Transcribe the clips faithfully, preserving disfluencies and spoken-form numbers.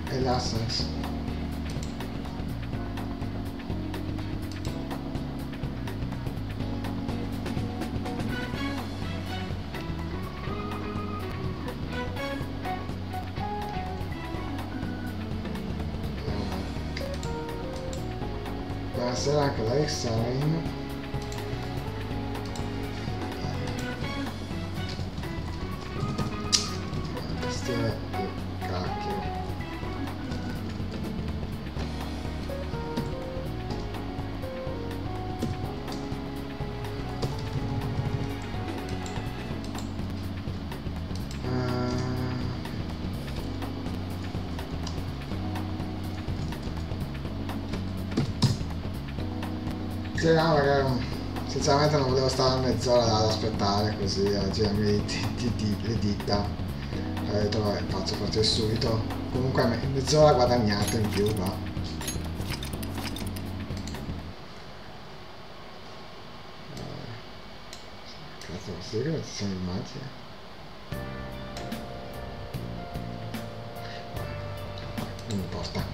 E l'Assex. Buonasera anche lei, Sain. Tastiere di cacchio. Sì, no, magari, sinceramente non volevo stare mezz'ora ad aspettare così a girarmi le dita. Ho detto vabbè, faccio partire subito. Comunque mezz'ora guadagnata in più, va. Cazzo, sì che ci sono immagini. Non importa.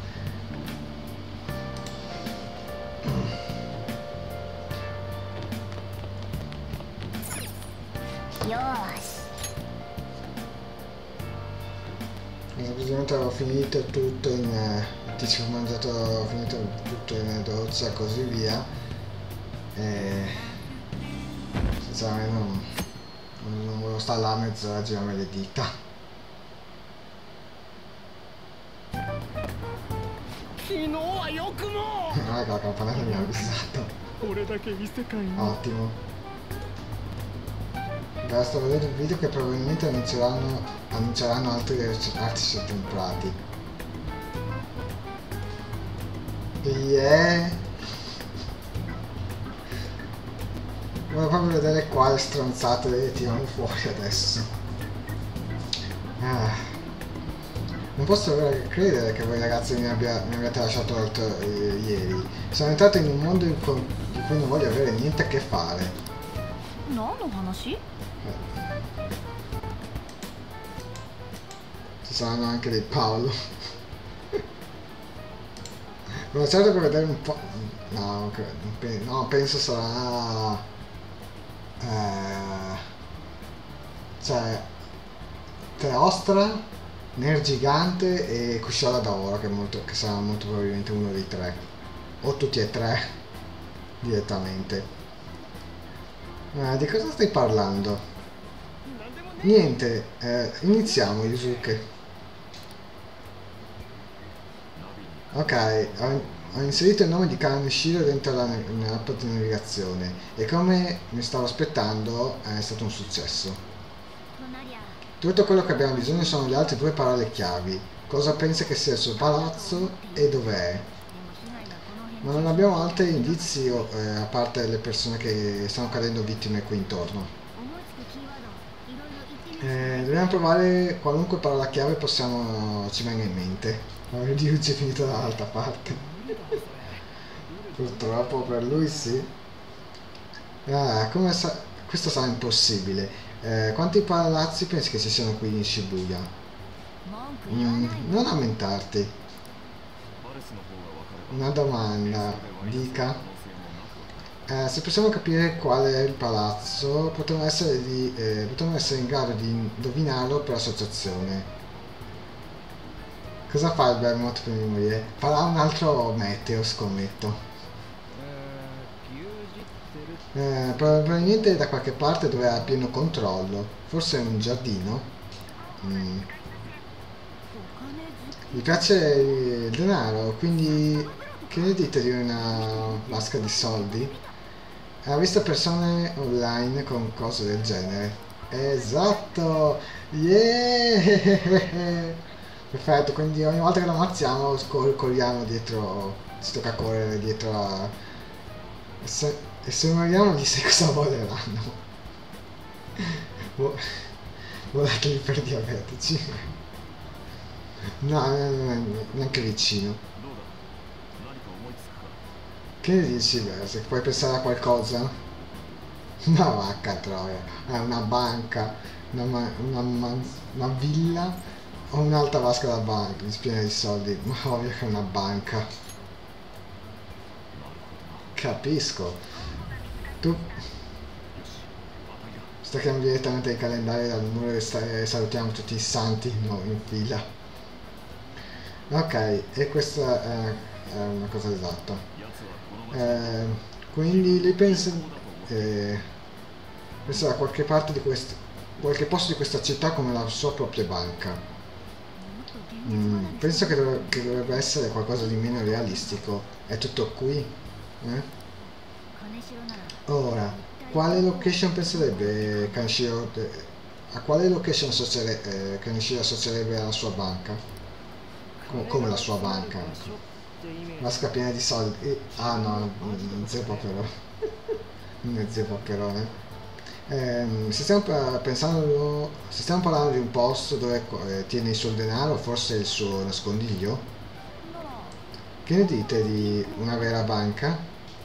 Praticamente avevo finito tutto in eh, ci ho mangiato, ho finito tutto in doccia e così via e sinceramente non, non volevo stare là mezz'ora a girarmi le dita. Ah, ecco, la campanella mi ha avvisato. Ottimo. Basta vedere il video che probabilmente annunceranno, annunceranno altri artisti templati. Yeah! Voglio proprio vedere quale stronzate tirano fuori adesso. Ah. Non posso credere che voi ragazzi mi, abbia, mi abbiate lasciato l'altro eh, ieri. Sono entrato in un mondo in cui, di cui non voglio avere niente a che fare. No, no, Hanashi? Ci saranno anche dei Paolo. Ma certo per vedere un po'. No, no, penso sarà. Eh, cioè. Teostra, Ner Gigante e Kushala d'Oro, che, molto, che sarà molto probabilmente uno dei tre. O tutti e tre direttamente. Eh, di cosa stai parlando? Niente, eh, iniziamo Yusuke. Ok, ho, ho inserito il nome di Kaneshiro dentro la app di navigazione e come mi stavo aspettando è stato un successo. Tutto quello che abbiamo bisogno sono le altre due parole chiavi. Cosa pensa che sia il suo palazzo e dov'è? Ma non abbiamo altri indizi eh, a parte le persone che stanno cadendo vittime qui intorno. Eh, dobbiamo provare qualunque parola chiave possiamo ci venga in mente. Il Ryuji è finito dall'altra parte. Purtroppo per lui sì. Ah, come sa questo sarà impossibile. Eh, quanti palazzi pensi che ci siano qui in Shibuya? Mm, non lamentarti. Una domanda, dica. Eh, se possiamo capire qual è il palazzo, potremmo essere, di, eh, potremmo essere in grado di indovinarlo per associazione. Cosa fa il Vermont prima di morire? Farà un altro meteo, scommetto. Eh, probabilmente da qualche parte dove ha pieno controllo. Forse un giardino? Mm. Gli piace il denaro, quindi che ne dite di una vasca di soldi? Ha visto persone online con cose del genere. Esatto! Yeah! Perfetto, quindi ogni volta che lo ammazziamo corriamo dietro, ci tocca correre dietro a... E se, e se moriamo gli sai cosa voleranno? Volateli per diabetici. No, no, no, no, neanche vicino. Che ne dici, beh, se puoi pensare a qualcosa? Una vacca troia, è una banca, una, una, una, una villa. Ho un'altra vasca da banca, piena di soldi, ma ovvio che è una banca. Capisco. Tu stacchiamo direttamente i calendari dal muro e sta- salutiamo tutti i santi no, in fila. Ok, e questa è, è una cosa esatta. Eh, quindi lei pensa, eh, pensa da qualche parte di quest- qualche posto di questa città come la sua propria banca. Mm, penso che, dov- che dovrebbe essere qualcosa di meno realistico. È tutto qui? Eh? Ora, quale location penserebbe Kanshiro? A quale location associere- eh, Kanshiro associerebbe alla sua banca? Com- come la sua banca? Vasca piena di soldi. Eh, Ah no, mm, zio Paperone. Non è zio Paperone. Ehm, se stiamo pa- pensando, se stiamo parlando di un posto dove eh, tiene il suo denaro, forse il suo nascondiglio, che ne dite di una vera banca?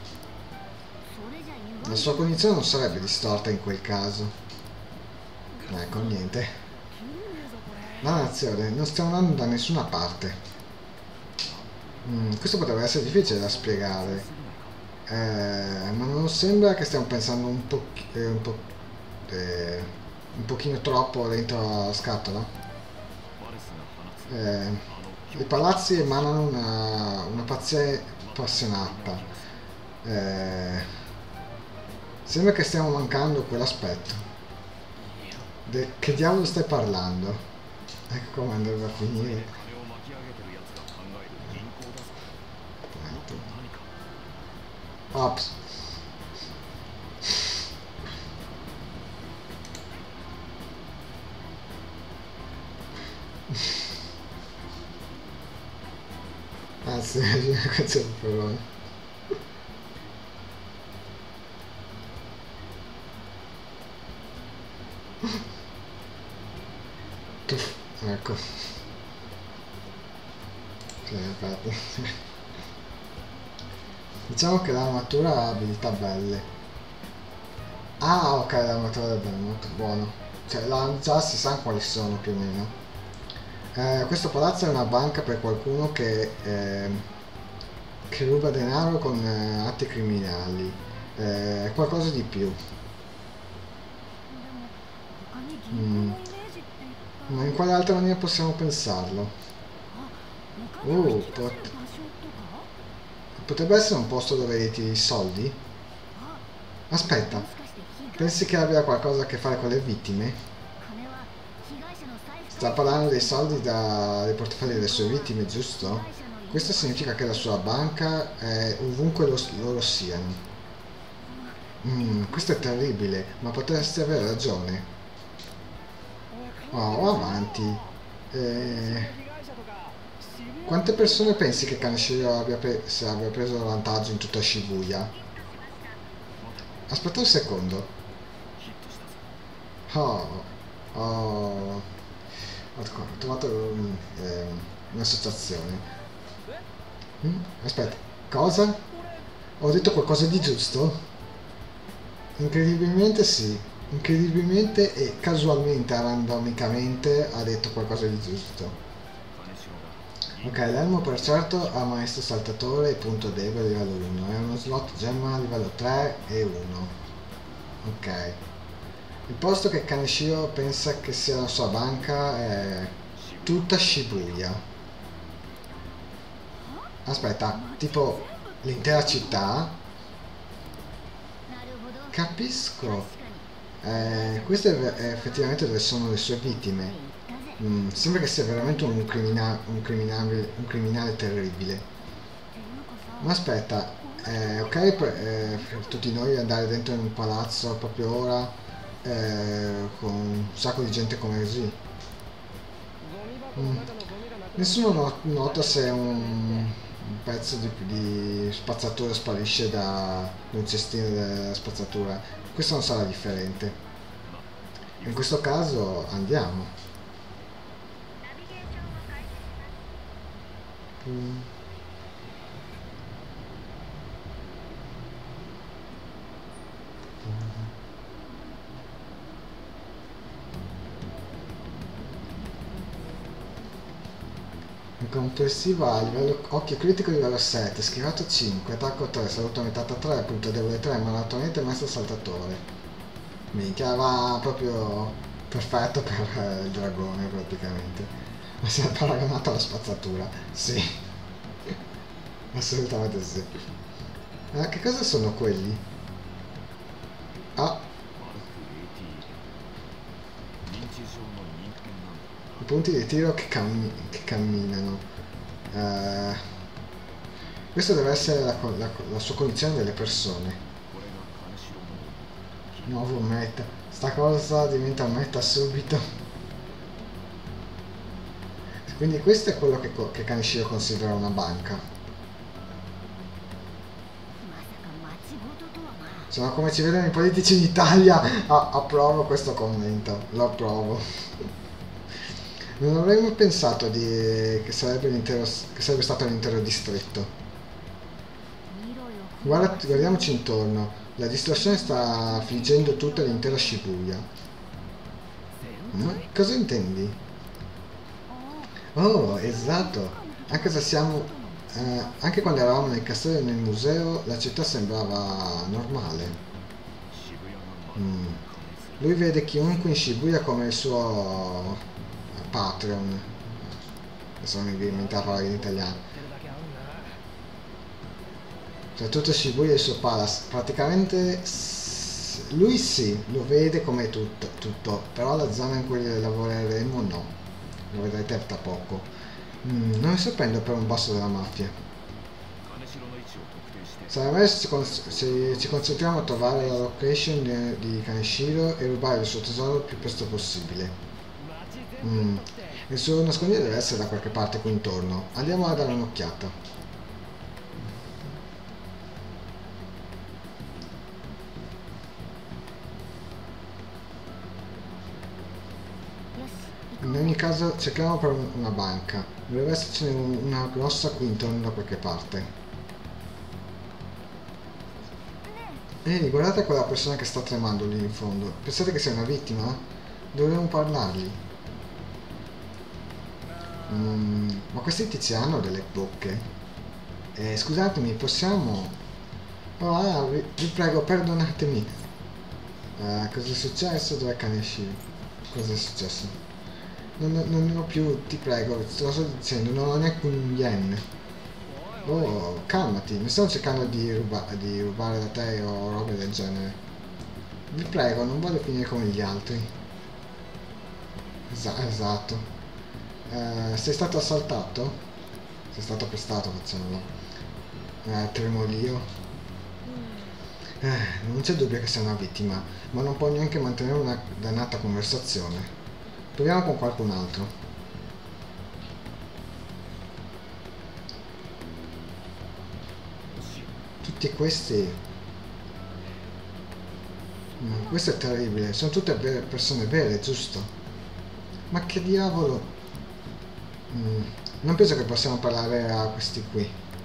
La sua condizione non sarebbe distorta in quel caso. Ecco, niente. La nazione, non stiamo andando da nessuna parte. Mm, questo potrebbe essere difficile da spiegare, eh, ma non sembra che stiamo pensando un po', eh, un po', eh, un pochino troppo dentro la scatola. Eh, I palazzi emanano una, una pazzia appassionata. Eh, sembra che stiamo mancando quell'aspetto. De che diavolo stai parlando? Ecco come andrebbe a finire. Ops. Anzi, questo è un problema. Tuff, ecco. Cioè, infatti. Diciamo che l'armatura ha abilità belle. Ah, ok, l'armatura è bella, molto buono. Cioè, la, già si sa quali sono più o meno. Eh, questo palazzo è una banca per qualcuno che, eh, che ruba denaro con eh, atti criminali. Eh, È qualcosa di più. Mm. Ma in quale altra maniera possiamo pensarlo? Uh, pot- potrebbe essere un posto dove ritiri i soldi? Aspetta, pensi che abbia qualcosa a che fare con le vittime? Sta parlando dei soldi da- dai portafogli delle sue vittime, giusto? Questo significa che la sua banca è ovunque lo- loro siano. Mm, questo è terribile, ma potresti avere ragione. Oh, avanti. Eh, quante persone pensi che Kaneshiro abbia, pre- se abbia preso vantaggio in tutta Shibuya? Aspetta un secondo. Oh, oh, ho trovato un- eh, un'associazione. Mm? Aspetta, cosa? Ho detto qualcosa di giusto? Incredibilmente sì. Incredibilmente e casualmente, randomicamente, ha detto qualcosa di giusto. Ok, l'elmo per certo ha maestro saltatore e punto debole livello uno. È uno slot gemma livello tre e uno. Ok. Il posto che Kaneshiro pensa che sia la sua banca è tutta Shibuya. Aspetta, tipo l'intera città? Capisco. Eh, questo è, è effettivamente dove sono le sue vittime. Mm, sembra che sia veramente un, crimina un, criminale, un criminale terribile. Ma aspetta, è ok per, eh, per tutti noi andare dentro in un palazzo proprio ora eh, con un sacco di gente come così? Mm. Nessuno no- nota se un, un pezzo di, di spazzatura sparisce da un cestino della spazzatura. Questo non sarà differente. In questo caso andiamo. Mm. Complessiva a livello occhio critico livello sette, schivato cinque, attacco tre, salute aumentata tre, punto debole tre, maratonete maestro saltatore. Minchia, va proprio perfetto per eh, il dragone praticamente. Ma si è paragonato alla spazzatura. Sì, assolutamente sì. Eh, che cosa sono quelli? Ah, i punti di tiro che, cammi che camminano. Uh, questo deve essere la, la, la sua condizione delle persone. Nuovo meta. Sta cosa diventa meta subito. Quindi questo è quello che, che Kaneshiro considera una banca. Insomma, come ci vedono i politici in Italia, ah, approvo questo commento. Lo approvo. Non avrei mai pensato di, che, sarebbe che sarebbe stato l'intero distretto. Guarda, guardiamoci intorno. La distorsione sta affliggendo tutta l'intera Shibuya. Ma cosa intendi? Oh, esatto. Anche se siamo... Eh, anche quando eravamo nel castello e nel museo, la città sembrava normale. Mm. Lui vede chiunque in Shibuya come il suo... Patreon. Adesso non mi viene in mente la parola in italiano. Cioè tutto Shibuya e il suo palace. Praticamente lui sì, lo vede come tutto, tutto. Però la zona in cui lavoreremo no. Lo vedrete tra poco. Mm, non mi sorprendo per un boss della mafia. Sarebbe se ci concentriamo a trovare la location di, di Kaneshiro e rubare il suo tesoro il più presto possibile. Mm. Il suo nascondiglio deve essere da qualche parte qui intorno. Andiamo a dare un'occhiata. In ogni caso cerchiamo per una banca. Dovrebbe essercene una grossa qui intorno da qualche parte. Ehi, guardate quella persona che sta tremando lì in fondo. Pensate che sia una vittima? Dovremmo parlargli. Mm, ma questi tizi hanno delle bocche? Eh, scusatemi, possiamo... Oh, ah, vi, vi prego, perdonatemi. Uh, cosa è successo? Dov'è Kaneshiro? Cosa è successo? Non, non ne ho più, ti prego, te lo sto dicendo, non ho neanche un yen. Oh, calmati, non stiamo cercando di, ruba di rubare da te o robe del genere. Vi prego, non voglio finire come gli altri. Esa esatto. Uh, sei stato assaltato? Sei stato pestato, facciamolo. Uh, tremolio. Eh, non c'è dubbio che sia una vittima, ma non può neanche mantenere una dannata conversazione. Proviamo con qualcun altro. Tutti questi... No, questo è terribile, sono tutte vere persone vere, giusto? Ma che diavolo... Mm, non penso che possiamo parlare a questi qui.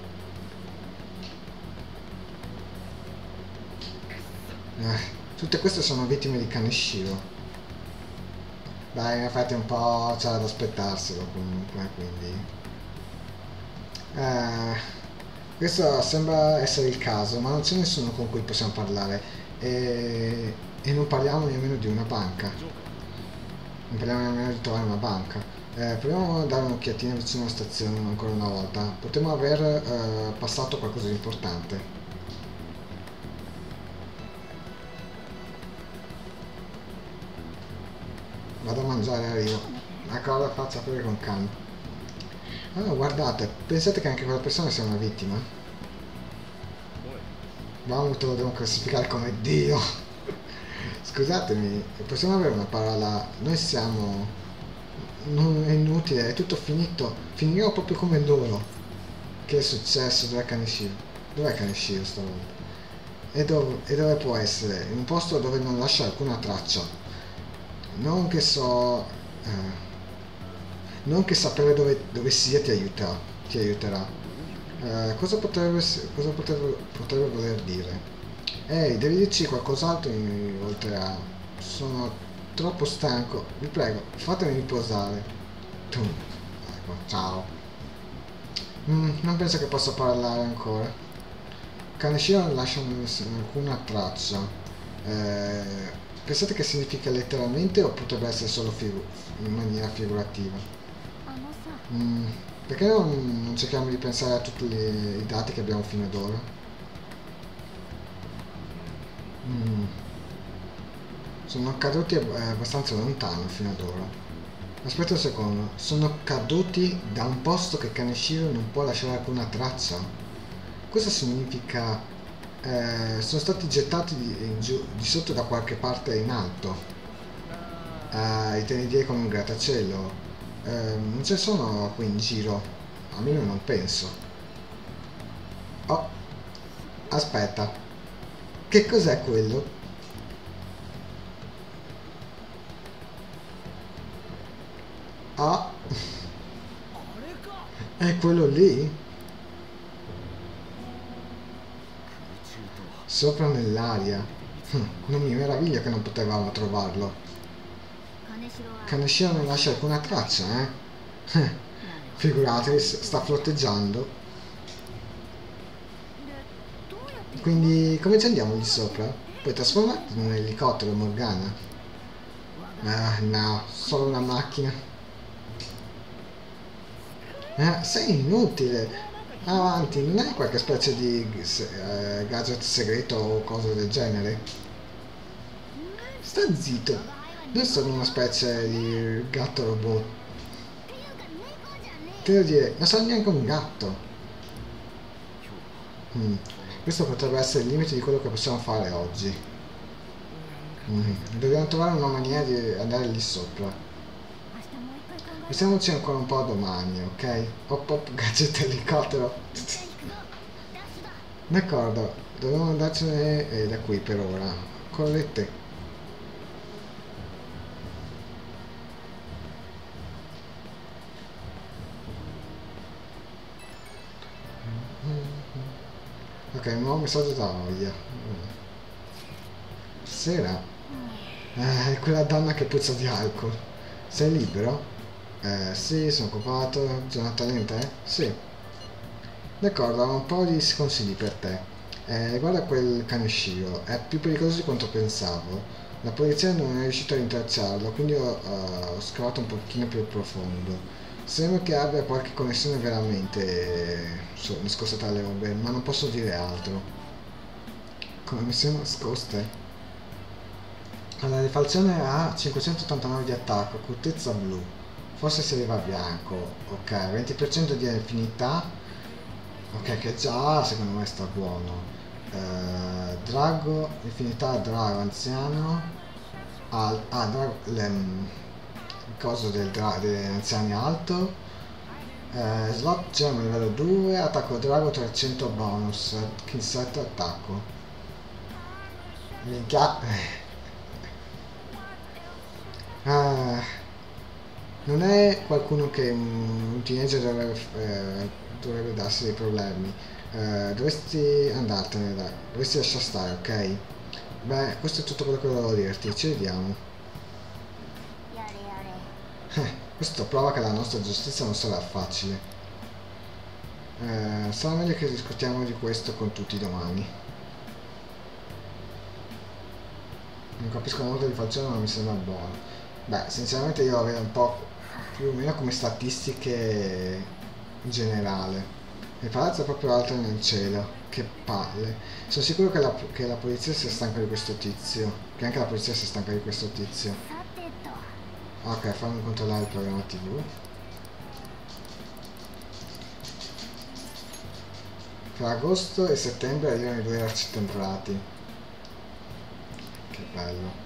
Eh, tutte queste sono vittime di Kaneshiro. Dai, in effetti un po' c'era da aspettarselo comunque, quindi... Eh, questo sembra essere il caso, ma non c'è nessuno con cui possiamo parlare. E, e non parliamo nemmeno di una banca. Non parliamo nemmeno di trovare una banca. Eh, proviamo a dare un'occhiatina vicino alla stazione ancora una volta. Potremmo aver eh, passato qualcosa di importante. Vado a mangiare, arrivo. Ecco, la faccia aprire con calma. Allora, guardate, pensate che anche quella persona sia una vittima? Mammut lo devo classificare come Dio. Scusatemi, possiamo avere una parola? Noi siamo... Non è inutile, è tutto finito. Finirò proprio come loro. Che è successo? Dov'è Kaneshiro? Dov'è Kaneshiro stavolta? E dove, e dove può essere? In un posto dove non lascia alcuna traccia. Non che so... Eh, non che sapere dove, dove sia ti aiuterà. Ti aiuterà. Eh, cosa potrebbe, cosa potrebbe, potrebbe voler dire? Ehi, devi dirci qualcos'altro oltre a... Sono... troppo stanco, vi prego, fatemi riposare. Tum. Ecco, ciao. Mm, non penso che possa parlare ancora. Kaneshiro non lascia alcuna traccia. Eh, pensate che significa letteralmente o potrebbe essere solo in maniera figurativa? Mm, perché non, non cerchiamo di pensare a tutti i dati che abbiamo fino ad ora? Mm. Sono caduti abbastanza lontano fino ad ora. Aspetta un secondo, sono caduti da un posto che Kaneshiro non può lasciare alcuna traccia. Cosa significa? Eh, sono stati gettati di, giù, di sotto da qualche parte in alto. Eh, I tenedieri con un grattacielo. Eh, non ce ne sono qui in giro. Almeno non penso. Oh, aspetta. Che cos'è quello? Ah, è quello lì? Sopra nell'aria. Non mi meraviglia che non potevamo trovarlo. Kaneshiro non lascia alcuna traccia, eh? Figuratevi, sta flotteggiando. Quindi come ci andiamo lì sopra? Puoi trasformarti in un elicottero, Morgana? Ah, no, solo una macchina. Ah, sei inutile. Avanti, non hai qualche specie di eh, gadget segreto o cosa del genere? Sta zitto. Io sono una specie di gatto robot. Ti devo dire, non sono neanche un gatto. Mm. Questo potrebbe essere il limite di quello che possiamo fare oggi. Mm. Dobbiamo trovare una maniera di andare lì sopra. Pensiamoci ancora un po' domani, ok? Hop hop gadget elicottero. D'accordo, dobbiamo andarcene eh, da qui per ora. Corrette. Ok, un nuovo messaggio da Oia. Sera. Eh, è quella donna che puzza di alcol. Sei libero? Eh, sì, sono occupato. Giornata lenta, eh? Sì. D'accordo, ho un po' di consigli per te. Eh, guarda quel Kaneshiro, è più pericoloso di quanto pensavo. La polizia non è riuscita a rintracciarlo, quindi ho, uh, ho scavato un pochino più profondo. Sembra che abbia qualche connessione veramente so, nascosta tra le robe, ma non posso dire altro. Connessioni nascoste? Allora, la rifalzione ha cinquecentottantanove di attacco, acutezza blu. Forse serviva bianco. Ok, venti per cento di affinità. Ok, che già secondo me sta buono. Uh, drago, infinità drago anziano. Ah, ah drago, le, il coso del dra degli anziani alto. Uh, slot gem livello due, attacco drago trecento bonus, kill set attacco. Minchia. Ah, non è qualcuno che un teenager dovrebbe, eh, dovrebbe darsi dei problemi. Eh, dovresti andartene, dai. Dovresti lasciare stare, ok? Beh, questo è tutto quello che volevo dirti. Ci vediamo. Eh, questo prova che la nostra giustizia non sarà facile. Eh, sarà meglio che discutiamo di questo con tutti domani. Non capisco molto di faccione, ma mi sembra buono. Beh, sinceramente io avevo un po' più o meno come statistiche in generale. Il palazzo è proprio alto nel cielo. Che palle. Sono sicuro che la, che la polizia sia stanca di questo tizio. Che anche la polizia sia stanca di questo tizio. Ok, fammi controllare il programma tivù. Tra agosto e settembre arrivano i due arcitemprati. Che bello.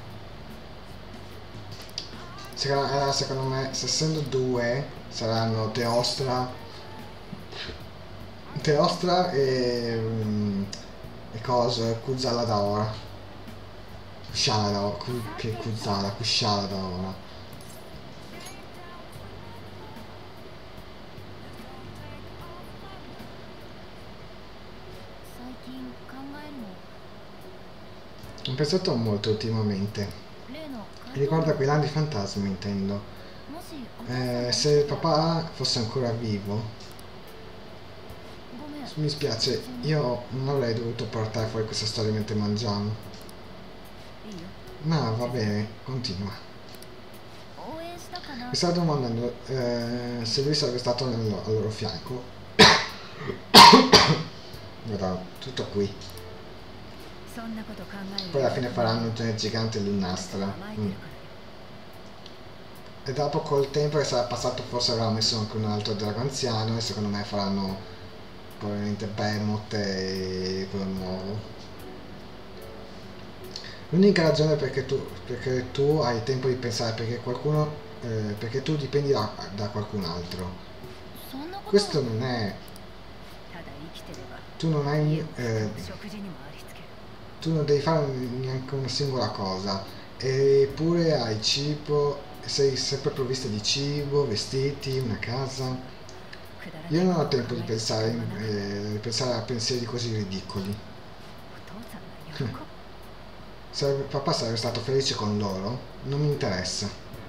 Secondo, secondo me, se essendo due, saranno Teostra Teostra e um, e cosa? Kuzzala da ora. Kushala da ora. Che Kuzzala, Kushala da ora. Ho pensato molto ultimamente. Riguardo a quei grandi fantasmi, intendo. Eh, se il papà fosse ancora vivo, Mi spiace, io non avrei dovuto portare fuori questa storia mentre mangiamo. No, va bene, continua. Mi stavo domandando eh, se lui sarebbe stato nel, al loro fianco. Guarda, tutto qui. Poi alla fine faranno un genere gigante lunastra. Mm. E dopo col tempo che sarà passato forse avrà messo anche un altro drago anziano e secondo me faranno probabilmente Behemoth e quello nuovo. L'unica ragione perché tu, perché tu hai tempo di pensare, perché qualcuno eh, perché tu dipendi da, da qualcun altro. Questo non è, tu non hai eh, tu non devi fare neanche una singola cosa, eppure hai cibo, sei sempre provvista di cibo, vestiti, una casa. Io non ho tempo di pensare, eh, di pensare a pensieri così ridicoli. Sarebbe, papà sarebbe stato felice con loro? Non mi interessa.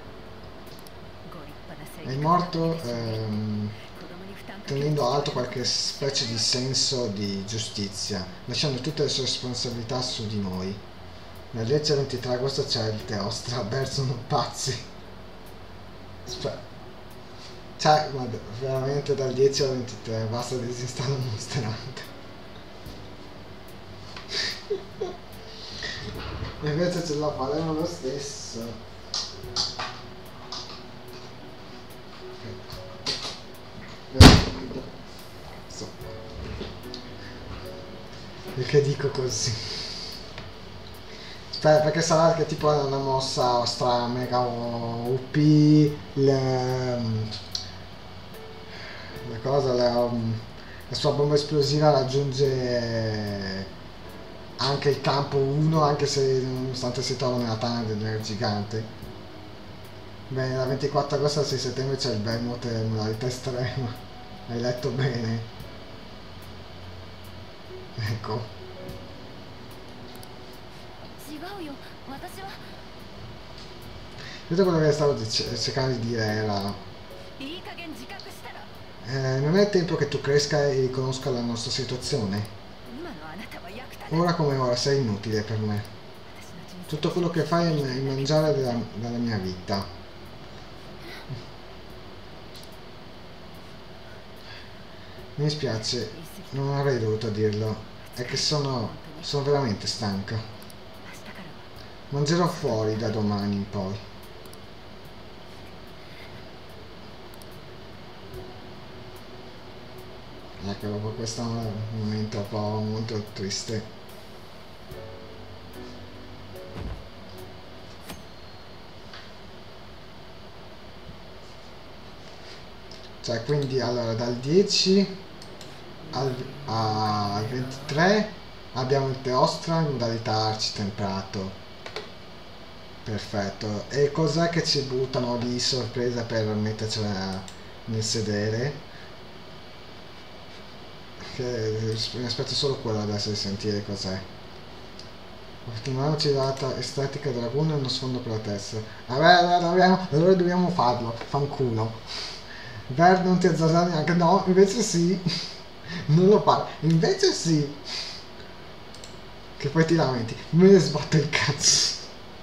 È morto ehm, tenendo alto qualche specie di senso di giustizia, lasciando tutte le sue responsabilità su di noi. Nel legge ventitré agosto c'è il Teostra, Bert sono pazzi. Aspetta. Cioè, ma veramente dal dieci al ventitré, basta disinstallare Monster Hunter. Invece ce la faremo lo stesso. Perché dico così? Aspetta, perché sarà che tipo è una mossa stra mega U P, le, la cosa, la, la sua bomba esplosiva raggiunge anche il campo uno, anche se nonostante si trova nella tana del gigante. Bene, da ventiquattro agosto al sei settembre c'è il Behemoth in modalità estrema. Hai letto bene? Ecco. Tutto quello che stavo cercando di dire era eh, non è tempo che tu cresca e riconosca la nostra situazione? Ora come ora sei inutile per me. Tutto quello che fai è il mangiare della, della mia vita. Mi dispiace, non avrei dovuto dirlo. È che sono, sono veramente stanca. Mangerò fuori da domani in poi. Ecco, dopo questo momento un po' molto triste. Cioè, quindi, allora, dal dieci al, al ventitré abbiamo il Teostra in modalità arcitemprato. Perfetto. E cos'è che ci buttano di sorpresa per mettercela nel sedere? Che mi aspetto solo quello adesso di sentire cos'è. Fortunatamente data estetica dragone e uno sfondo per la testa. Vabbè, dobbiamo, allora dobbiamo farlo. Fanculo. Verde non ti azzardare neanche. No, invece sì. Non lo fa. Invece sì. Che poi ti lamenti. Me ne sbatto il cazzo.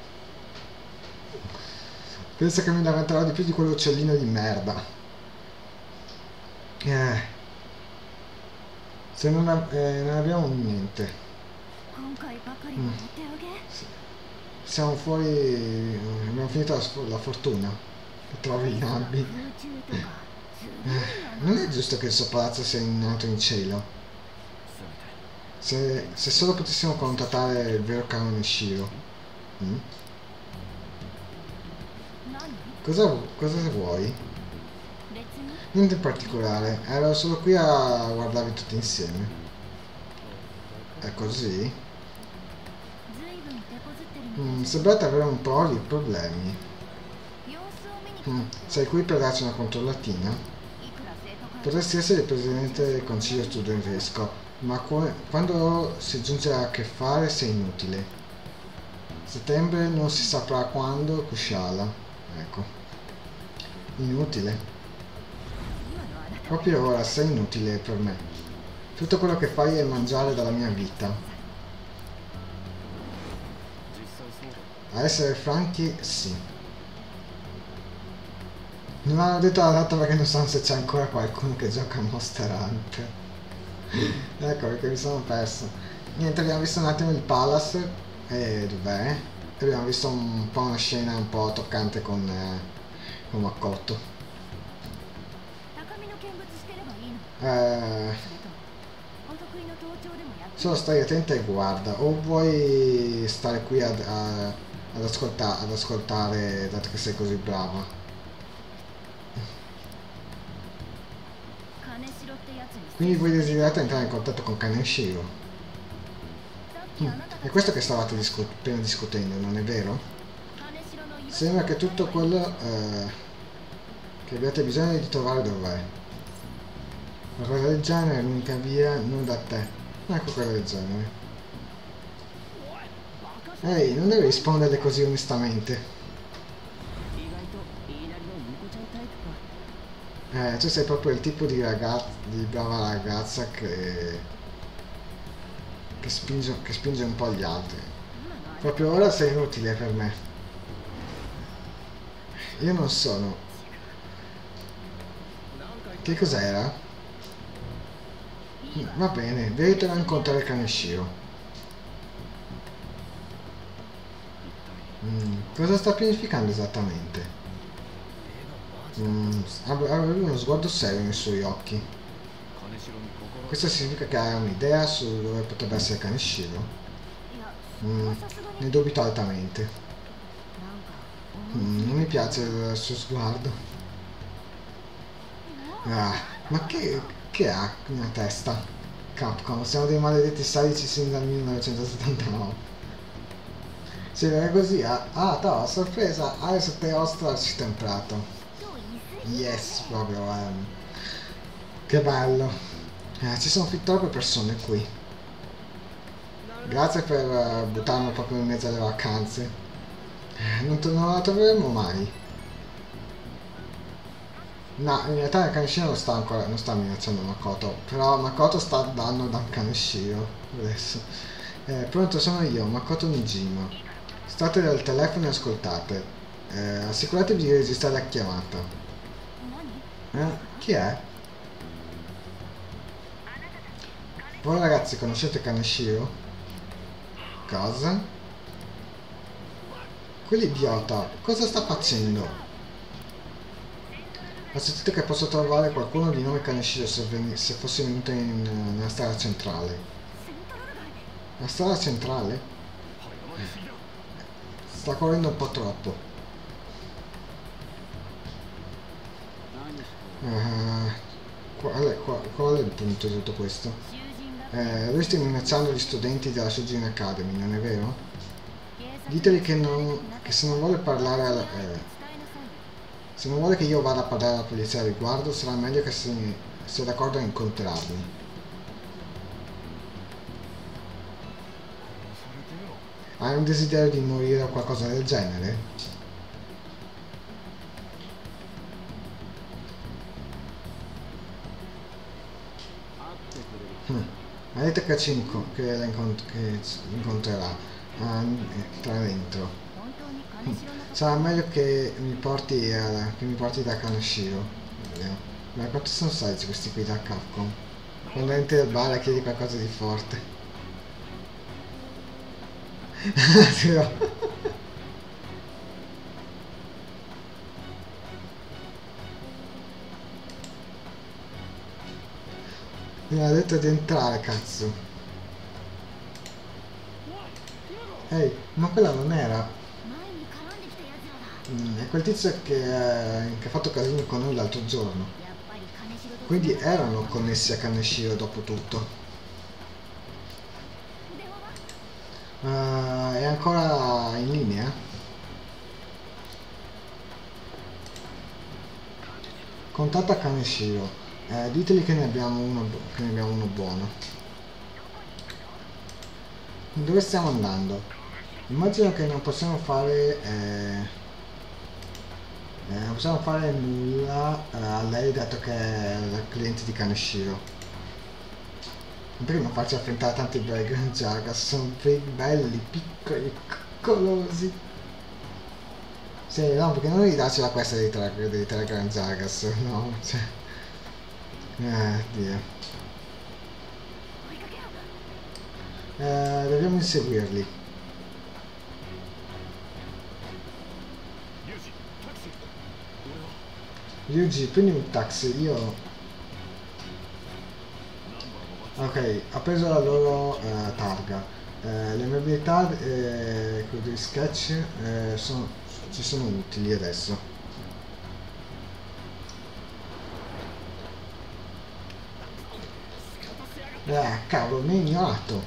Penso che mi lamenterò di più di quell'uccellino di merda. Eh. Se non, ab eh, non abbiamo niente. Mm. Siamo fuori. Abbiamo finito la, la fortuna. Che trovi i nabbi. Eh, non è giusto che il suo palazzo sia in alto in cielo. Se, se solo potessimo contattare il vero canone Shiro. Mm? Cosa, cosa vuoi? Niente in particolare, ero solo qui a guardarvi tutti insieme. È così? Mm, sembrate avere un po' di problemi. Mm, sei qui per darci una controllatina? Potresti essere il presidente del consiglio studentesco, ma quando si giunge a che fare sei inutile. Settembre non si saprà quando, Kushala. Ecco. Inutile. Proprio ora sei inutile per me. Tutto quello che fai è mangiare dalla mia vita. A essere franchi, sì. Non hanno detto la data perché non sanno se c'è ancora qualcuno che gioca a Monster Hunter. Ecco perché mi sono perso. Niente, abbiamo visto un attimo il Palace. E dov'è? E abbiamo visto un po' una scena un po' toccante con, eh, con Makoto. Eh, solo stai attenta e guarda. O vuoi stare qui ad, a, ad, ascolta, ad ascoltare, dato che sei così brava. Quindi voi desiderate entrare in contatto con Kaneshiro? Mm. È questo che stavate discu appena discutendo, non è vero? Sembra che tutto quello eh, che abbiate bisogno di trovare dov'è. Una cosa del genere, l'unica via, non da te. Ecco quella del genere. Ehi, non devi risponderle così onestamente. Eh, tu sei proprio il tipo di ragazza, di brava ragazza che, che, spinge, che spinge un po' gli altri. Proprio ora sei inutile per me. Io non sono. Che cos'era? Va bene, vedetela incontrare Kaneshiro. Mm, cosa sta pianificando esattamente? Mm, aveva uno sguardo serio nei suoi occhi. Questo significa che ha un'idea su dove potrebbe essere Kaneshiro? Mm, ne dubito altamente. Mm, non mi piace il suo sguardo. Ah, ma che, che ha una testa? Capcom, siamo dei maledetti sadici sin dal millenovecentosettantanove. Si vede così, ah, ah no, sorpresa, hai su te ostracci temprato. Yes, proprio, um, che bello. Eh, ci sono fin troppe persone qui. Grazie per uh, buttarmi proprio in mezzo alle vacanze. Eh, non, non la troveremo mai. No, in realtà Kaneshiro non sta ancora, non sta minacciando Makoto, però Makoto sta dando da Kaneshiro adesso. Eh, pronto, sono io, Makoto Nijima. State al telefono e ascoltate. Eh, assicuratevi di registrare la chiamata. Eh, chi è? Voi ragazzi conoscete Kaneshiro? Cosa? Quell'idiota, cosa sta facendo? Ho sentito che posso trovare qualcuno di nome Kaneshiro se, se fossi venuto in, uh, nella strada centrale. La strada centrale? Sta correndo un po' troppo. Uh, qual, è, qual, qual è il punto di tutto questo? Eh, lui sta minacciando gli studenti della Shujin Academy, non è vero? Diteli che, non, che se non vuole parlare alla, eh, se non vuole che io vada a parlare alla polizia al riguardo, sarà meglio che si, sia d'accordo a incontrarmi. Hai un desiderio di morire o qualcosa del genere? Hm. Ha detto che, ci inco che, la incont che incontrerà. Ah, entra dentro. Hm. Sarà meglio che mi porti, a, che mi porti da Kaneshiro. Ma quanti sono stati questi qui da Capcom? Quando entri al bar e chiedi qualcosa di forte. Sì, no. Mi ha detto di entrare, cazzo. Ehi, ma quella non era. Mm, è quel tizio che, eh, che ha fatto casino con noi l'altro giorno. Quindi erano connessi a Kaneshiro dopo tutto. Uh, è ancora in linea? Contatta Kaneshiro. Eh, diteli che ne abbiamo uno, che ne abbiamo uno buono. Dove stiamo andando? Immagino che non possiamo fare eh, eh, non possiamo fare nulla eh, a lei dato che è la cliente di Kaneshiro. Perché non farci affrontare tanti bei Gran Jagas? Sono belli, piccoli, coccolosi. Sì, no, perché non gli darci la questa dei tre, dei tre Gran Jagas, no? Cioè... Eh, Dio. Eh, dobbiamo inseguirli. Yuji, prendi un taxi, io... Ok, ha preso la loro eh, targa. Eh, le mie abilità eh, di sketch eh, sono, ci sono utili adesso. Eh, cavolo, mi ha ignorato.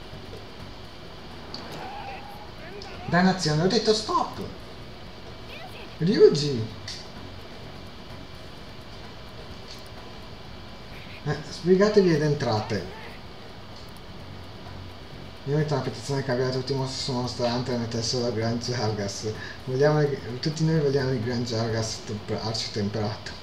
Dannazione, ho detto stop! Ryuji! Eh, sbrigatevi ed entrate. Io metto una petizione che cambiare tutti i mostri su Monster Hunter e mettessero la Gran Jargas. Vogliamo, tutti noi vogliamo il Gran Jargas arcitemperato.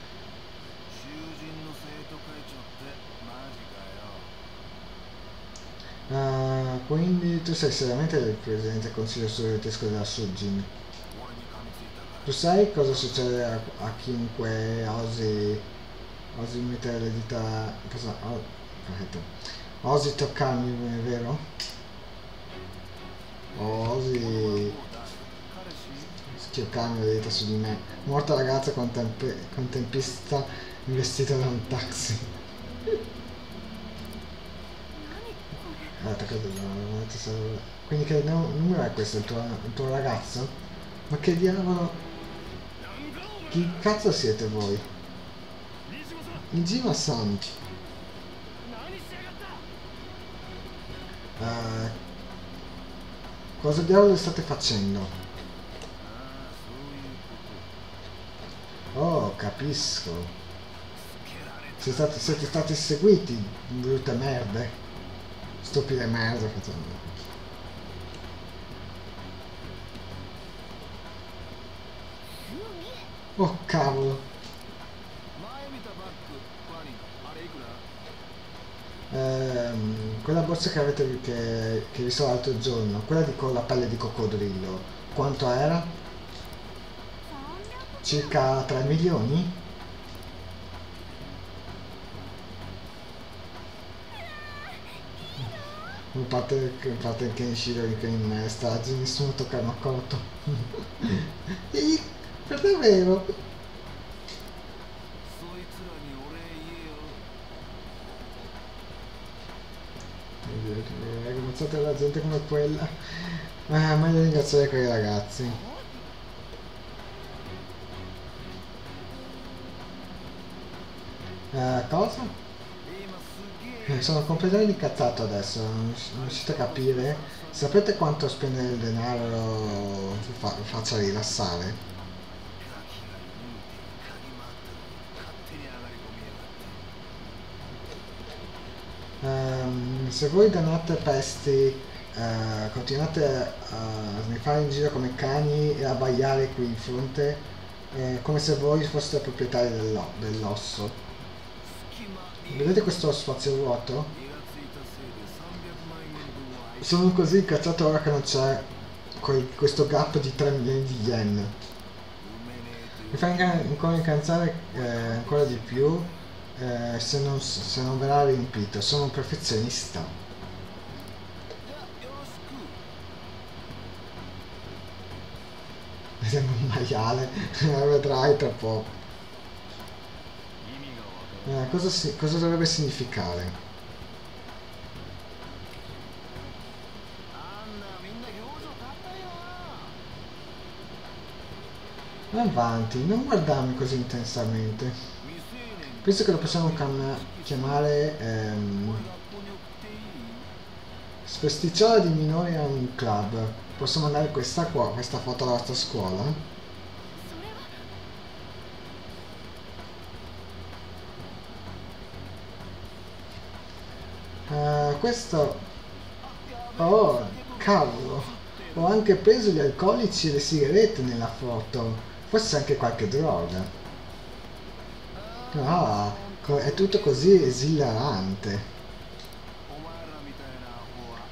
Uh, quindi tu sei seriamente il presidente del consiglio sovietico della Sujin. Tu sai cosa succede a, a chiunque osi, osi mettere le dita... Cosa, oh, osi toccarmi, è vero? Osi schioccarmi le dita su di me. Morta ragazza con, tempe, con tempista investita da un taxi. Aspetta, cosa... Quindi che numero è questo? Il tuo, il tuo ragazzo? Ma che diavolo? Chi cazzo siete voi? Nijima-san. Uh, cosa diavolo state facendo? Oh, capisco. Siete stati, siete stati seguiti, brutte merde. Stupide merde facendo. Oh cavolo. Ehm, quella borsa che avete che, che vi so l'altro giorno, quella di con la pelle di coccodrillo, quanto era? Circa tre milioni? In parte, in parte che in Shiro che in stragi nessuno tocca un accorto. E per davvero? Ammazzate la gente come quella. Ah, meglio ringraziare quei ragazzi. Uh, cosa? Sono completamente incazzato adesso, non riuscite a capire. Sapete quanto spendere il denaro fa faccia rilassare? Um, se voi dannate pesti, uh, continuate a sniffare in giro come cani e a abbaiare qui in fronte, eh, come se voi foste proprietari dell'osso. Vedete questo spazio vuoto? Sono così incazzato ora che non c'è questo gap di tre milioni di yen. Mi fa ancora incazzare eh, ancora di più eh, se, non, se non verrà riempito. Sono un perfezionista. Sembra un maiale, vedrai tra poco. Eh, cosa, si, cosa dovrebbe significare? Avanti, non guardarmi così intensamente. Penso che lo possiamo chiamare ehm, Spesticciola di minori a un club. Posso mandare questa qua, questa foto alla vostra scuola? Uh, questo... Oh, cavolo! Ho anche preso gli alcolici e le sigarette nella foto. Forse anche qualche droga. Ah, è tutto così esilarante.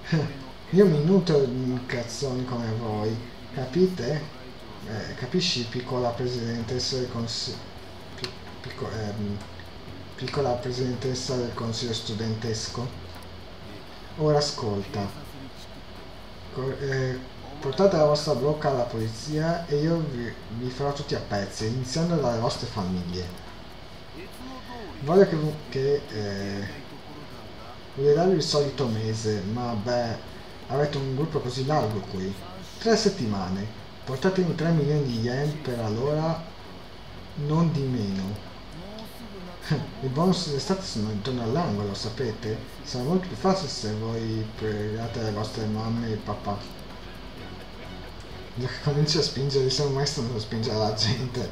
Io mi nutro di cazzoni come voi, capite? Eh, capisci, piccola presidentessa del consiglio, picco, ehm, piccola presidentessa del consiglio studentesco? Ora ascolta, Co- eh, portate la vostra bocca alla polizia e io vi, vi farò tutti a pezzi, iniziando dalle vostre famiglie. Voglio che, che eh, voglio darvi il solito mese, ma beh, avete un gruppo così largo qui. Tre settimane. Portatemi tre milioni di yen per allora, non di meno. I bonus d'estate sono intorno all'angolo, sapete? Sarà molto più facile se voi pregate le vostre mamme e papà. Già che cominci a spingere, se un maestro non lo spinge la gente.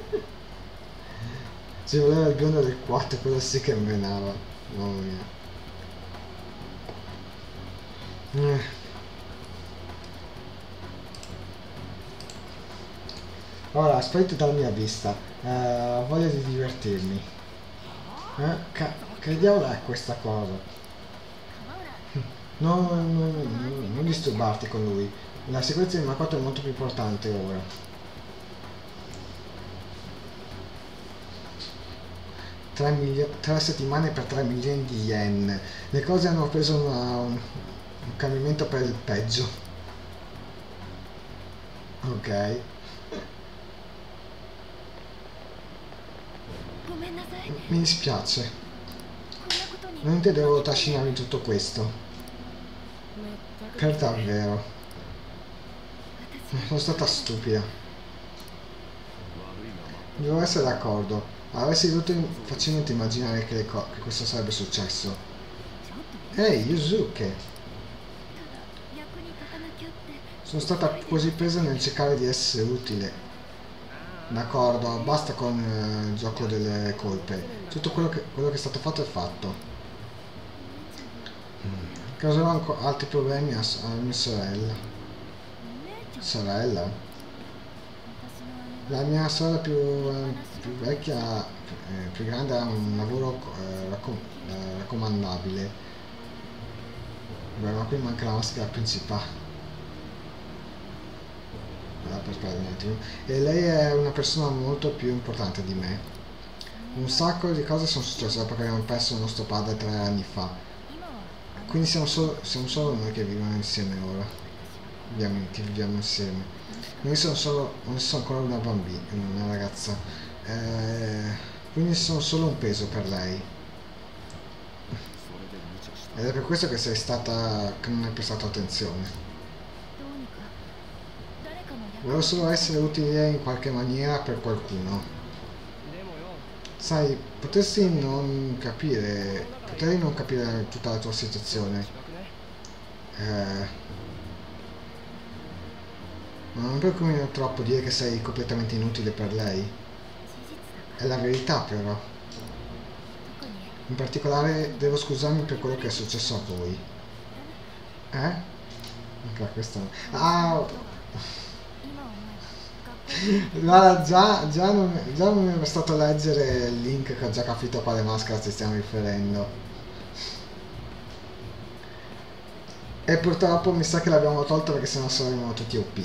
Ci voleva il biondo del quattro, quello sì che menava. Mamma mia. Eh. Ora, aspetti dalla mia vista. Eh, voglio di divertirmi. Eh? Ca- che diavolo è questa cosa? No, no, no, no, non disturbarti con lui. La sicurezza di Makoto è molto più importante ora. tre, milio- tre settimane per tre milioni di yen. Le cose hanno preso una, un, un cambiamento per il peggio. Ok. Mi dispiace. Non intendevo trascinare in tutto questo. Per davvero. Sono stata stupida. Devo essere d'accordo. Avresti dovuto facilmente immaginare che, che questo sarebbe successo. Ehi, Yusuke! Sono stata così presa nel cercare di essere utile. D'accordo, basta con eh, il gioco delle colpe. Tutto quello che, quello che è stato fatto è fatto. Causerò ancora altri problemi a, a mia sorella. Sorella? La mia sorella più, eh, più vecchia, eh, più grande, ha un lavoro eh, raccom eh, raccomandabile. Beh, ma qui manca la maschera principale. Aspetta un attimo. E lei è una persona molto più importante di me. Un sacco di cose sono successe dopo che abbiamo perso il nostro padre tre anni fa. Quindi siamo solo, siamo solo noi che viviamo insieme ora. Viviamo, che viviamo insieme. Noi sono solo, non sono ancora una bambina, una ragazza. Eh, quindi sono solo un peso per lei. Ed è per questo che sei stata, che non hai prestato attenzione. Volevo solo essere utile in qualche maniera per qualcuno. Sai, potresti non capire, potrei non capire tutta la tua situazione. Eh, ma non preoccupami troppo dire che sei completamente inutile per lei. È la verità però. In particolare devo scusarmi per quello che è successo a voi. Eh? Ok, questo... Ah! Guarda, già, già, non, già non mi è bastato leggere il link che ho già capito a quale maschera ci stiamo riferendo. E purtroppo mi sa che l'abbiamo tolto perché sennò saremmo tutti O P.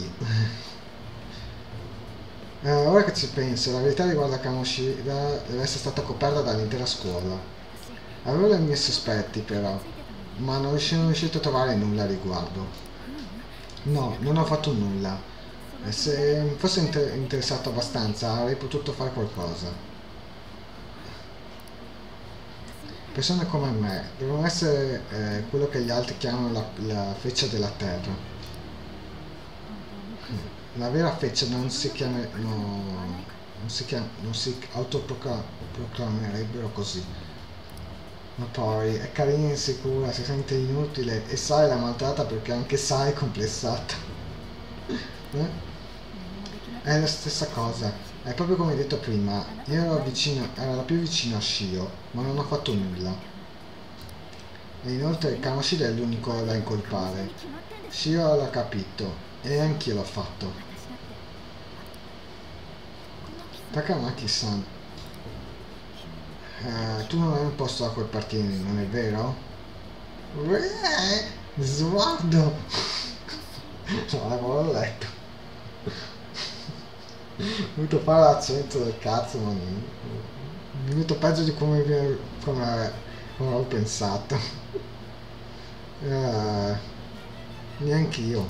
eh, ora che ci penso, la verità riguardo a Kamoshida deve essere stata coperta dall'intera scuola. Avevo i miei sospetti però, ma non sono riuscito a trovare nulla a riguardo. No, non ho fatto nulla. Se mi fosse inter interessato abbastanza avrei potuto fare qualcosa. Persone come me devono essere eh, quello che gli altri chiamano la, la feccia della terra. La vera feccia non si chiama, no, non si chiama, non si autoproclamerebbero così. Ma poi è carina e insicura, si sente inutile e sai la maltratta perché anche sai è complessata. eh? È la stessa cosa, è proprio come detto prima, io ero vicino, ero la più vicino a Shio, ma non ho fatto nulla. E inoltre Kamoshida è l'unico da incolpare. Shio l'ha capito, e anch'io l'ho fatto. Takamaki-san, eh, tu non hai un posto a quel partito, non è vero? Sguardo! No, l'avevo letto. Ho dovuto fare l'accento del cazzo, ma non... è venuto peggio di come, come, come avevo pensato. Uh, neanch'io.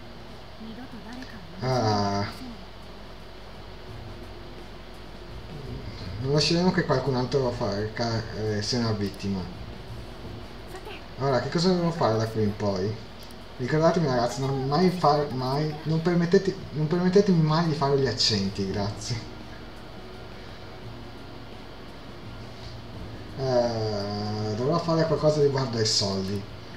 Uh, non lasceremo che qualcun altro fa, eh, sia una vittima. Ora, che cosa dobbiamo fare da qui in poi? Ricordatevi ragazzi, non mai fare mai. Non, permettete, non permettetemi mai di fare gli accenti, grazie. Uh, dovrò fare qualcosa riguardo ai soldi.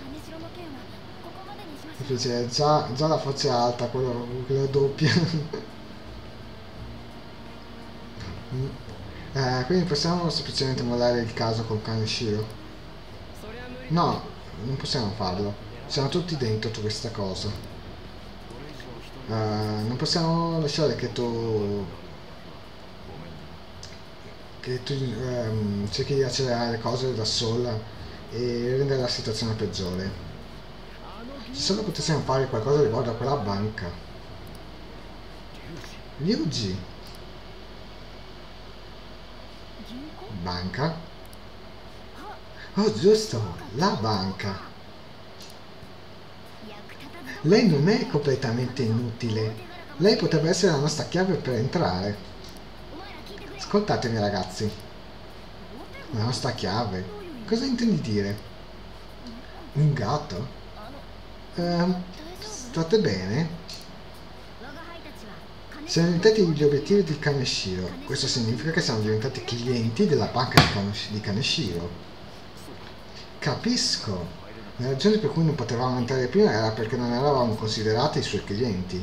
Mi piace, già, già la faccia è alta, quello, quello doppia. eh, quindi possiamo semplicemente mollare il caso con Kaneshiro? No, non possiamo farlo. Siamo tutti dentro questa cosa. Uh, non possiamo lasciare che tu che tu um, cerchi di accelerare le cose da sola e rendere la situazione peggiore. Se solo potessimo fare qualcosa riguardo a quella banca. Ryuji. Banca? Oh, giusto, la banca. Lei non è completamente inutile. Lei potrebbe essere la nostra chiave per entrare. Ascoltatemi ragazzi. La nostra chiave? Cosa intendi dire? Un gatto? Uh, state bene? Siamo diventati gli obiettivi di Kaneshiro. Questo significa che siamo diventati clienti della banca di Kaneshiro. Capisco. La ragione per cui non potevamo entrare prima era perché non eravamo considerati i suoi clienti.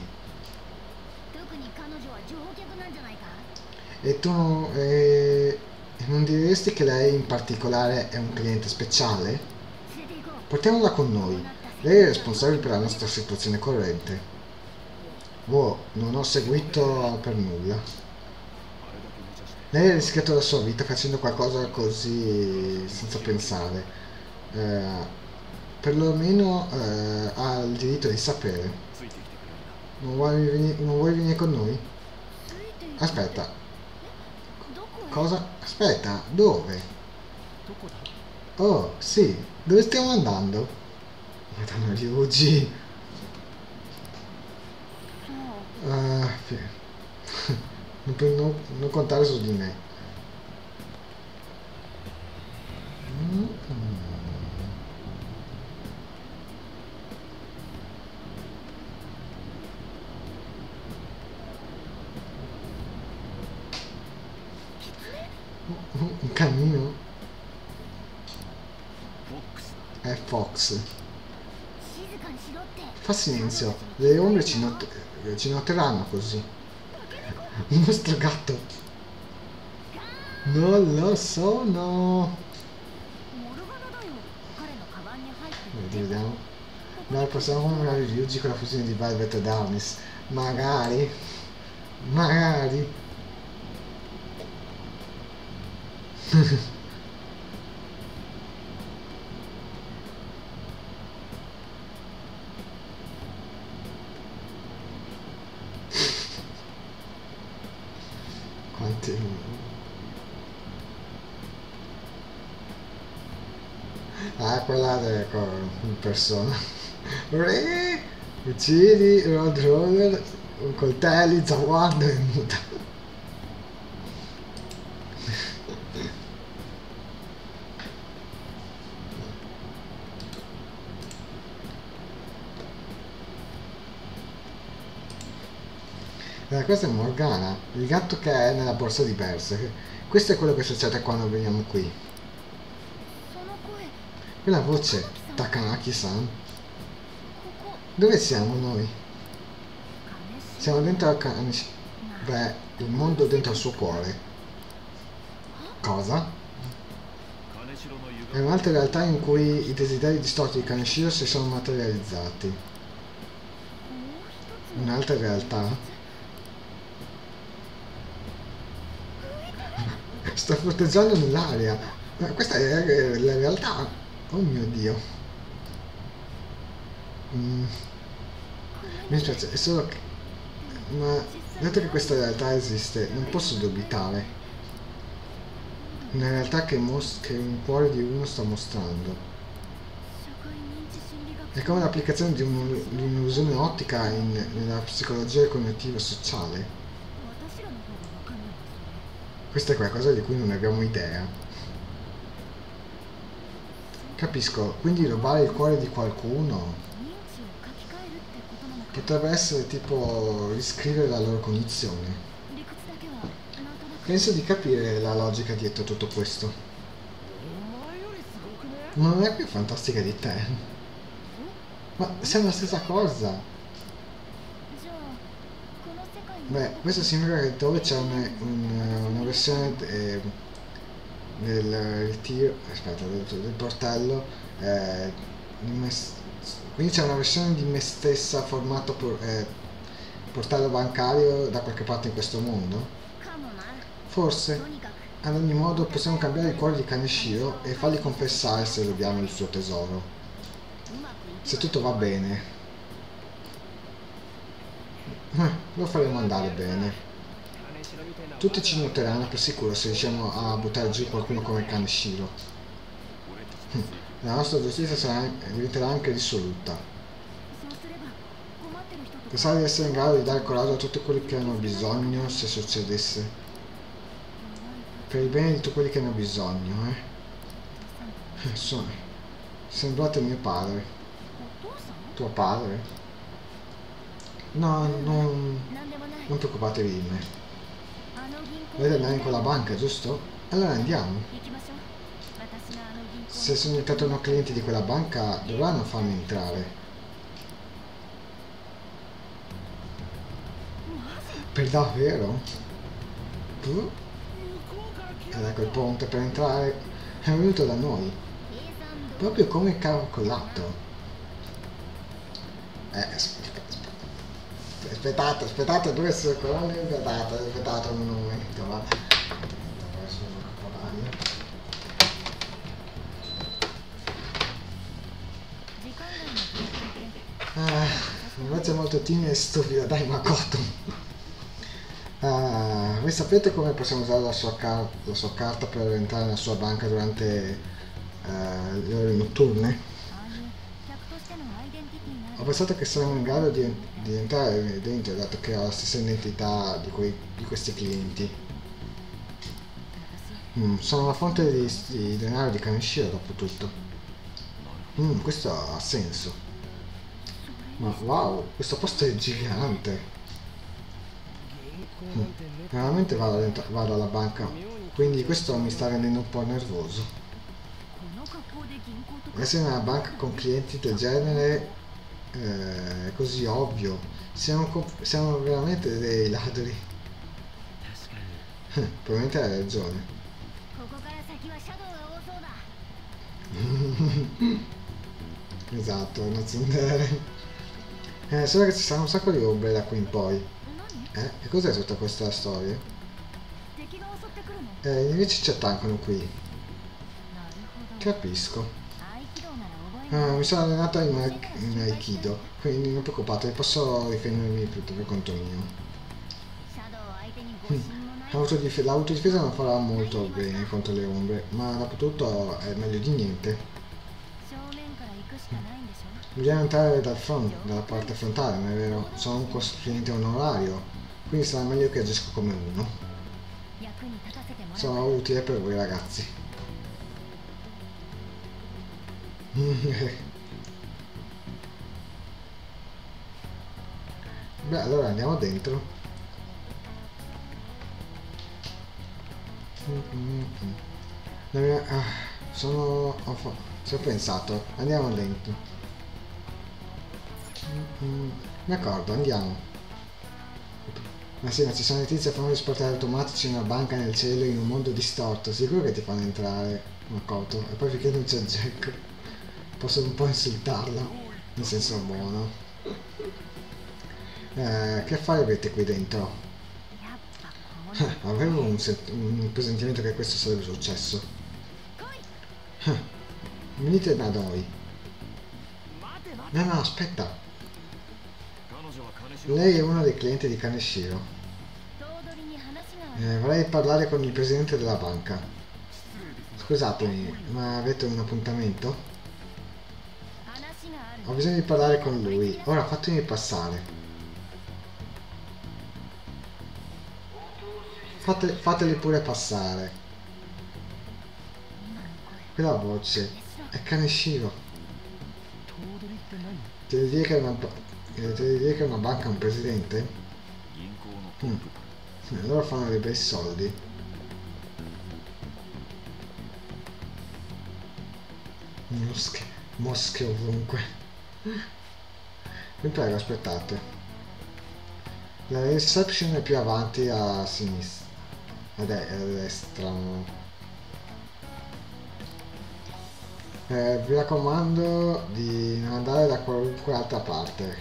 E tu non, eh, non diresti che lei in particolare è un cliente speciale? Portiamola con noi. Lei è responsabile per la nostra situazione corrente. Wow, non ho seguito per nulla. Lei ha rischiato la sua vita facendo qualcosa così senza pensare. Eh, perlomeno eh, ha il diritto di sapere. Non vuoi, venire, non vuoi venire con noi? Aspetta. Cosa? Aspetta, dove? Oh, sì. Dove stiamo andando? Madonna Ryuji. Uh, non, non, non contare su di me. Mm-hmm. Un cammino? È Fox. Fa silenzio, le ombre ci, not ci noteranno così. Il nostro gatto. Non lo sono. Vediamo. Noi possiamo magari Ryuji con la fusione di Velvet e Darkness. Magari. Magari. Quanti... Ah, quella è in persona. Re, uccidi, road roller, coltelli, zaguardo e muta. Questa è Morgana, il gatto che è nella borsa di Berserk. Questo è quello che succede quando veniamo qui. Quella voce, Takanaki-san. Dove siamo noi? Siamo dentro al Kaneshiro. Beh, il mondo dentro il suo cuore. Cosa? È un'altra realtà in cui i desideri distorti di Kaneshiro si sono materializzati. Un'altra realtà? Sto fronteggiando nell'aria. Questa è la realtà. Oh mio Dio. Mm, mi dispiace, è solo che... Ma dato che questa realtà esiste, non posso dubitare. Una realtà che, mos- che un cuore di uno sta mostrando. È come l'applicazione di, un- di un'illusione ottica in- nella psicologia cognitiva sociale. Questo è qualcosa di cui non abbiamo idea. Capisco, quindi rubare il cuore di qualcuno potrebbe essere tipo riscrivere la loro cognizione. Penso di capire la logica dietro tutto questo. Ma non è più fantastica di te. Ma siamo la stessa cosa. Beh, questo significa che dove c'è un, un, una versione eh, del ritiro, aspetta, del, del portello, eh, di me, quindi c'è una versione di me stessa formato por, eh, portello bancario da qualche parte in questo mondo? Forse. Ad ogni modo possiamo cambiare il cuore di Kaneshiro e fargli confessare se rubiamo il suo tesoro. Se tutto va bene. Eh, lo faremo andare bene. Tutti ci noteranno per sicuro se riusciamo a buttare giù qualcuno come Kaneshiro. La nostra giustizia sarà, diventerà anche risoluta. Pensare di essere in grado di dare coraggio a tutti quelli che hanno bisogno se succedesse. Per il bene di tutti quelli che hanno bisogno, eh. Sono... Sembrate mio padre. Tuo padre? No, non... Non preoccupatevi di me. Volete andare in quella banca, giusto? Allora andiamo. Se sono diventato uno cliente di quella banca, dovranno farmi entrare. Per davvero? Uh? Ed ecco il ponte per entrare. È venuto da noi. Proprio come calcolato. Eh, aspetta, aspetta. Aspettate, aspettate due secondi, aspettate, aspettate un momento, va. Ah, invece è molto timido e stupido, dai Makoto. Ah, voi sapete come possiamo usare la sua, car la sua carta per entrare nella sua banca durante uh, le ore notturne? Ho pensato che saremmo in grado di, di entrare dentro, dato che ho la stessa identità di, quei, di questi clienti. Mm, sono la fonte di, di denaro di Kaneshiro, dopo tutto. Mm, questo ha senso. Ma wow, questo posto è gigante. Mm. Veramente vado, dentro, vado alla banca, quindi questo mi sta rendendo un po' nervoso. Essere in una banca con clienti del genere eh, è così ovvio. Siamo, siamo veramente dei ladri. Probabilmente hai ragione. Esatto, una tsundere. Eh, solo che ci sarà un sacco di ombre da qui in poi. Eh? E cos'è tutta questa storia? Eh, invece ci attaccano qui. Capisco. Ah, mi sono allenato in, in Aikido, quindi non preoccupate, posso difendermi per conto mio. L'autodif- L'autodifesa non farà molto bene contro le ombre, ma dopo tutto è meglio di niente. Bisogna entrare dal front, dalla parte frontale, non è vero? Sono un cliente onorario, quindi sarà meglio che agisco come uno. Sono utile per voi ragazzi. Beh, allora andiamo dentro. La mia... ah, sono... Ho, fa... ci ho pensato. Andiamo dentro. D'accordo, andiamo. Ma sì, ma ci sono notizie a favore di sportelli automatici in una banca nel cielo in un mondo distorto. Sicuro che ti fanno entrare, Makoto. E poi finché non c'è Jack, posso un po' insultarla, in senso buono. Eh, che affari avete qui dentro? Eh, avevo un, un presentimento che questo sarebbe successo. Eh, venite da noi. No, no, aspetta. Lei è uno dei clienti di Kaneshiro. Eh, vorrei parlare con il presidente della banca. Scusatemi, ma avete un appuntamento? Ho bisogno di parlare con lui. Ora fatemi passare. Fate, fateli pure passare. Quella voce è Kaneshiro. Ti devi dire che è una, ti devi dire che è una banca ha un presidente? Mm. Allora fanno dei bei soldi. Mosche, mosche ovunque. Vi prego, aspettate. La reception è più avanti a sinistra. A, de a destra. No? Eh, vi raccomando di non andare da qualunque altra parte.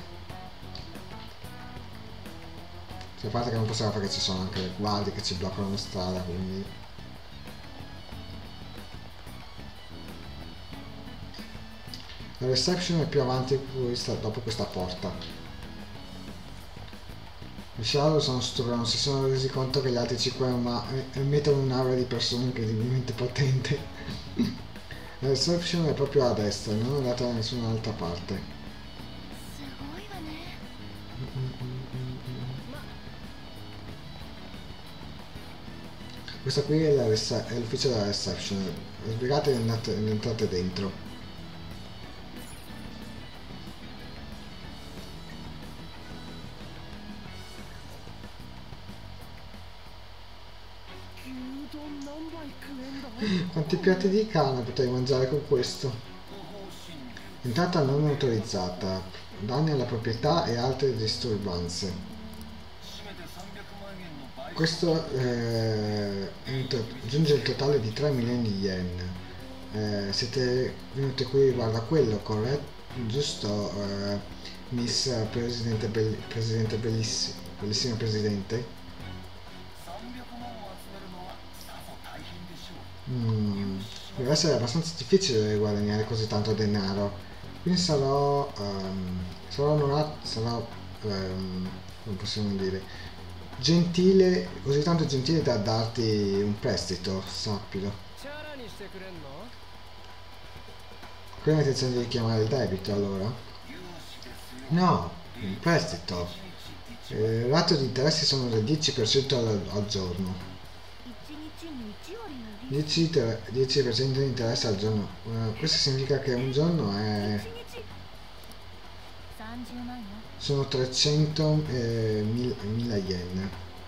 Cioè, a parte che non possiamo perché ci sono anche le guardie che ci bloccano la strada, quindi... La reception è più avanti dopo questa porta. I Shadow sono stupidi, non si sono resi conto che gli altri cinque emettono un'aura di persona incredibilmente potente. La reception è proprio a destra, non andate da nessun'altra parte. Questa qui è l'ufficio della reception. Sbrigate e andate, entrate dentro. Quanti piatti di carne potrei mangiare con questo? Entrata non autorizzata, danni alla proprietà e altre disturbanze. Questo eh, giunge il totale di tre milioni di yen. Eh, siete venuti qui, guarda quello, corretto? Giusto, eh, Miss Presidente, Be Presidente Bellissimo, bellissimo Presidente? Mm, deve essere abbastanza difficile guadagnare così tanto denaro, quindi sarò um, sarò onorato, sarò um, come possiamo dire, gentile, così tanto gentile da darti un prestito, sappilo. Qui hai intenzione di chiamare il debito allora? No, un prestito. Il rato di interessi sono del dieci per cento al, al giorno. dieci per cento di interesse al giorno. Uh, questo significa che un giorno è... sono trecento mila yen.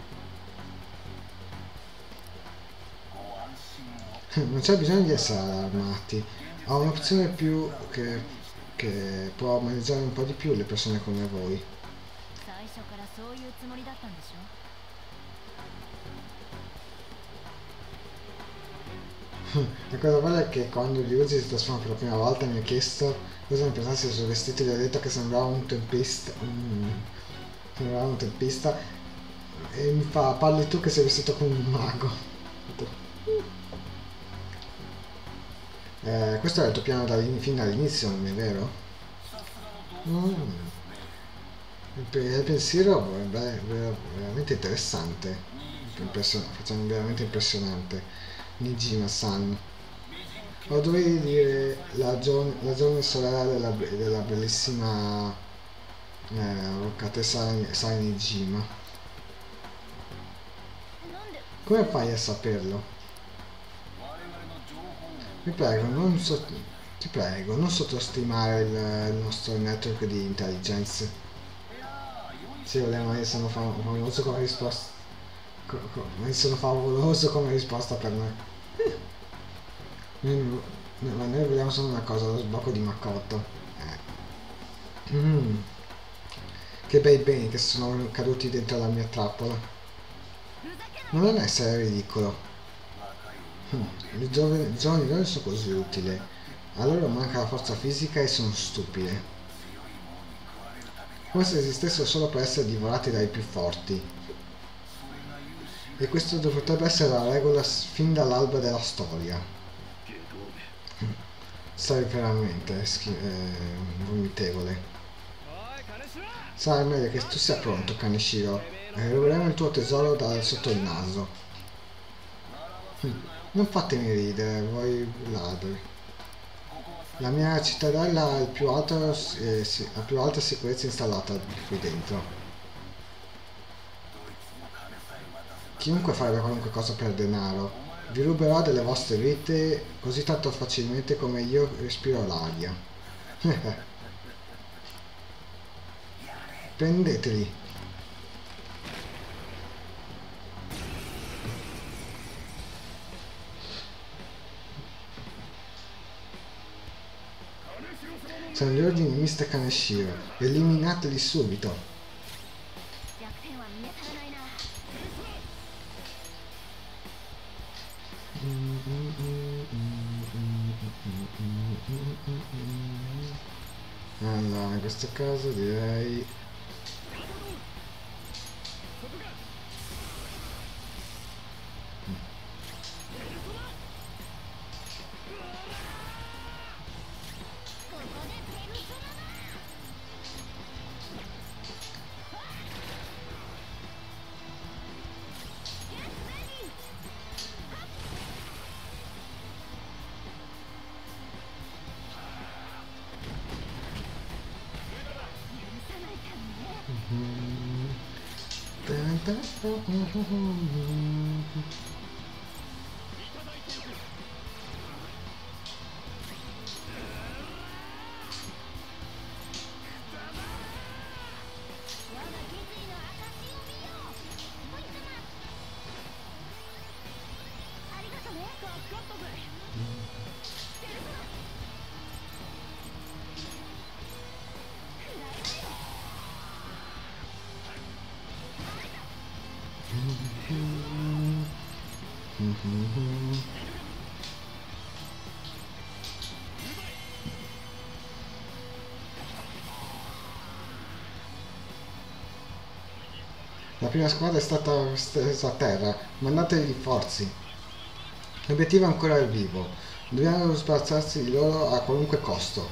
Non c'è bisogno di essere allarmati. Ho un'opzione più che, che può maneggiare un po' di più le persone come voi. La cosa bella è che quando Ryuji si trasforma per la prima volta mi ha chiesto cosa ne pensassi del suo vestito e gli ho detto che sembrava un tempesta. Mm, sembrava un tempesta. E mi fa, parli tu che sei vestito come un mago. Eh, questo è il tuo piano fin dall'inizio, non è vero? Mm. Il pensiero è veramente interessante. Facciamo veramente impressionante. Nijima-san. O dovevi dire la, giovane, la giovane sorella della, della bellissima eh, avvocatessa Sai Nijima. Come fai a saperlo? Vi prego, non so, ti prego, non sottostimare il, il nostro network di intelligence. Sì, ma io sono famoso come risposta. Ma sono favoloso come risposta per me. Noi, ma noi vogliamo solo una cosa, lo sblocco di Makoto. Eh. Mm. Che bei beni che sono caduti dentro la mia trappola. Non essere ridicolo. Mm. I giovani non sono così utili. A loro manca la forza fisica e sono stupide. Come se esistessero solo per essere divorati dai più forti. E questo potrebbe essere la regola fin dall'alba della storia. Stai veramente schi- eh, vomitevole. Sai meglio che tu sia pronto, Kaneshiro. E ruberemo il tuo tesoro da sotto il naso. Hm, Non fatemi ridere, voi ladri. La mia cittadella ha il più alto, eh, sì, la più alta sicurezza installata qui dentro. Chiunque farebbe qualunque cosa per denaro. Vi ruberò delle vostre vite così tanto facilmente come io respiro l'aria. Prendeteli. Sono gli ordini di mister Kaneshiro. Eliminateli subito. Allora, in questo caso direi... La prima squadra è stata stesa a terra, mandateli rinforzi. L'obiettivo è ancora al vivo. Dobbiamo sbarazzarsi di loro a qualunque costo.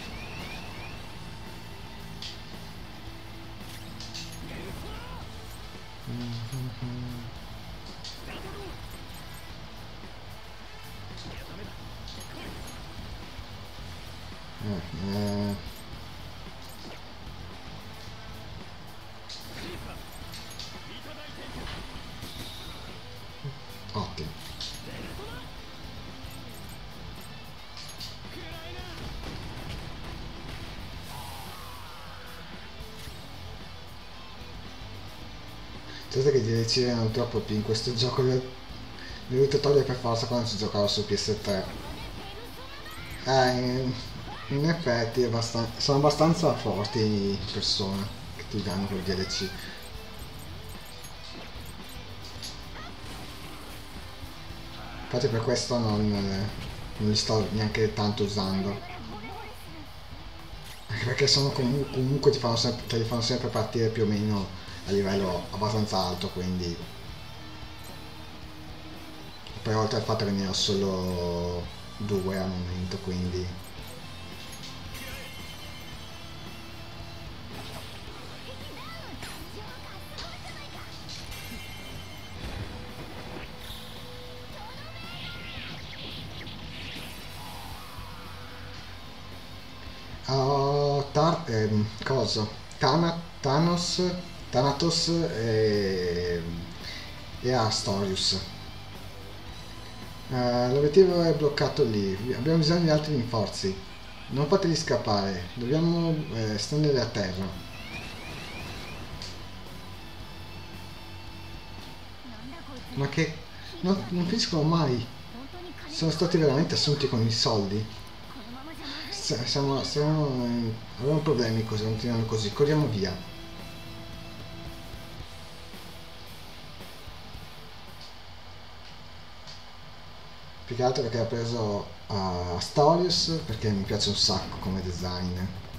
Eh, eh. Ottimo. Certo che gli girano troppo più in questo gioco, li ho dovuto togliere per forza quando ci giocavo su P S tre. Eh, in, in effetti è abbastan- sono abbastanza forti in persona che ti danno quel D L C. Infatti per questo non, non li sto neanche tanto usando. Anche perché sono comu- comunque ti fanno sempre, te li fanno sempre partire più o meno a livello abbastanza alto, quindi poi oltre al fatto che ne ho solo due al momento, quindi oh, Tar- ehm, coso Tana- Thanos Thanatos e, e Astorius. Eh, l'obiettivo è bloccato lì, abbiamo bisogno di altri rinforzi. Non fateli scappare, dobbiamo eh, stendere a terra. Ma che... non, non finiscono mai. Sono stati veramente assunti con i soldi. S- Siamo, siamo, eh, abbiamo problemi così, continuano così, corriamo via. Più che altro perché ho preso uh, Astorius perché mi piace un sacco come design.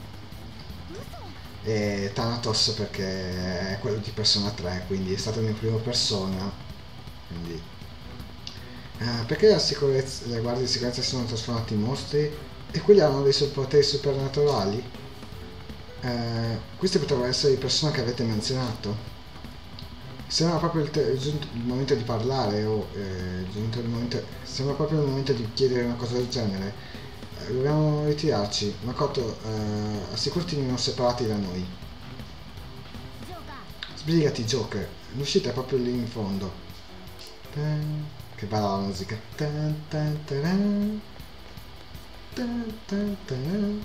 E Thanatos perché è quello di Persona tre, quindi è stato il mio primo Persona. Quindi... Uh, perché la sicurezza, le guardie di sicurezza si sono trasformati in mostri? E quelli hanno dei poteri supernaturali? Eh, queste potrebbero essere le persone che avete menzionato. Sembra proprio il, te- giunto il momento di parlare o eh, giunto il momento, sembra proprio il momento di chiedere una cosa del genere. Eh, dobbiamo ritirarci. Makoto, eh, assicurati di non separati da noi. Sbrigati, Joker. L'uscita è proprio lì in fondo. Tan, che bella la musica. Tan, tan, taran. Tan, tan, taran.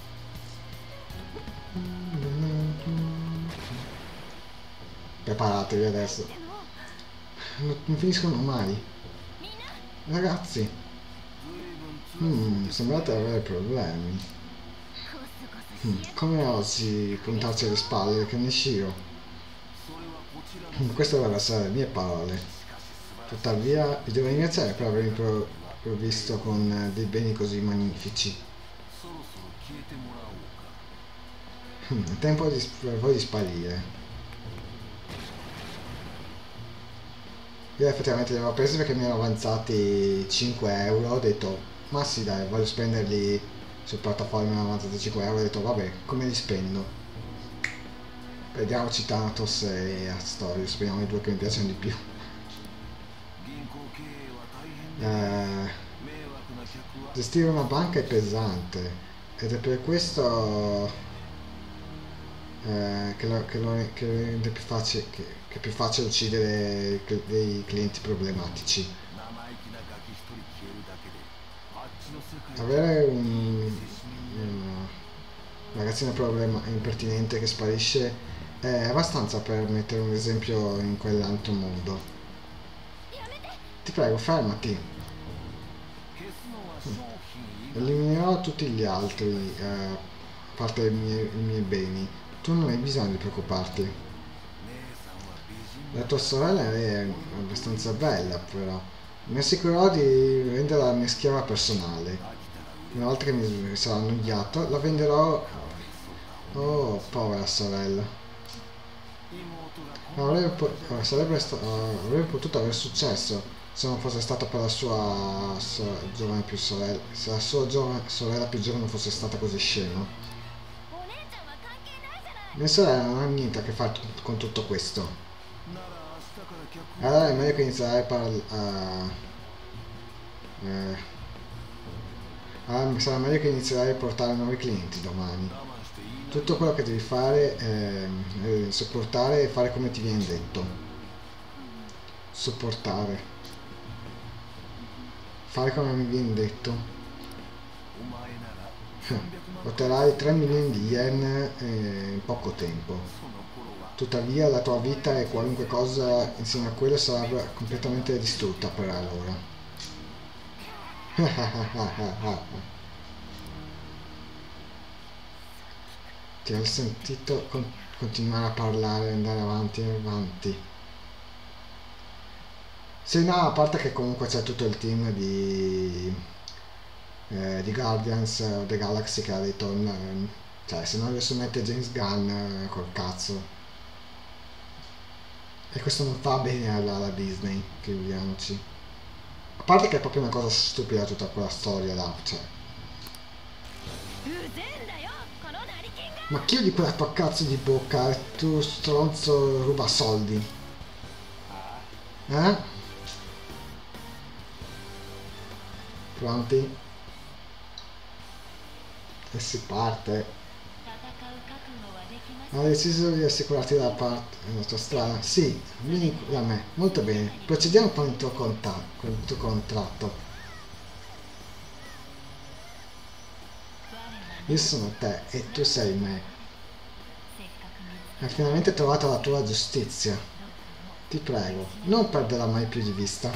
Preparatevi adesso. Non, non finiscono mai. Ragazzi. Hmm, sembrate avere problemi. Hmm, come osi puntarci alle spalle, Kaneshiro? Hmm, queste dovrebbero essere le mie parole. Tuttavia, vi devo ringraziare per avermi pro- provvisto con eh, dei beni così magnifici. Hmm, è tempo di, per voi di sparire. Io effettivamente li avevo presi perché mi erano avanzati cinque euro, ho detto, ma sì dai, voglio spenderli sul portafoglio, mi hanno avanzati cinque euro, ho detto, vabbè, come li spendo? Vediamoci Thanatos e Astorius, speriamo i due che mi piacciono di più. Eh, gestire una banca è pesante ed è per questo eh, che, lo, che, lo, che rende più facile, che, che è più facile uccidere dei clienti problematici. Avere un, un ragazzino problema impertinente che sparisce è abbastanza per mettere un esempio in quell'altro mondo. Ti prego, fermati. Eliminerò tutti gli altri, eh, a parte i miei, i miei beni. Tu non hai bisogno di preoccuparti. La tua sorella è abbastanza bella, però. Mi assicurerò di renderla la mia schiava personale. Una volta che mi sarà annoiato, la venderò. Oh, povera sorella. Avrebbe, po- sarebbe sta- avrebbe potuto avere successo se non fosse stata per la sua, sua giovane più sorella. Se la sua giovane, sorella più giovane fosse stata così scema. Mia sorella non ha niente a che fare t- con tutto questo. Allora è meglio che iniziare a parlare. Eh, allora sarà meglio che inizierai a portare nuovi clienti domani. Tutto quello che devi fare è, è sopportare e fare come ti viene detto. Sopportare. Fare come mi viene detto. Otterrai tre milioni di yen in poco tempo. Tuttavia la tua vita e qualunque cosa insieme a quello sarà completamente distrutta per allora. Ti ho sentito con- continuare a parlare, andare avanti e avanti. Sì, no, a parte che comunque c'è tutto il team di, eh, di Guardians of the Galaxy che ha detto, "Mm, cioè se non riesco a mettere James Gunn, eh, col cazzo. E questo non fa bene alla, alla Disney, figuriamoci. A parte che è proprio una cosa stupida tutta quella storia là, cioè. Ma chiudi quella tua cazzo di bocca e tu stronzo ruba soldi. Eh? Pronti? E si parte. Ho deciso di assicurarti da parte della tua strada. Sì, vieni da me. Molto bene. Procediamo con il tuo, contatto, con il tuo contratto. Io sono te e tu sei me. Hai finalmente trovato la tua giustizia. Ti prego, non perderla mai più di vista.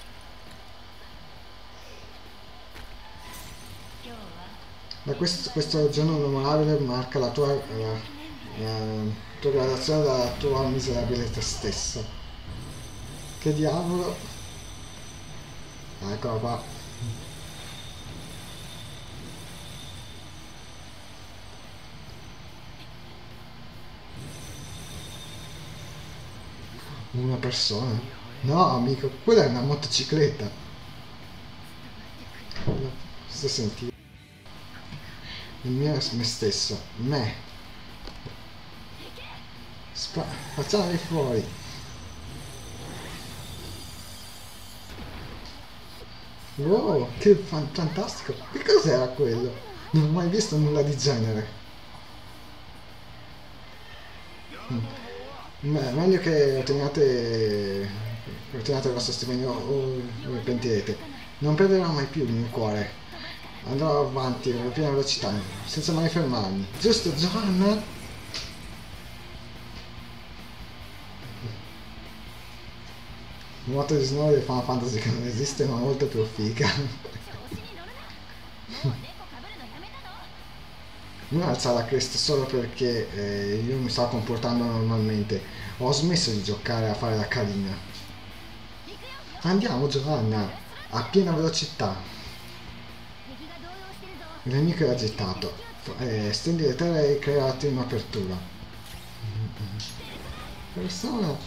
Da questo, questo giorno memorabile marca la tua, la, la tua gradazione dalla tua miserabile te stessa. Che diavolo? Eccola qua. Una persona? No, amico, quella è una motocicletta. Sto sentendo. il mio me stesso, me. Spa facciamoli fuori. Wow, che fan fantastico. Che cos'era quello? Non ho mai visto nulla di genere. Mm. Me- meglio che otteniate otteniate il vostro stipendio o vi pentirete. Non perderò mai più il mio cuore. Andrò avanti a piena velocità, senza mai fermarmi. Giusto, Giovanna? Il moto di snow di Final Fantasy che non esiste ma molto più figa. Non alzare la cresta solo perché eh, io mi stavo comportando normalmente. Ho smesso di giocare a fare la carina. Andiamo Giovanna, a piena velocità. Il nemico è agitato. Eh, stendi le terre e creati un'apertura. Persona.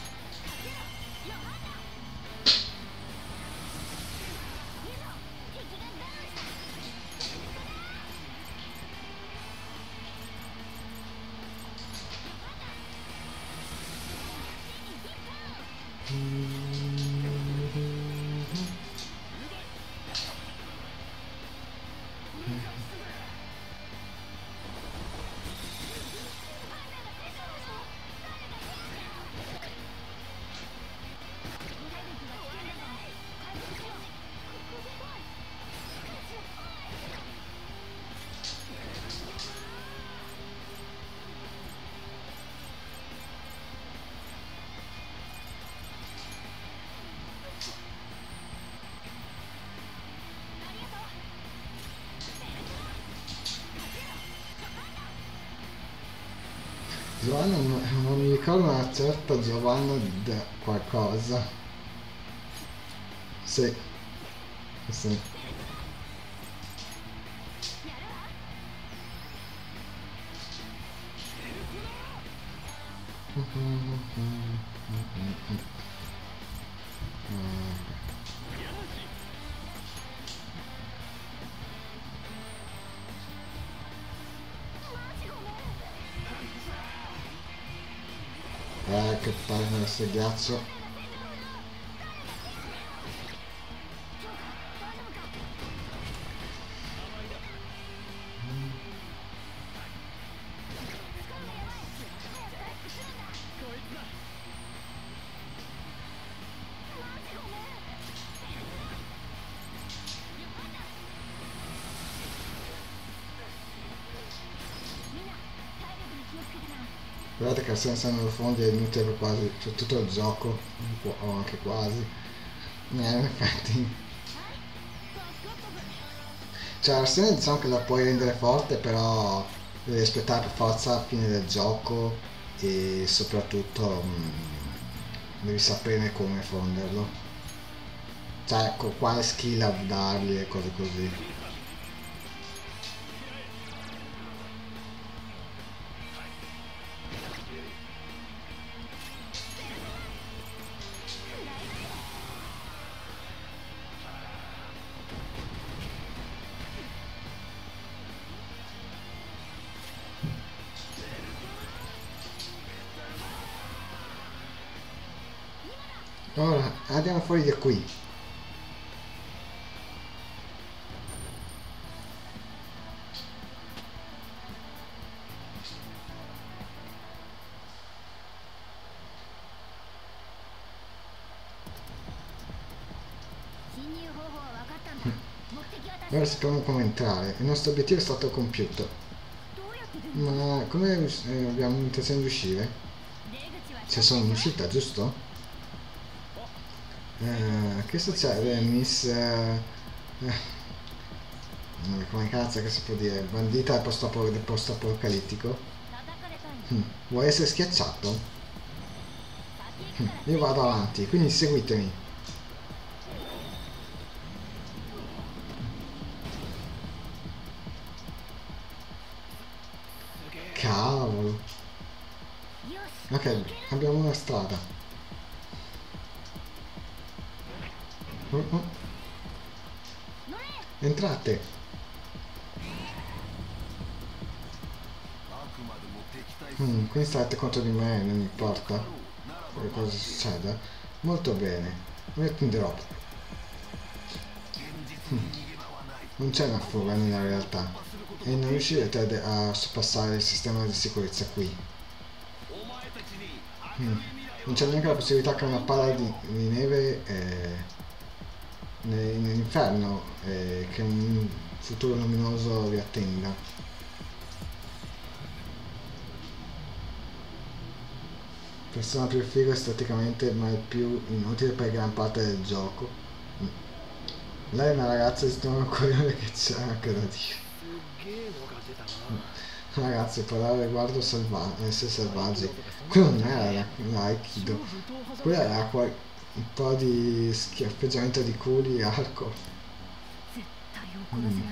Giovanna, non, non mi ricordo una certa Giovanna da qualcosa. Sì, sì. Eh, che palle questo ghiaccio. Guardate che senza nello fondo è inutile per quasi, cioè tutto il gioco, o anche quasi. Eh, in effetti. Cioè Arsene diciamo che la puoi rendere forte, però devi aspettare per forza la fine del gioco e soprattutto mh, devi sapere come fonderlo. Cioè con quale skill dargli e cose così. Ora andiamo fuori da qui. Ora sappiamo come entrare. Il nostro obiettivo è stato compiuto. Ma come eh, abbiamo intenzione di uscire? C'è solo un'uscita, giusto? Eh, che succede, Miss... Eh, eh, come cazzo che si può dire? Bandita del post-ap- post-apocalittico? Hm, vuoi essere schiacciato? Hm, io vado avanti, quindi seguitemi. Cavolo. Ok, abbiamo una strada. Oh, oh. Entrate. Mm, quindi state contro di me, non importa che cosa succeda. Molto bene. Metti un drop. Mm. Non c'è una fuga nella realtà e non riuscirete a sorpassare il sistema di sicurezza qui. Mm. Non c'è neanche la possibilità che una palla di, di neve eh, nell'inferno eh, che un futuro luminoso vi attenda. Persona più figo esteticamente ma è più inutile per gran parte del gioco. Mm. Lei è una ragazza di stomaco coglione che c'è anche da dire. Ragazzi, parlare riguardo selva essere selvaggi. Quello non era l'aikido. Quello era qual un po' di schiaffeggiamento di culi e arco. Mm.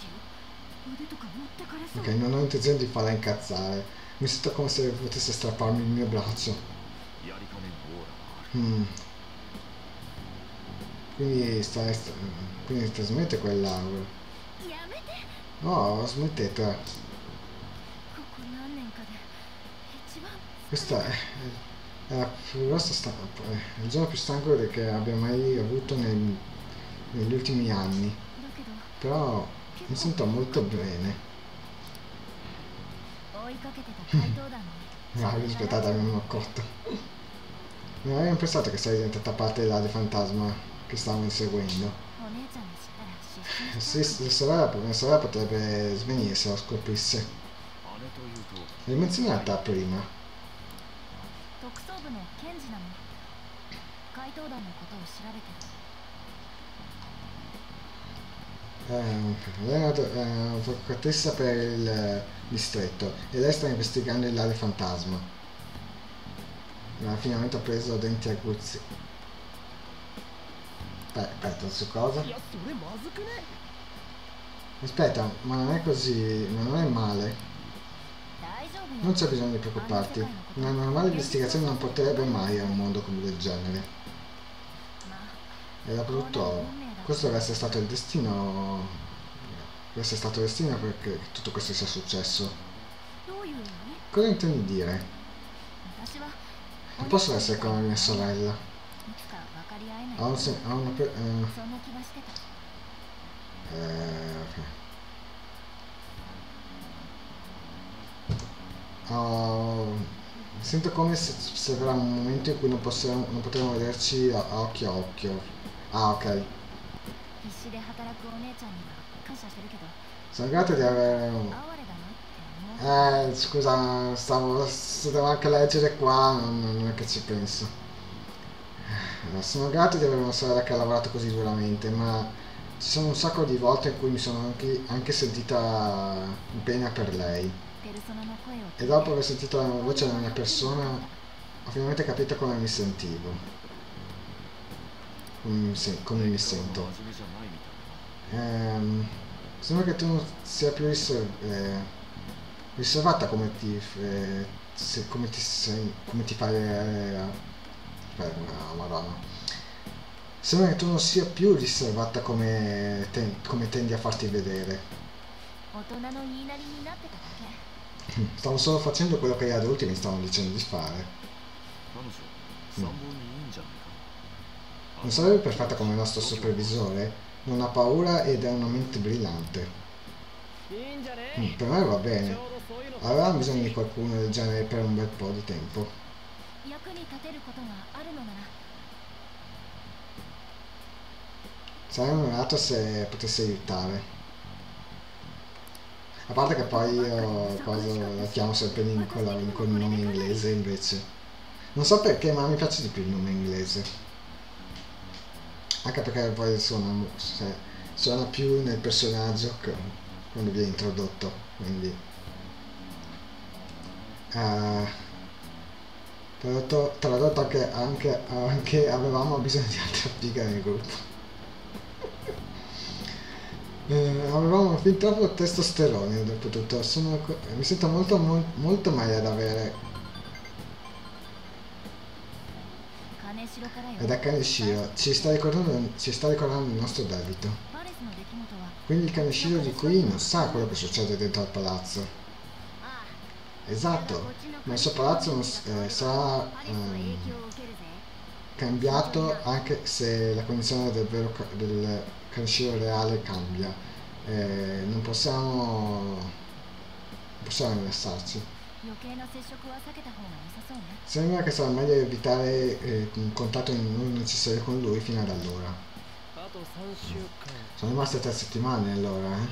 Ok, non ho intenzione di farla incazzare. Mi sento come se potesse strapparmi il mio braccio. Mm. Quindi stai... Sta, quindi trasmette quell'aura. Oh, smettete. Questa è, è la più grossa stampa, è il giorno più stanco che abbia mai avuto nei, negli ultimi anni. Però mi sento molto bene. Ah, aspettate, mi hanno accorto. Non avevo pensato che sei diventata parte dell'Ade Fantasma che stavo inseguendo. Sì, la sorella, la sorella potrebbe svenire se lo scoprisse. L'hai menzionata prima. Eh, lei è un'avvocatessa per il distretto e lei sta investigando il Lade Fantasma. Ma finalmente ho preso denti aguzzi. Beh, aspetta, su cosa? Aspetta, ma non è così, ma non è male. Non c'è bisogno di preoccuparti. Una normale investigazione non porterebbe mai a un mondo come del genere. Era brutto. Questo deve essere stato il destino. Deve essere stato il destino perché tutto questo sia successo. Cosa intendi dire? Non posso essere come mia sorella. Ho un se- ho una per- eh, eh, ok. Oh, sento come se, se avrà un momento in cui non, possiamo, non potremo vederci a, a occhio a occhio. Ah, ok. Sono grato di aver... Eh, scusa, stavo... se devo anche leggere qua, non, non è che ci penso. Sono grato di avere una sorella che ha lavorato così duramente, ma ci sono un sacco di volte in cui mi sono anche, anche sentita in pena per lei. E dopo aver sentito la voce della mia persona, ho finalmente capito come mi sentivo. Come mi, se come mi sento. Ehm, sembra che tu non sia più riserv eh, riservata come ti, eh, se, come ti, sei, come ti fai... Eh, oh, madonna. Sembra che tu non sia più riservata come, ten come tendi a farti vedere. Stavo solo facendo quello che gli adulti mi stavano dicendo di fare. Mm. Non sarebbe perfetta come il nostro supervisore? Non ha paura ed è una mente brillante. Mm, per me va bene. Avevamo bisogno di qualcuno del genere per un bel po' di tempo. Sarei onorato se potessi aiutare. A parte che poi io cosa, la chiamo sempre Nicola con il nome inglese invece. Non so perché, ma mi piace di più il nome inglese. Anche perché poi suona, cioè, suona più nel personaggio che quando viene introdotto. Quindi. Uh, tradotto, tradotto anche, anche, anche avevamo bisogno di altra figa nel gruppo. Eh, avevamo fin troppo testosterone dopo tutto. Sono, mi sento molto, molto, molto meglio ad avere. E da Kaneshiro ci sta ricordando, ci sta ricordando il nostro debito. Quindi il Kaneshiro di qui non sa quello che succede dentro al palazzo. Esatto, ma il suo palazzo non s- eh, sarà ehm, cambiato anche se la condizione del vero ca- del Kanshiro reale cambia. Eh, non possiamo, non possiamo rilassarci. 余計な接触は避けた方が良さそうね。 Sembra che sarà meglio evitare eh, un contatto non necessario con lui fino ad allora. Sono rimaste tre settimane allora, eh?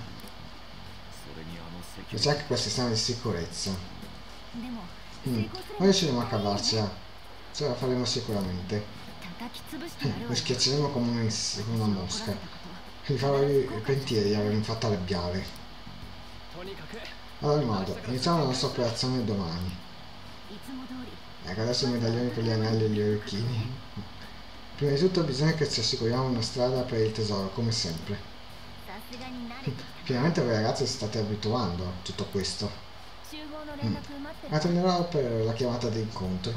E c'è anche quel sistema di sicurezza. でも Mm. Ma riusciremo a cavarcela. Ce la faremo sicuramente. 叩き潰してやるわ Lo よ。 schiacceremo come una, come una mosca. Gli farò pentire di avermi fatto arrabbiare. Allora, in modo, iniziamo la nostra operazione domani. いつも通り Ecco, adesso i medaglioni per gli anelli e gli orecchini. Prima di tutto bisogna che ci assicuriamo una strada per il tesoro, come sempre. さすがに慣れてきた。 Finalmente voi ragazzi si state abituando a tutto questo. 集合の連絡待ってる。 Attenderò per la chiamata di incontro.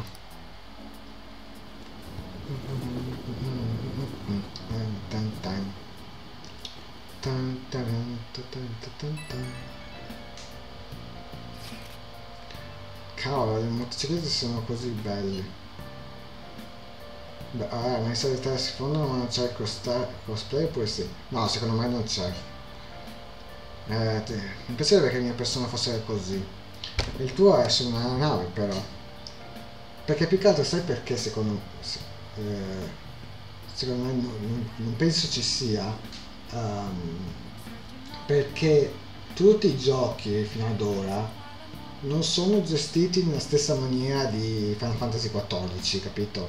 Tan tan. Tan taran, tan tan tan tan. Cavolo, le motociclette sono così belle. Beh, ah, ma i solitari si fondono ma non c'è il crosta- cosplay oppure sì? No, secondo me non c'è. Eh, te- mi piacerebbe che la mia persona fosse così. Il tuo è su una nave però. Perché più che altro sai perché secondo, se- eh, secondo me non, non- non penso ci sia. ehm, perché tutti i giochi fino ad ora non sono gestiti nella stessa maniera di Final Fantasy quattordici, capito?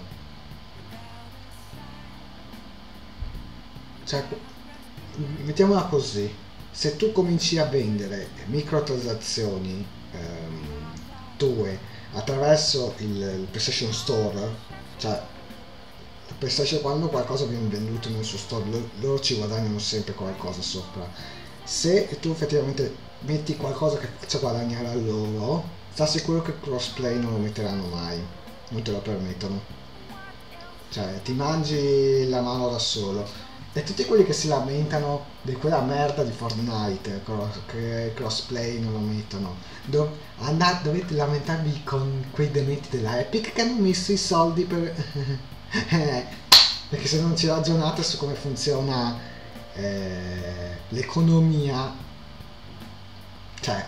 Cioè, mettiamola così, se tu cominci a vendere microtransazioni ehm, tue attraverso il, il PlayStation Store, cioè il PlayStation quando qualcosa viene venduto nel suo store, lo- loro ci guadagnano sempre qualcosa sopra. Se tu effettivamente metti qualcosa che ci guadagnerà loro, sta sicuro che il crossplay non lo metteranno mai, non te lo permettono. Cioè, ti mangi la mano da solo. E tutti quelli che si lamentano di quella merda di Fortnite, cro- che il crossplay non lo mettono, Do- andate, dovete lamentarvi con quei dementi della Epic che hanno messo i soldi per... Eh, perché se non ci ragionate su come funziona eh, l'economia, cioè,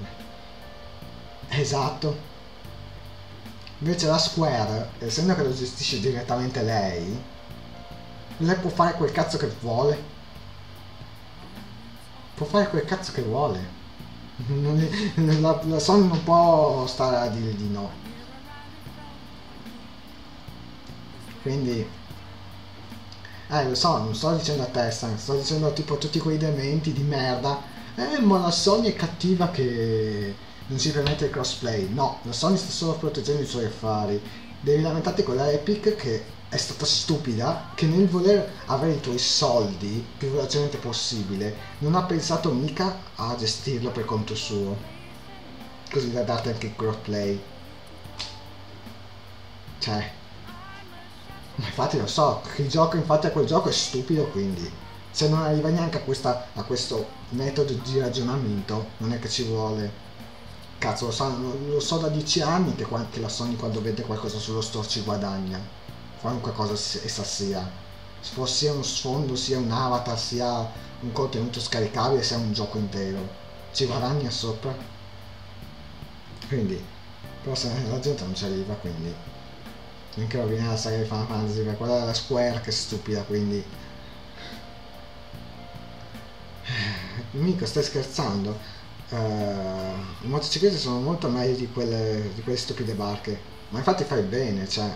esatto. Invece la Square, essendo che lo gestisce direttamente lei, lei può fare quel cazzo che vuole. Può fare quel cazzo che vuole. Non è- la, la Sony non può stare a dire di no. Quindi, eh lo so, non sto dicendo a te, Stan, sto dicendo tipo tutti quei dementi di merda. Eh, ma la Sony è cattiva che non si permette il crossplay. No, la Sony sta solo proteggendo i suoi affari. Devi lamentarti con la Epic che è stata stupida, che nel voler avere i tuoi soldi più velocemente possibile non ha pensato mica a gestirlo per conto suo, così da darti anche il crossplay. Cioè, ma infatti lo so, che il gioco, infatti quel gioco è stupido, quindi se non arriva neanche a, questa, a questo metodo di ragionamento non è che ci vuole. Cazzo, lo so, lo so da dieci anni che, qua- che la Sony quando vende qualcosa sullo store ci guadagna, qualunque cosa si- essa sia, Fo- sia uno sfondo, sia un avatar, sia un contenuto scaricabile, sia un gioco intero, ci guadagna sopra. Quindi, però se la gente non ci arriva, quindi neanche rovinare la saga di Final Fantasy, per quella della Square che è stupida, quindi mica stai scherzando. Uh, le motociclette sono molto meglio di quelle, di quelle stupide barche, ma infatti fai bene, cioè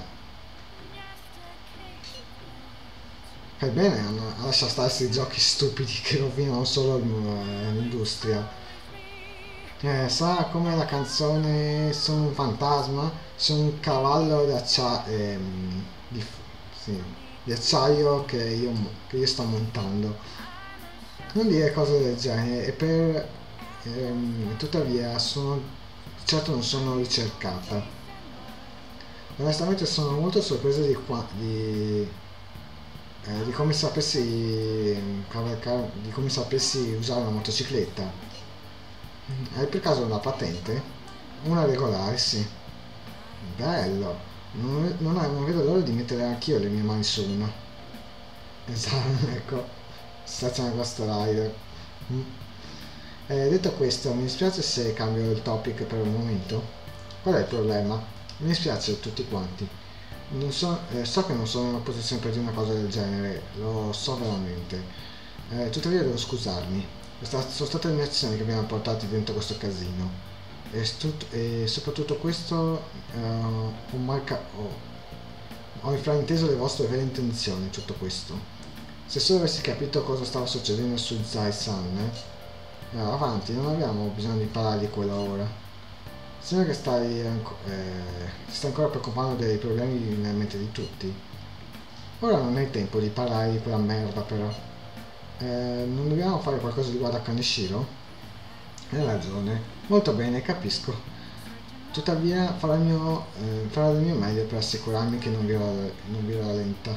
fai bene a, a lasciare stare questi giochi stupidi che rovinano solo il- l'industria. Eh, sa come la canzone Sono un fantasma, sono un cavallo di acciaio, di, sì, di acciaio che io, che io sto montando. Non dire cose del genere, e per ehm, tuttavia sono, certo non sono ricercata. Onestamente sono molto sorpreso di, qua, di, eh, di come sapessi cavalcare, di come sapessi usare una motocicletta. Hai per caso una patente? Una regolare, sì. Bello. Non, non, non vedo l'ora di mettere anch'io le mie mani su una. Esatto, ecco. Stazione Ghost Rider. Mm. Eh, detto questo, mi dispiace se cambio il topic per un momento. Qual è il problema? Mi dispiace a tutti quanti. Non so, eh, so che non sono in una posizione per dire una cosa del genere, lo so veramente. Eh, tuttavia devo scusarmi. È stat- sono state le mie azioni che mi hanno portati dentro questo casino. E, stu- e soprattutto questo eh, ho, marca- ho, ho infrainteso le vostre vere intenzioni in tutto questo. Se solo avessi capito cosa stava succedendo su Zai-san, eh, avanti, non abbiamo bisogno di parlare di quello ora. Sembra che stai, anco- eh, ti stai ancora preoccupando dei problemi nella mente di tutti. Ora non è il tempo di parlare di quella merda però. Eh, non dobbiamo fare qualcosa riguardo a Kaneshiro? Hai ragione. Molto bene, capisco. Tuttavia farò il mio, eh, farò del mio meglio per assicurarmi che non vi, ra- non vi rallenta.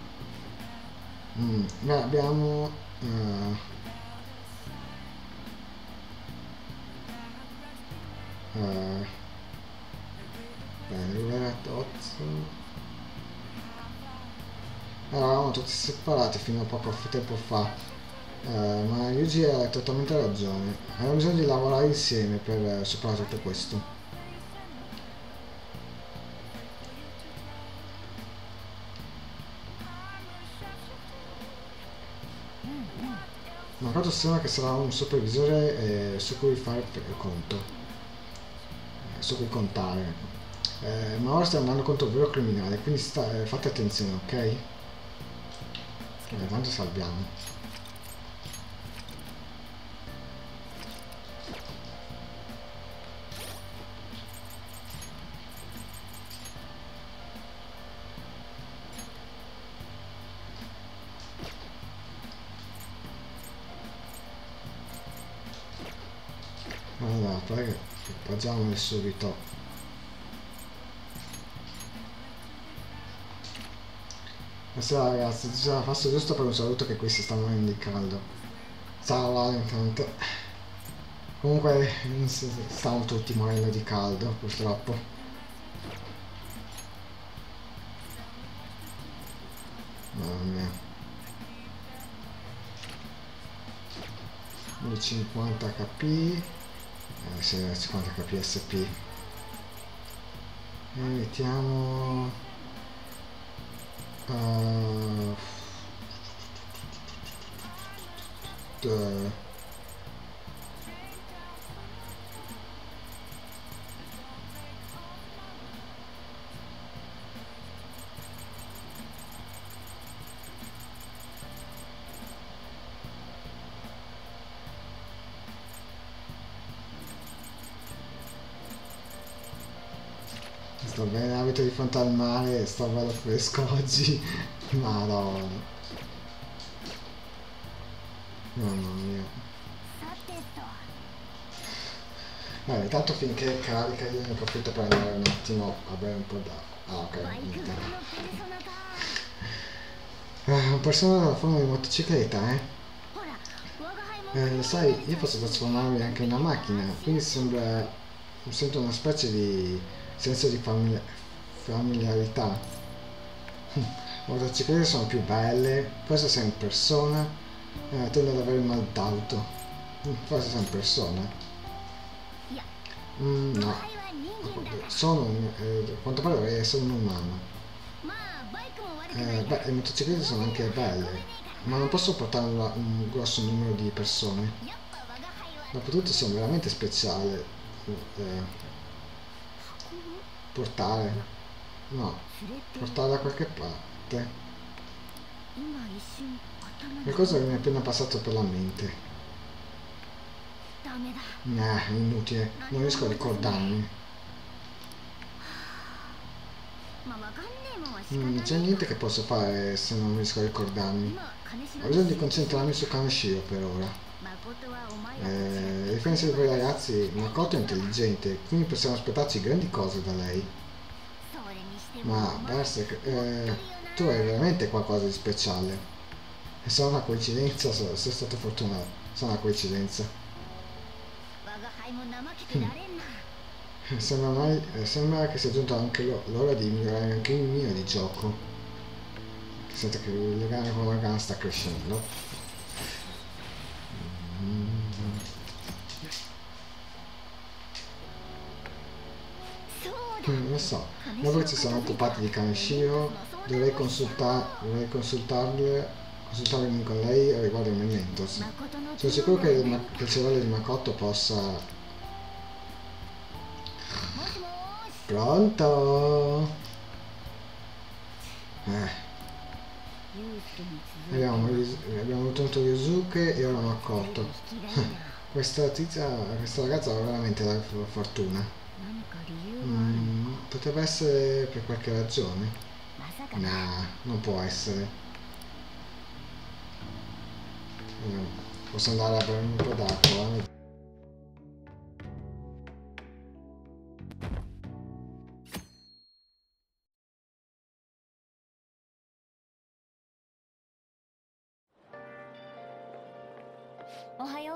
Mm, beh, abbiamo... Uh, uh, bene, Rivera Tozzo... Eravamo tutti separati fino a poco tempo fa, eh, ma Yuji ha totalmente ragione. Abbiamo bisogno di lavorare insieme per eh, superare tutto questo. Ma cosa sembra che sarà un supervisore eh, su cui fare conto, eh, su cui contare. Eh, ma ora stiamo andando contro il vero criminale, quindi sta, eh, fate attenzione, ok? Eh, tanto salviamo. Allora, prego, appoggiamole subito. Buonasera ragazzi, ci sarà passo giusto per un saluto che qui si sta morendo di caldo. Ciao Vale, intanto. Comunque stiamo tutti morendo di caldo, purtroppo. Mamma mia. cinquanta K P. Eh, sì, cinquanta K P S P. E mettiamo... Uh, uh, sto bene, abito di fronte al mare, sto bello fresco oggi. Madonna. Mamma mia. Vabbè, tanto finché carica io ne approfitto per andare un attimo a bere un po' d'acqua. Ah, ok. Eh, un personaggio nella forma di motocicletta, eh? eh? Lo sai, io posso trasformarmi anche in una macchina, quindi sembra... sento una specie di senso di famiglia... familiarità. Le motociclette sono più belle, forse sei in persona, eh, tendo ad avere mal d'auto. Forse sei in persona. Mm, no, sono, eh, a quanto pare dovrei essere un umano. Eh, beh, le motociclette sono anche belle, ma non posso portare un, un grosso numero di persone. Dopotutto sono veramente speciale. Eh, portare, no, portare da qualche parte. Qualcosa che mi è appena passato per la mente. Nah, inutile, non riesco a ricordarmi. Non c'è niente che posso fare se non riesco a ricordarmi. Ho bisogno di concentrarmi su Kaneshiro per ora. Eh, le difese di voi ragazzi, Makoto è intelligente, quindi possiamo aspettarci grandi cose da lei. Ma Berserk, eh, tu hai veramente qualcosa di speciale. È solo una coincidenza, sono, sono stato fortunato. Sono una coincidenza. Sembra, mai, eh, sembra che sia giunta anche lo- l'ora di migliorare anche il mio di gioco. Sento che il legame con Morgana sta crescendo. Mm. Mm, lo so, dopo che si sono occupati di Kaneshiro, dovrei, consulta dovrei consultarle, consultarmi con lei riguardo i Mementos. Sono sicuro che il, Ma- che il cervello di Makoto possa... Pronto? Eh. Abbiamo, abbiamo ottenuto Ryosuke e ora Makoto. Questa tizia, questa ragazza ha veramente la fortuna. Mm, potrebbe essere per qualche ragione? Nah, non può essere. Mm, posso andare a prendere un po' d'acqua? Eh? Ohayo.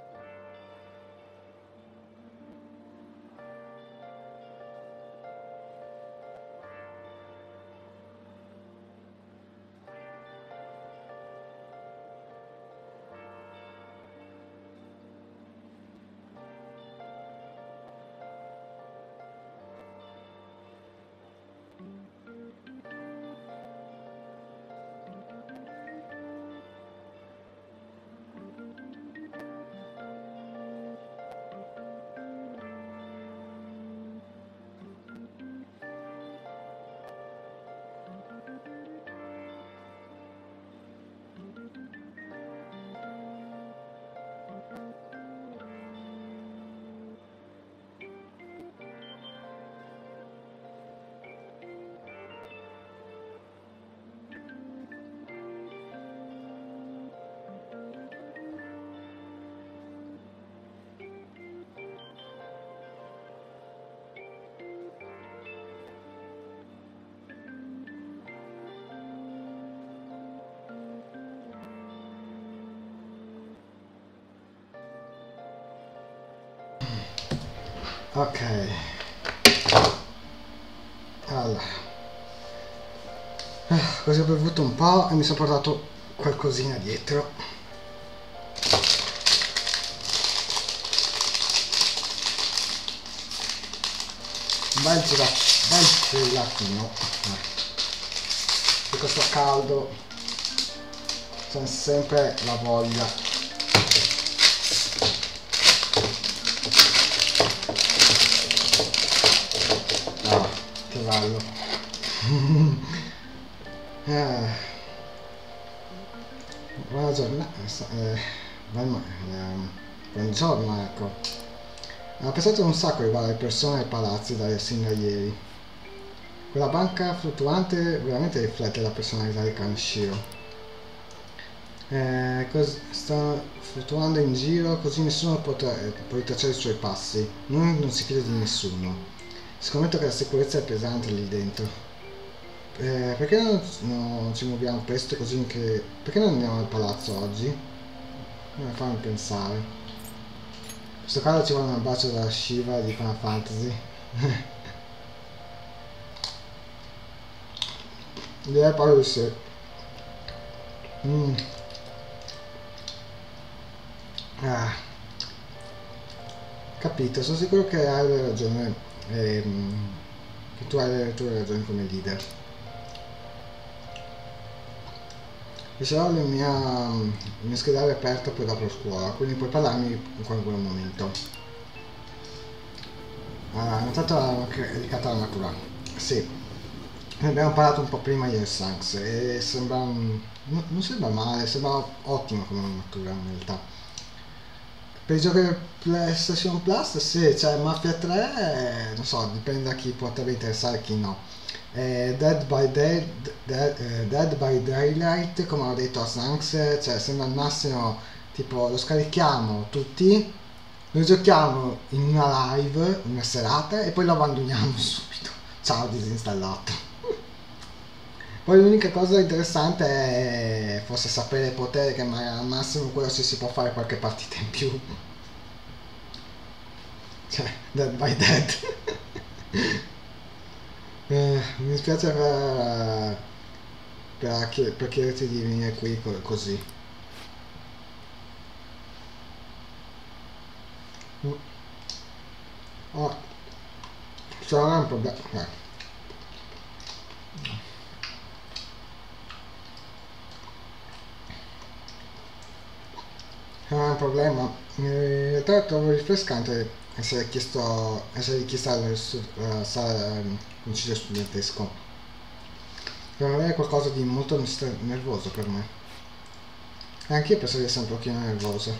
オッケー。Allora, ah, così ho bevuto un po' e mi sono portato qualcosina dietro. Un bel gelato, bel gelatino. Con questo caldo c'è sempre la voglia. Ah, che bello. eh, buona giornata. Eh, buon, eh, buongiorno, ecco. Ho pensato un sacco riguardo alle persone e ai palazzi da, sin da ieri. Quella banca fluttuante veramente riflette la personalità di Kaneshiro. Eh, sta fluttuando in giro così nessuno potrà, può ritracciare i suoi passi. Lui non si fida di nessuno. Scommetto che la sicurezza è pesante lì dentro. Eh, perché non, non ci muoviamo presto così che... Perché non andiamo al palazzo oggi? Eh, fammi pensare. In questo caso ci vuole un bacio da Shiva di Final Fantasy. Direi proprio di sì. Mm. Ah. Capito, sono sicuro che hai ragione. Ehm, che tu hai le tue ragioni come leader. Riceverò la mia, la mia scheda è aperta poi dopo scuola, quindi puoi parlarmi in qualunque momento. Ah, notato la carta sì, ne abbiamo parlato un po' prima io e Sanks e sembra, un, non, non sembra male, sembra ottimo come armatura in realtà. Per i giochi PlayStation Plus, sì, cioè Mafia tre, non so, dipende da chi potrebbe interessare e chi no. Eh, Dead by Day, Dead, eh, Dead by Daylight, come ho detto a Sanks, cioè sembra al massimo tipo lo scarichiamo tutti, lo giochiamo in una live, una serata e poi lo abbandoniamo subito. Ciao, disinstallato. Poi l'unica cosa interessante è forse sapere il potere, che al massimo quello si, si può fare qualche partita in più. Cioè, Dead by Dead. eh, mi dispiace per, per, chied- per chiederti di venire qui co- così. Mm. Oh, sarà un problema. Eh. Sarà un problema. Eh, tra l'altro trovo rinfrescante essere chiesto, essere richiesta alla stu- alla sala ehm, concilio studentesco. Per avere qualcosa di molto stre- nervoso per me. E anche io penso di essere un pochino nervoso.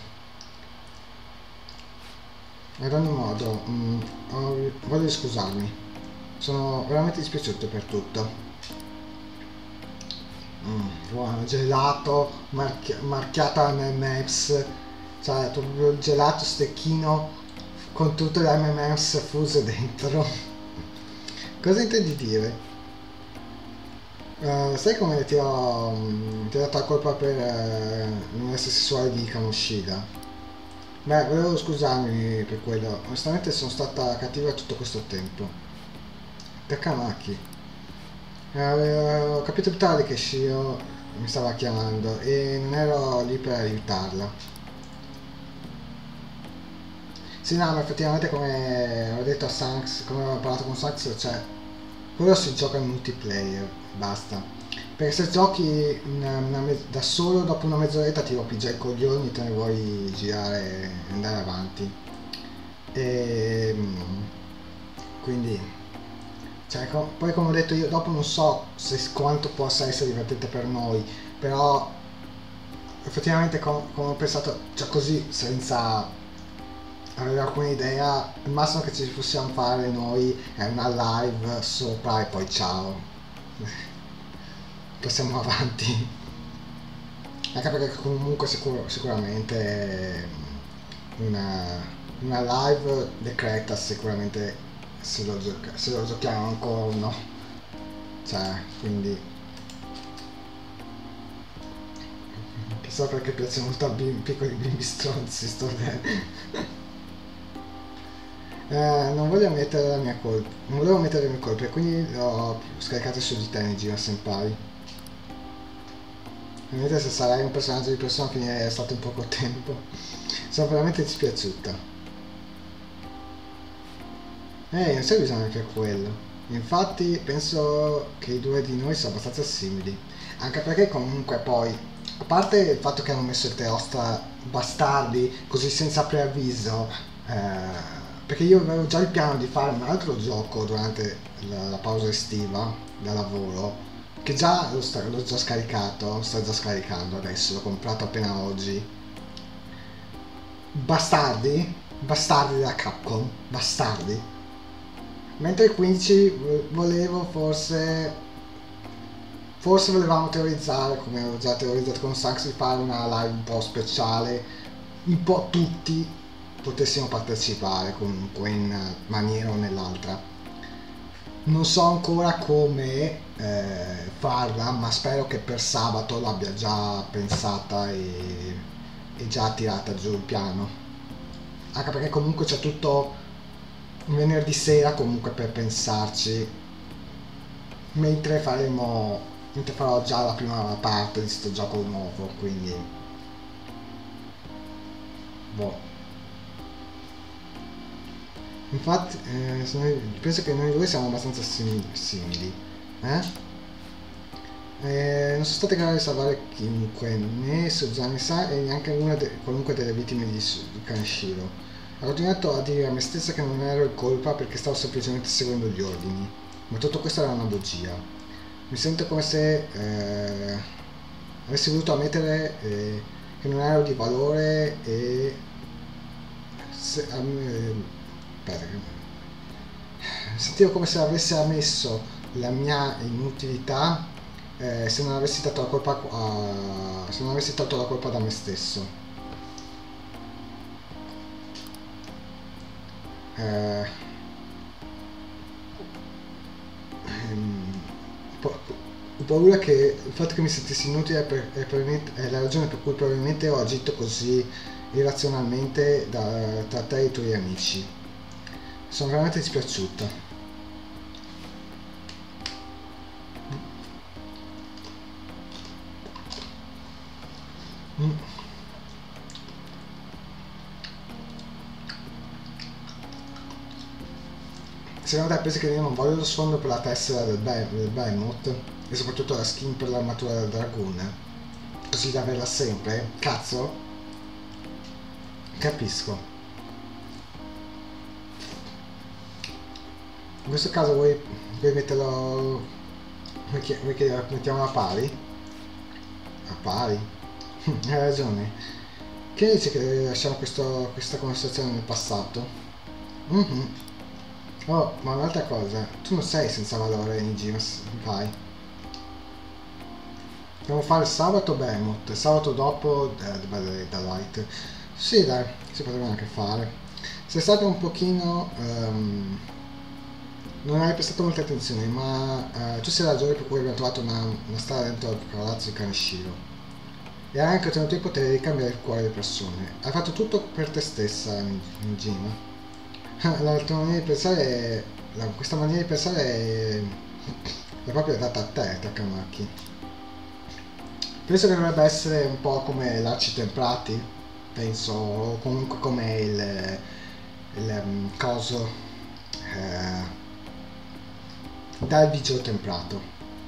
Ad ogni modo, mm, ho- voglio scusarmi. Sono veramente dispiaciuto per tutto. Mm, buono, gelato, marchi- marchiata M and M's, cioè proprio il gelato stecchino con tutte le M and M's fuse dentro. Cosa intendi dire? Eh, sai come ti ho, mm, ti ho dato la colpa per eh, non essere sessuale di Kamoshida? Beh, volevo scusarmi per quello. Onestamente sono stata cattiva tutto questo tempo. Takamaki. Eh, ho capito più tardi che Shio mi stava chiamando e non ero lì per aiutarla. Sì, no, ma effettivamente come ho detto a Sanks, come ho parlato con Sanks, cioè, quello si gioca in multiplayer, basta. Perché se giochi una- una me- da solo dopo una mezz'oretta ti rompi già i coglioni e te ne vuoi girare e andare avanti. E quindi, cioè, co- poi come ho detto io, dopo non so se, quanto possa essere divertente per noi, però effettivamente com- come ho pensato, cioè così senza avere alcuna idea, il massimo che ci possiamo fare noi è una live sopra e poi ciao. Passiamo avanti. Anche perché comunque sicur- sicuramente una, una live decreta sicuramente se lo, gioca- se lo giochiamo ancora o no. Cioè, quindi chissà perché piace molto a bim- piccoli bimbi stronzi sto bene. Eh, non voglio mettere la mia colpa, non volevo mettere le mie colpe, quindi l'ho scaricato su di te, Nijima Senpai. Ovviamente se sarai un personaggio di persona finirei stato un poco tempo. Sono veramente dispiaciuta. Eh, non c'è bisogno che quello. Infatti penso che i due di noi siano abbastanza simili. Anche perché comunque poi, a parte il fatto che hanno messo il Teostra bastardi così senza preavviso, eh, perché io avevo già il piano di fare un altro gioco durante la, la pausa estiva da lavoro, che già l'ho, sta- l'ho già scaricato, sto già scaricando adesso, l'ho comprato appena oggi. Bastardi, bastardi della Capcom, bastardi. Mentre il quindici volevo forse, forse volevamo teorizzare, come ho già teorizzato con Sax, di fare una live un po' speciale, un po' tutti potessimo partecipare comunque in maniera o nell'altra. Non so ancora come eh, farla, ma spero che per sabato l'abbia già pensata e, e già tirata giù il piano. Anche perché comunque c'è tutto un venerdì sera comunque per pensarci, mentre faremo, mentre farò già la prima parte di sto gioco nuovo, quindi boh. Infatti eh, se noi- penso che noi due siamo abbastanza sim- simili, eh? Eh, non sono state in grado di salvare chiunque, né Suzanne-san e neanche una de- qualunque delle vittime di, Su- di Kanshiro. Ho continuato a dire a me stessa che non ero in colpa perché stavo semplicemente seguendo gli ordini, ma tutto questo era una bugia. Mi sento come se eh, avessi voluto ammettere eh, che non ero di valore e... Se, am- eh, aspetta, che- sentivo come se avessi ammesso la mia inutilità eh, se non avessi dato la colpa a, se non avessi tolto la colpa da me stesso. Eh, ehm, po- ho paura che il fatto che mi sentissi inutile è, per- è probabilmente- è la ragione per cui probabilmente ho agito così irrazionalmente da- tra te e i tuoi amici. sono veramente dispiaciuta. Mm. Secondo te pensi che io non voglio lo sfondo per la tessera del, Be del Behemoth e soprattutto la skin per l'armatura del Dragoon? Così da averla sempre? Cazzo? Capisco. In questo caso vuoi, vuoi metterlo... Vuoi che la mettiamo a pari? A pari? Hai ragione. Che dice che lasciamo questo, questa conversazione nel passato? Mm-hmm. Oh, ma un'altra cosa, tu non sei senza valore in giro, vai. Dobbiamo fare sabato Behemoth, sabato dopo eh, da Light. Sì dai, si potrebbe anche fare. Sei stato un pochino... Um, non hai prestato molta attenzione, ma uh, tu sei la ragione per cui abbiamo trovato una, una strada dentro il palazzo di Kaneshiro. E hai anche ottenuto il potere di cambiare il cuore delle persone. Hai fatto tutto per te stessa, Nijima. L'autonomia di pensare è, la, questa maniera di pensare è, è proprio data a te, Takamaki. Penso che dovrebbe essere un po' come l'Arci Temprati, penso, o comunque come il, il um, coso eh, dal Vigile Temprato.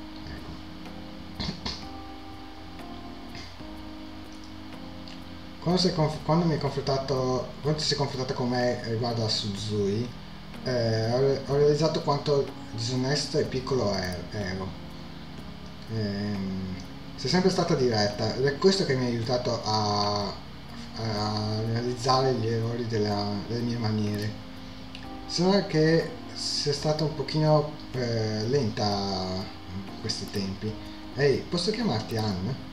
Quando, sei quando mi hai confrontato, quando ti sei confrontato con me riguardo a Suzui, eh, ho, ho realizzato quanto disonesto e piccolo ero. Ehm, sei sempre stata diretta ed è questo che mi ha aiutato a, a realizzare gli errori della, delle mie maniere. Sembra che sia stata un pochino eh, lenta in questi tempi. Ehi, posso chiamarti Anne?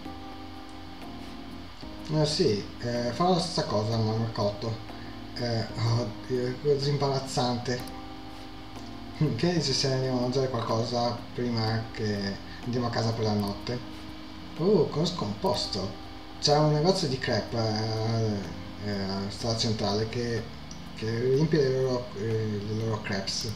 Eh, sì, eh, farò la stessa cosa al Marcotto. Eh, oddio, è così imbarazzante. Che dici se andiamo a mangiare qualcosa prima che andiamo a casa per la notte? Oh, conosco un posto. C'è un negozio di crepe eh, eh, a strada centrale che, che riempie le loro, eh, le loro crepes.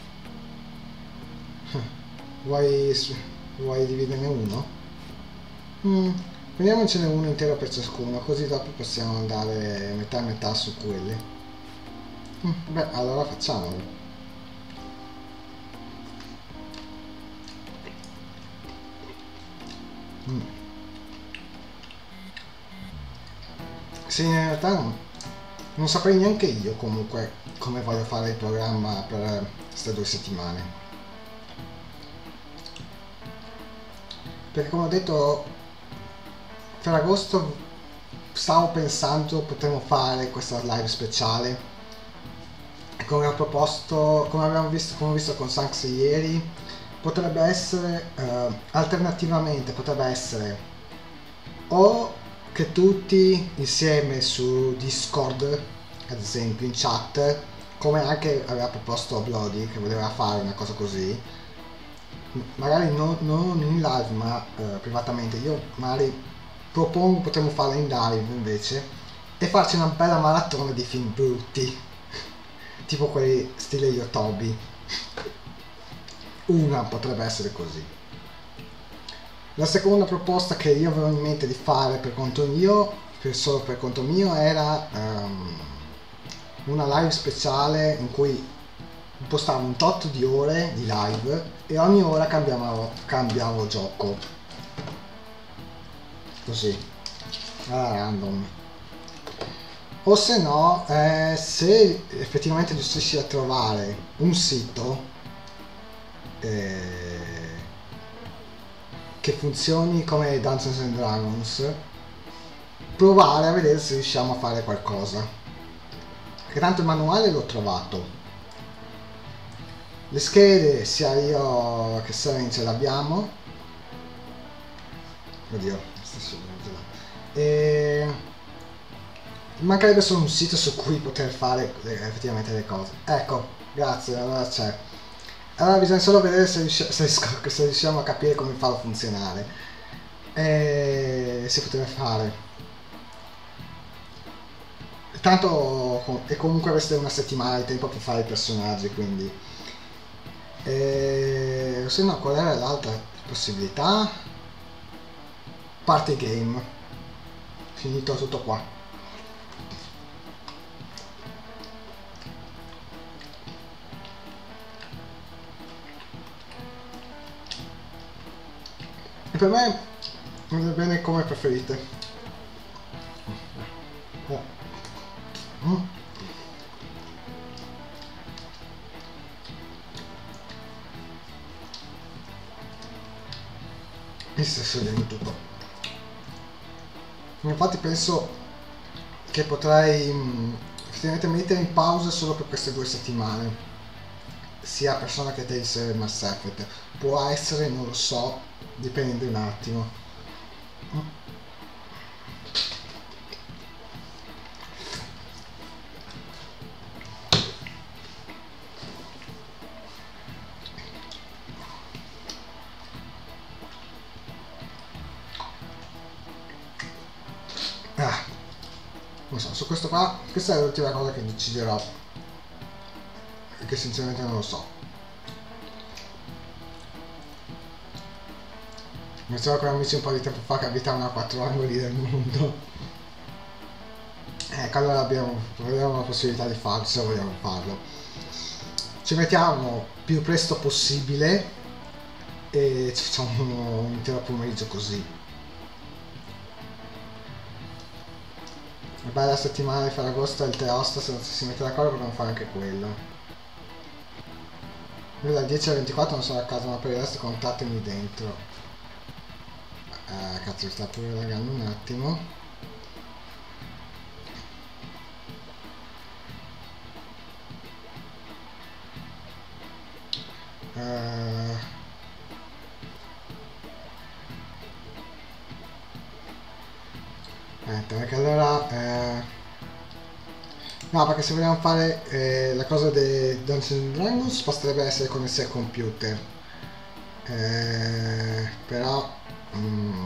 Vuoi, vuoi dividerne uno? Mm. Prendiamocene uno intero per ciascuno, così dopo possiamo andare metà e metà su quelli. Mm, beh, allora facciamolo. Mm. Sì, in realtà non, non saprei neanche io comunque come voglio fare il programma per queste due settimane. Perché come ho detto... Ferragosto stavo pensando potremmo fare questa live speciale come ho proposto, come abbiamo visto, come ho visto con Sanx ieri, potrebbe essere eh, alternativamente potrebbe essere o che tutti insieme su Discord, ad esempio in chat, come anche aveva proposto Bloody che voleva fare una cosa così, magari non, non in live ma eh, privatamente, io magari propongo potremmo farla in live invece e farci una bella maratona di film brutti tipo quelli stile Yotobi. Una potrebbe essere così. La seconda proposta che io avevo in mente di fare per conto mio, per solo per conto mio, era um, una live speciale in cui impostavo un tot di ore di live e ogni ora cambiavo, cambiavo gioco. Così a random, o se no eh, se effettivamente riuscissi a trovare un sito eh, che funzioni come Dungeons and Dragons, provare a vedere se riusciamo a fare qualcosa, perché tanto il manuale l'ho trovato, le schede sia io che Seren ce l'abbiamo, oddio e mancherebbe solo un sito su cui poter fare effettivamente le cose. Ecco, grazie, allora c'è. Allora bisogna solo vedere se, riusci se, se riusciamo a capire come farlo funzionare e si potrebbe fare. Tanto e comunque avreste una settimana di tempo per fare i personaggi, quindi e se no, qual era l'altra possibilità? Party game. Finito tutto qua. E per me va bene come preferite. Mm. Mi sta sciogliendo tutto. Infatti penso che potrei mh, effettivamente mettere in pausa solo per queste due settimane, sia persona che te di Mass Effect. Può essere, non lo so, dipende un attimo. Mm. Ah, non so, su questo qua, questa è l'ultima cosa che deciderò, perché sinceramente non lo so. Mi sono con amici un po' di tempo fa che abitavano a quattro angoli del mondo. Ecco, allora abbiamo, abbiamo la possibilità di farlo, se vogliamo farlo. Ci mettiamo più presto possibile e ci facciamo un intero pomeriggio così. È bella settimana di Ferragosto e il Teosta, se non si mette d'accordo potremmo fare anche quello. Io dal dieci al ventiquattro non sono a casa, ma per il resto contatemi dentro. Eh, cazzo, mi sta pure lagando un attimo. Eh... Aspetta, perché allora... Eh... No, perché se vogliamo fare eh, la cosa dei Dungeons and Dragons basterebbe essere connessi al computer. Eh, però... Mm,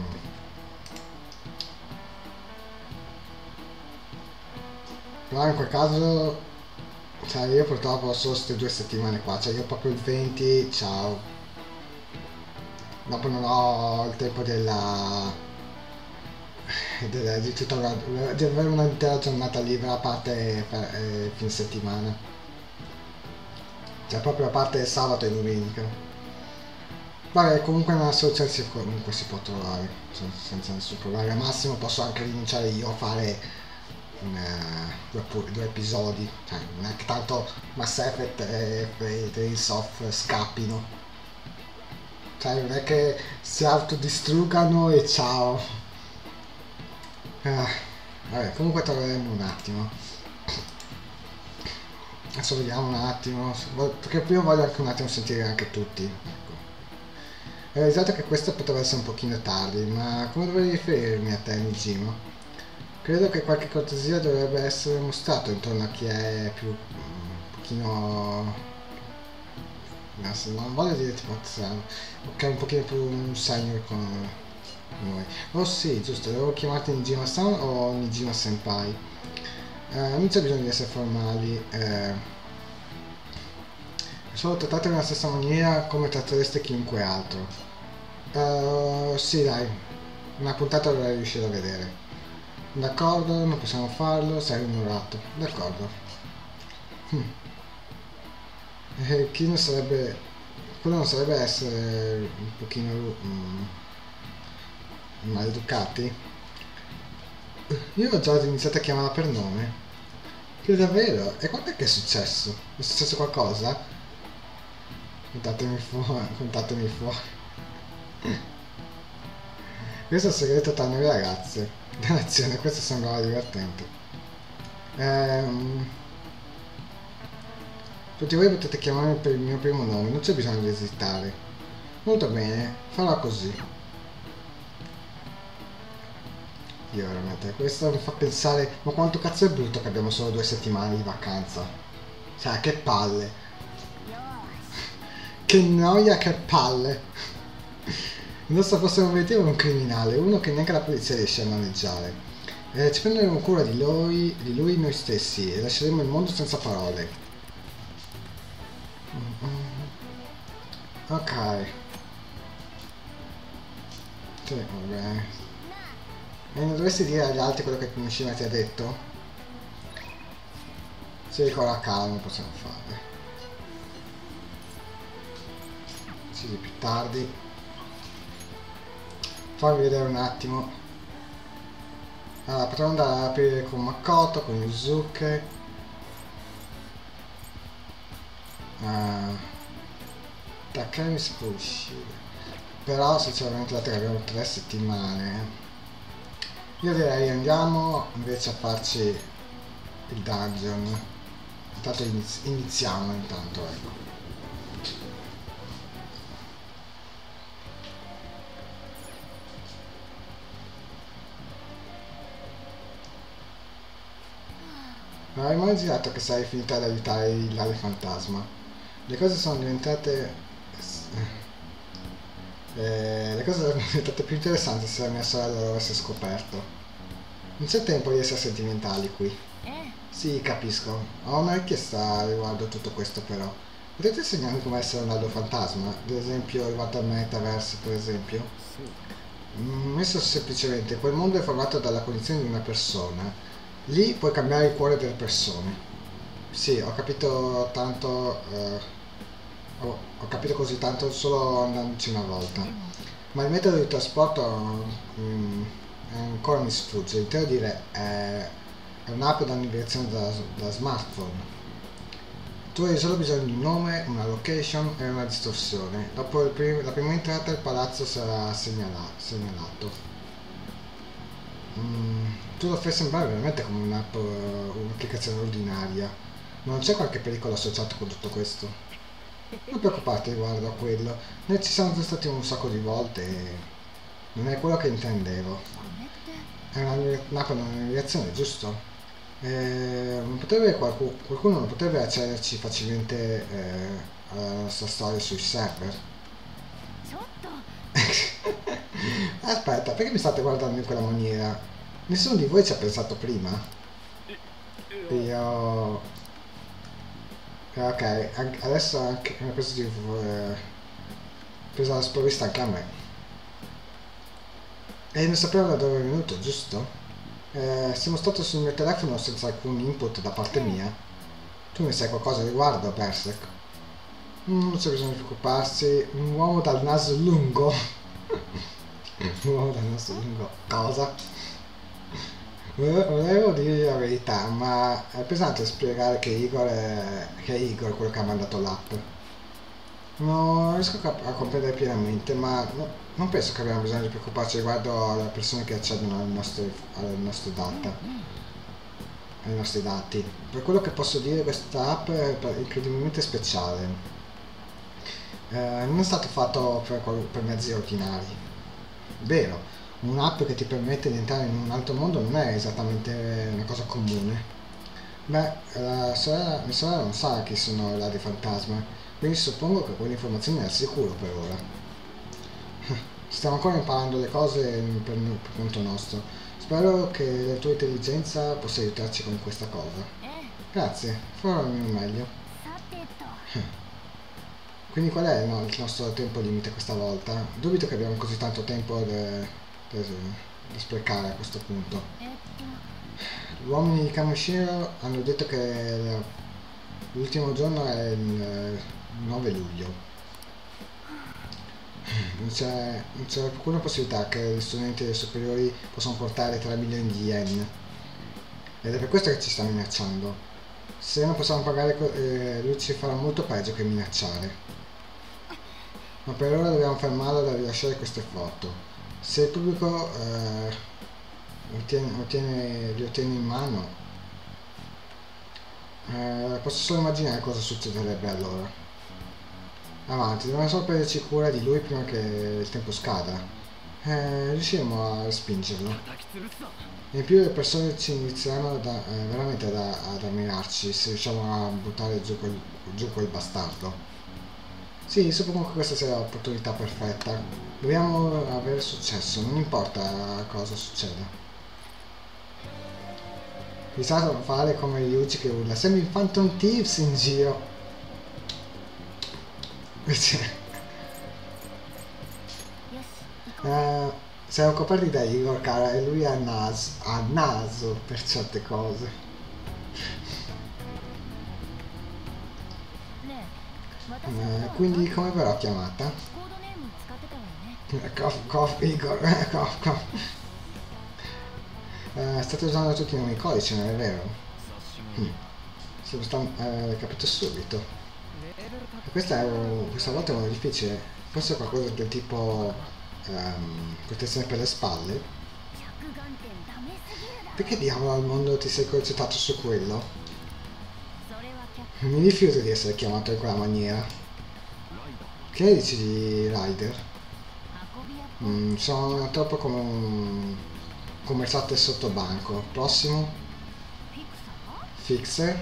però in quel caso... Cioè io purtroppo ho solo queste due settimane qua, cioè io proprio il venti, ciao. Dopo non ho il tempo della... Di, di, tutta una, di avere un'intera giornata libera a parte eh, fine settimana, cioè proprio a parte sabato e domenica. Vabbè, comunque una soluzione si, comunque si può trovare senza nessun problema. Al massimo posso anche rinunciare io a fare una, due, due episodi, cioè non è che tanto Mass Effect e, e Tales of scappino, cioè non è che si autodistruggano e ciao. Ah, vabbè, comunque troveremo un attimo. Adesso vediamo un attimo, perché prima voglio anche un attimo sentire anche tutti. Ecco. Ho realizzato che questo potrebbe essere un pochino tardi, ma come dovrei riferirmi a te, Nijima? Credo che qualche cortesia dovrebbe essere mostrato intorno a chi è più un pochino... non voglio dire tipo strano, che è un pochino più un senior con noi. Oh sì, giusto, devo chiamarti Nijima-san o Nijima Senpai? Eh, non c'è bisogno di essere formali, eh, solo trattate nella stessa maniera come trattereste chiunque altro. Uh, sì dai, una puntata dovrei riuscire a vedere. D'accordo, non possiamo farlo, sei onorato. D'accordo. Hm. E chi non sarebbe... quello non sarebbe essere un pochino... Mm, maleducati? Io ho già iniziato a chiamarla per nome. Che davvero? E quando è che è successo? È successo qualcosa? Contatemi fuori, contatemi fuori. Questo è il segreto tra noi ragazze. Grazie, questo sembrava divertente. Ehm... Tutti voi potete chiamarmi per il mio primo nome, non c'è bisogno di esitare. Molto bene, farò così. Io veramente, questo mi fa pensare, ma quanto cazzo è brutto che abbiamo solo due settimane di vacanza. Cioè, che palle. Che noia, che palle. Il nostro prossimo obiettivo è un criminale, uno che neanche la polizia riesce a maneggiare. Eh, ci prenderemo cura di lui, di lui noi stessi e lasceremo il mondo senza parole. Ok. Sì, vabbè. E non dovresti dire agli altri quello che Mishima ti ha detto? Sì, con la calma possiamo fare. Sì, più tardi. Fammi vedere un attimo. Allora, potremmo andare ad aprire con Makoto, con Yuzuke. Uh, Takemi si può uscire. Però sinceramente la tre abbiamo tre settimane. Io direi andiamo invece a farci il dungeon. Intanto iniz iniziamo intanto, ecco. Non hai mai immaginato che sei finita ad aiutare l'ale fantasma? Le cose sono diventate... Eh, le cose sarebbero diventate più interessanti se la mia sorella lo avesse scoperto. Non c'è tempo di essere sentimentali qui. Sì, capisco. Ho una richiesta riguardo a tutto questo però. Potete insegnarmi come essere un allo fantasma? Ad esempio riguardo al metaverse, per esempio? Messo semplicemente, quel mondo è formato dalla condizione di una persona. Lì puoi cambiare il cuore delle persone. Sì, ho capito tanto... Eh, ho, ho capito così tanto solo andandoci una volta. Ma il metodo di trasporto mm, ancora mi sfugge. Intendo dire, è, è un'app da navigazione da, da smartphone. Tu hai solo bisogno di un nome, una location e una distorsione. Dopo il prim la prima entrata il palazzo sarà segnala segnalato. Mm, tu lo fai sembrare veramente come un'app, un'applicazione ordinaria. Non c'è qualche pericolo associato con tutto questo? Non preoccuparti riguardo a quello. Noi ci siamo già stati un sacco di volte e non è quello che intendevo. È un'app da navigazione, giusto? Eh, non potrebbe qualcuno, qualcuno non potrebbe accederci facilmente eh, alla nostra storia sui server? Aspetta, perché mi state guardando in quella maniera? Nessuno di voi ci ha pensato prima? Io... Ok, anche, adesso anche mi ha preso di... Eh, preso la sprovvista anche a me. E non sapevo da dove è venuto, giusto? Eh, siamo stati sul mio telefono senza alcun input da parte mia. Tu ne sai qualcosa a riguardo, Berserk? Mm, non c'è bisogno di preoccuparsi. Un uomo dal naso lungo. Un uomo dal naso lungo. Cosa? Volevo dire la verità, ma è pesante spiegare che Igor è, che è Igor quello che ha mandato l'app. Non riesco a, a comprendere pienamente, ma no, non penso che abbiamo bisogno di preoccuparci riguardo alle persone che accedono alle nostre, alle nostre data, ai nostri dati. Per quello che posso dire, questa app è incredibilmente speciale. Eh, non è stato fatto per, per mezzi ordinari. Vero, un'app che ti permette di entrare in un altro mondo non è esattamente una cosa comune. Beh, la sorella, mia sorella non sa chi sono i ladri fantasma. Quindi suppongo che quelle informazioni è al sicuro per ora. Stiamo ancora imparando le cose per, per conto nostro. Spero che la tua intelligenza possa aiutarci con questa cosa. Grazie, farò il mio meglio. Quindi qual è no, il nostro tempo limite questa volta? Dubito che abbiamo così tanto tempo da sprecare a questo punto. Gli uomini di Kamoshiro hanno detto che l'ultimo giorno è il nove luglio. Non c'è alcuna possibilità che gli studenti superiori possano portare tre milioni di yen. Ed è per questo che ci sta minacciando. Se non possiamo pagare, eh, lui ci farà molto peggio che minacciare. Ma per ora dobbiamo fermarlo da rilasciare queste foto. Se il pubblico eh, ottiene, ottiene, li ottiene in mano, eh, posso solo immaginare cosa succederebbe allora. Avanti, dobbiamo solo prenderci cura di lui prima che il tempo scada. Eh, riusciremo a respingerlo. E in più le persone ci inizieranno da, eh, veramente da, ad ammirarci se riusciamo a buttare giù quel, giù quel bastardo. Sì, suppongo che questa sia l'opportunità perfetta. Dobbiamo avere successo, non importa cosa succeda. Mi sa fare come Yuji che urla. Sembri il Phantom Thieves in giro. uh, siamo coperti da Igor, cara, e lui ha naso, ha naso per certe cose. Uh, quindi come verrò chiamata? Cough, cough, Igor, cough, cough. Uh, state usando tutti i nomi codici, non è vero? Hmm. Sto, eh, capito subito. E questa, è, questa volta è molto difficile. Forse è qualcosa del tipo um, protezione per le spalle. Perché diavolo al mondo ti sei concentrato su quello? Mi rifiuto di essere chiamato in quella maniera. Che ne dici di Rider? Mm, sono troppo come un commerciante sotto banco. Prossimo? Fixer?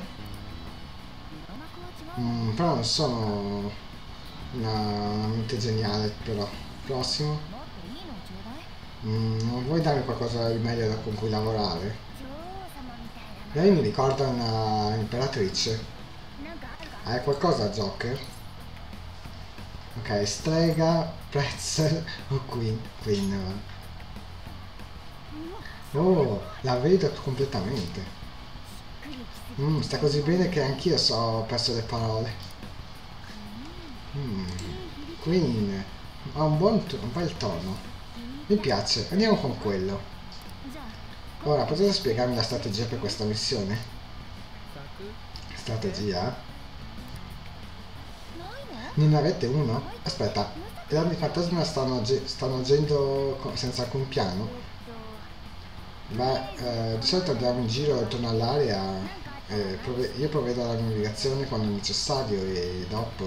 Mm, però non sono una, una mente geniale, però. Prossimo? Mm, non vuoi darmi qualcosa di meglio da, con cui lavorare? Lei mi ricorda una imperatrice. Hai qualcosa, Joker? Ok, strega, pretzel o queen. Queen. Oh, la vedo completamente. Mm, sta così bene che anch'io so, ho perso le parole. Mm, Queen ha un buon un bel tono. Mi piace, andiamo con quello. Ora, potete spiegarmi la strategia per questa missione? Strategia? Non ne avete uno? Aspetta, le armi fantasma stanno, ag stanno agendo senza alcun piano? Beh, eh, di solito andiamo in giro intorno all'area, eh, io provvedo la navigazione quando è necessario e dopo,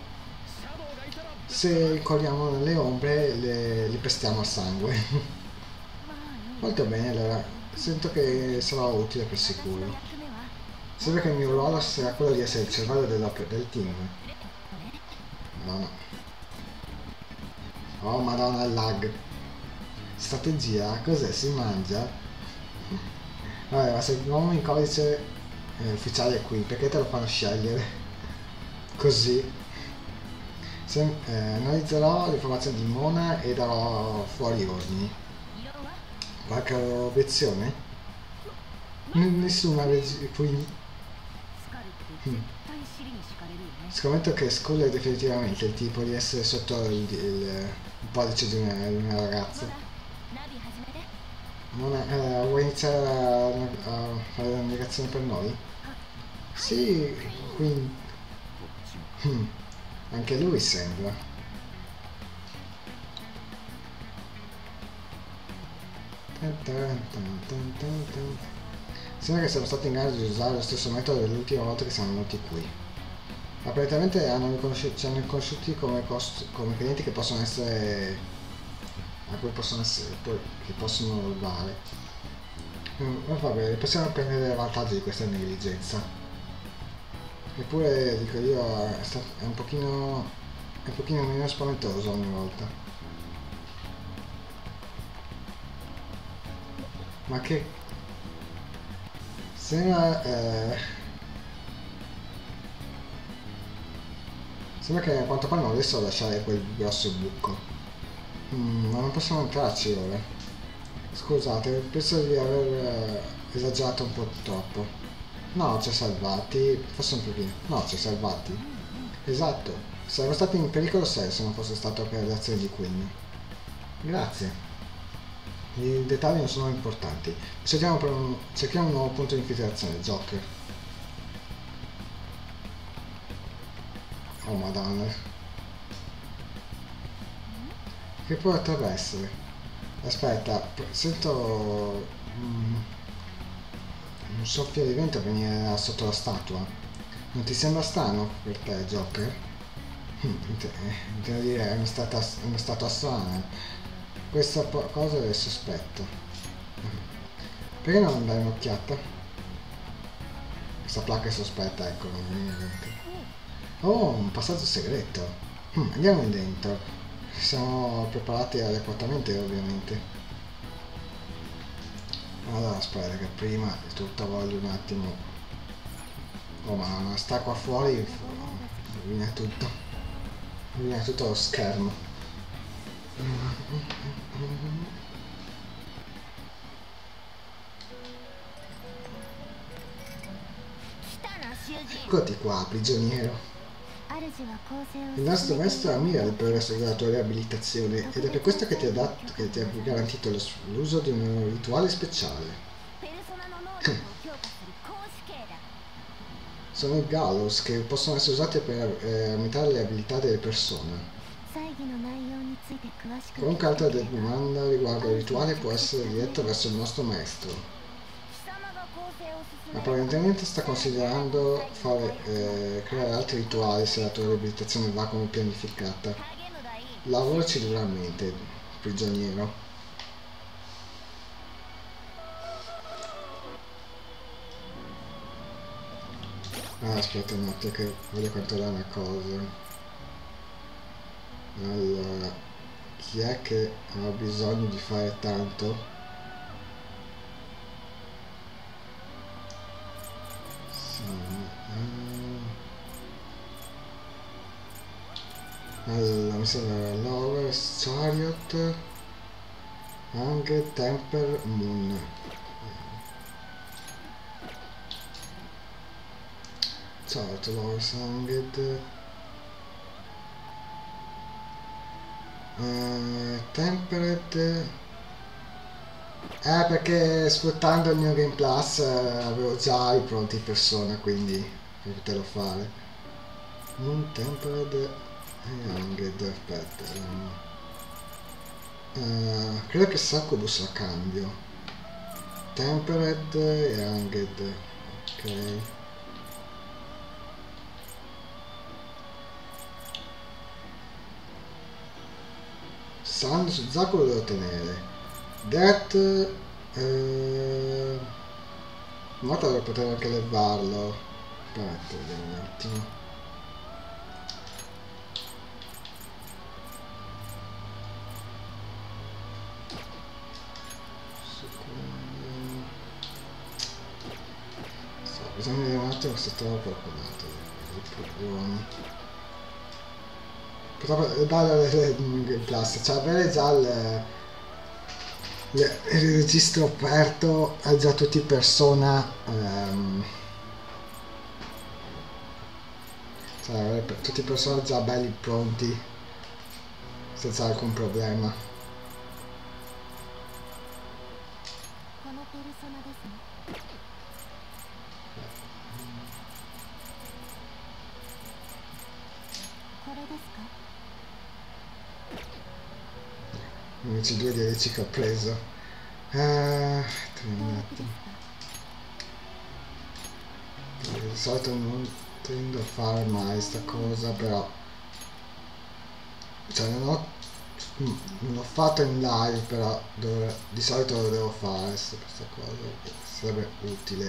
se corriamo nelle ombre, le, li pestiamo a sangue. Molto bene, allora, sento che sarà utile per sicuro. Sembra che il mio ruolo sia quello di essere il cervello del team. Madonna. Oh madonna, il lag. Strategia? Cos'è? Si mangia? Vabbè, ma se il nome in codice eh, ufficiale è qui, perché te lo fanno scegliere? Così. Se, eh, analizzerò l'informazione di Mona e darò fuori gli ordini. Qualche obiezione? N nessuna qui. Hmm. Scommetto che Skull è definitivamente il tipo di essere sotto il, il, il pollice di una, di una ragazza. Non è, eh, vuoi iniziare a, a fare la navigazione per noi? Sì, quindi... Hmm. Anche lui sembra. Tan tan tan tan tan tan. Sembra che siamo stati in grado di usare lo stesso metodo dell'ultima volta che siamo venuti qui. Apparentemente hanno ci hanno riconosciuti come, come clienti che possono essere a cui possono essere che possono rubare. Mm, va bene, possiamo prendere vantaggio di questa negligenza. Eppure dico io è, è un pochino è un pochino meno spaventoso ogni volta. Ma che sembra eh, sembra che a quanto pare non riesco a lasciare quel grosso buco. Mm, ma non possiamo entrarci ora. Scusate, penso di aver eh, esagerato un po' troppo. No, ci ha salvati. Forse un pochino. No, ci ha salvati. Esatto. Saremmo stati in pericolo serio se non fosse stato per le azioni di Queen. Grazie. I dettagli non sono importanti. Cerchiamo, per un, cerchiamo un nuovo punto di infiltrazione, Joker. Oh madonna. Che potrebbe essere? Aspetta, sento mm, un soffio di vento venire sotto la statua. Non ti sembra strano per te, Joker? Intendo dire, è una statua, una statua strana. Questa cosa è sospetto. Perché non dare un'occhiata? Questa placca è sospetta, ecco, non mi viene in mente. Oh, un passaggio segreto. Hm, andiamo in dentro. Siamo preparati adeguatamente, ovviamente. Allora aspetta che prima di tutto voglio un attimo. Oh mamma, sta qua fuori, rovina tutto. Rovina tutto lo schermo. Eccoti qua, prigioniero. Il nostro maestro ammira il progresso della tua riabilitazione ed è per questo che ti ha, dato, che ti ha garantito lo- l'uso di un rituale speciale. Sono i gallows che possono essere usati per eh, aumentare le abilità delle persone. Qualunque altra domanda riguardo il rituale può essere diretta verso il nostro maestro. Apparentemente sta considerando fare, eh, creare altri rituali se la tua riabilitazione va come pianificata. Lavoraci duramente, prigioniero. Ah, aspetta un attimo che voglio controllare una cosa. Allora, chi è che ha bisogno di fare tanto? Allora, mi sembra Lover's Chariot, anche Temper Moon. Chariot, Lover's Anged, uh, Tempered. Eh, perché sfruttando il New Game Plus eh, avevo già i pronti in persona, quindi per poterlo fare. Non Tempered e Anged, aspetta. Uh, credo che Succubus a cambio. Tempered e Anged. Ok. Sun su Zaku lo devo tenere. Death eh, Morta dovrei poter anche levarlo. Aspetta, vediamo un attimo. So, bisogna vedere un attimo se trovo qualcun altro dei buoni. Potrebbe dare il plus, cioè avere già il il registro aperto ha già tutti in persona, um, cioè tutti i personaggi già belli pronti senza alcun problema. Unici due D L C che ho preso. Ah, di solito non tendo a fare mai sta cosa, però cioè non ho non l'ho fatto in live, però dove, di solito lo devo fare questa cosa, sarebbe utile.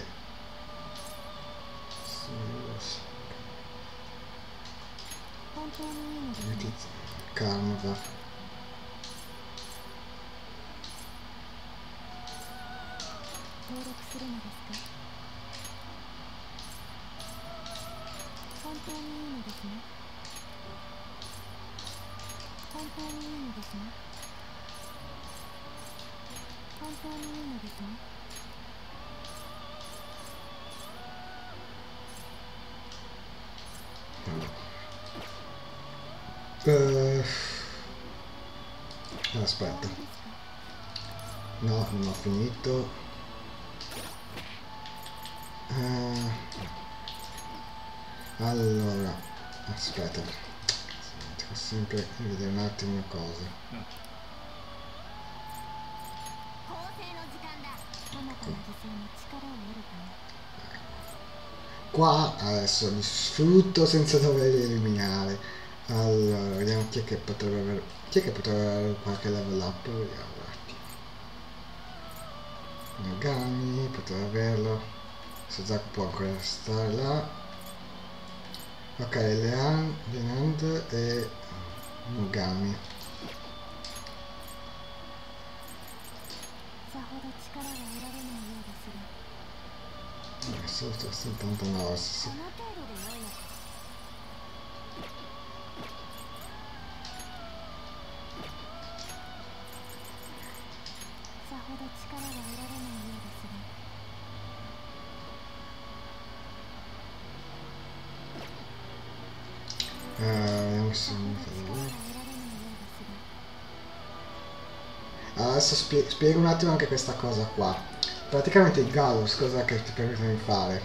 Canva. 登録するのですか？本当にいいのですね。本当にいいのですね。本当にいいのですね。 Uh, aspetta, no, non ho finito. Uh, allora, aspetta, devo sempre vedere un attimo una cosa. Qua adesso li sfrutto senza doverli eliminare. Allora, vediamo chi è che potrebbe avere, chi è che potrebbe avere qualche level up. Vediamo un attimo. Nagami potrebbe averlo. Sazak può ancora stare là. Ok, Lean, Leand e Nagami. solo settantanove, sì, sì. この程度で良いのか。さほど力は得られないようですが。 Eh, vediamo se mi fa vedere. Adesso spie spiego un attimo anche questa cosa qua. Praticamente il Galus cosa che ti permette di fare?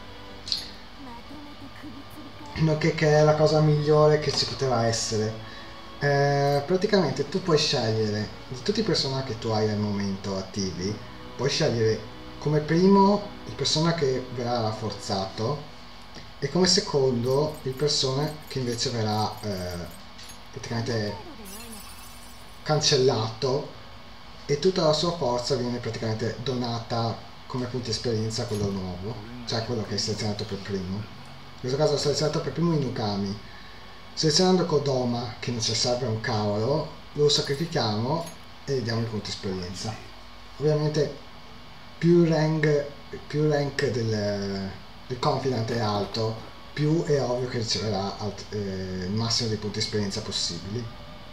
No, che, che è la cosa migliore che ci poteva essere. Eh, praticamente tu puoi scegliere di tutti i personaggi che tu hai al momento attivi, puoi scegliere come primo il personaggio che verrà rafforzato e come secondo il persona che invece verrà eh, praticamente cancellato e tutta la sua forza viene praticamente donata come punti esperienza a quello nuovo, cioè quello che è selezionato per primo. In questo caso ho selezionato per primo Inukami. Selezionando Kodoma, che non ci serve un cavolo, lo sacrifichiamo e gli diamo i punti esperienza. Ovviamente più rank, più rank del, del confidant è alto, più è ovvio che riceverà alt, eh, il massimo dei punti esperienza possibili.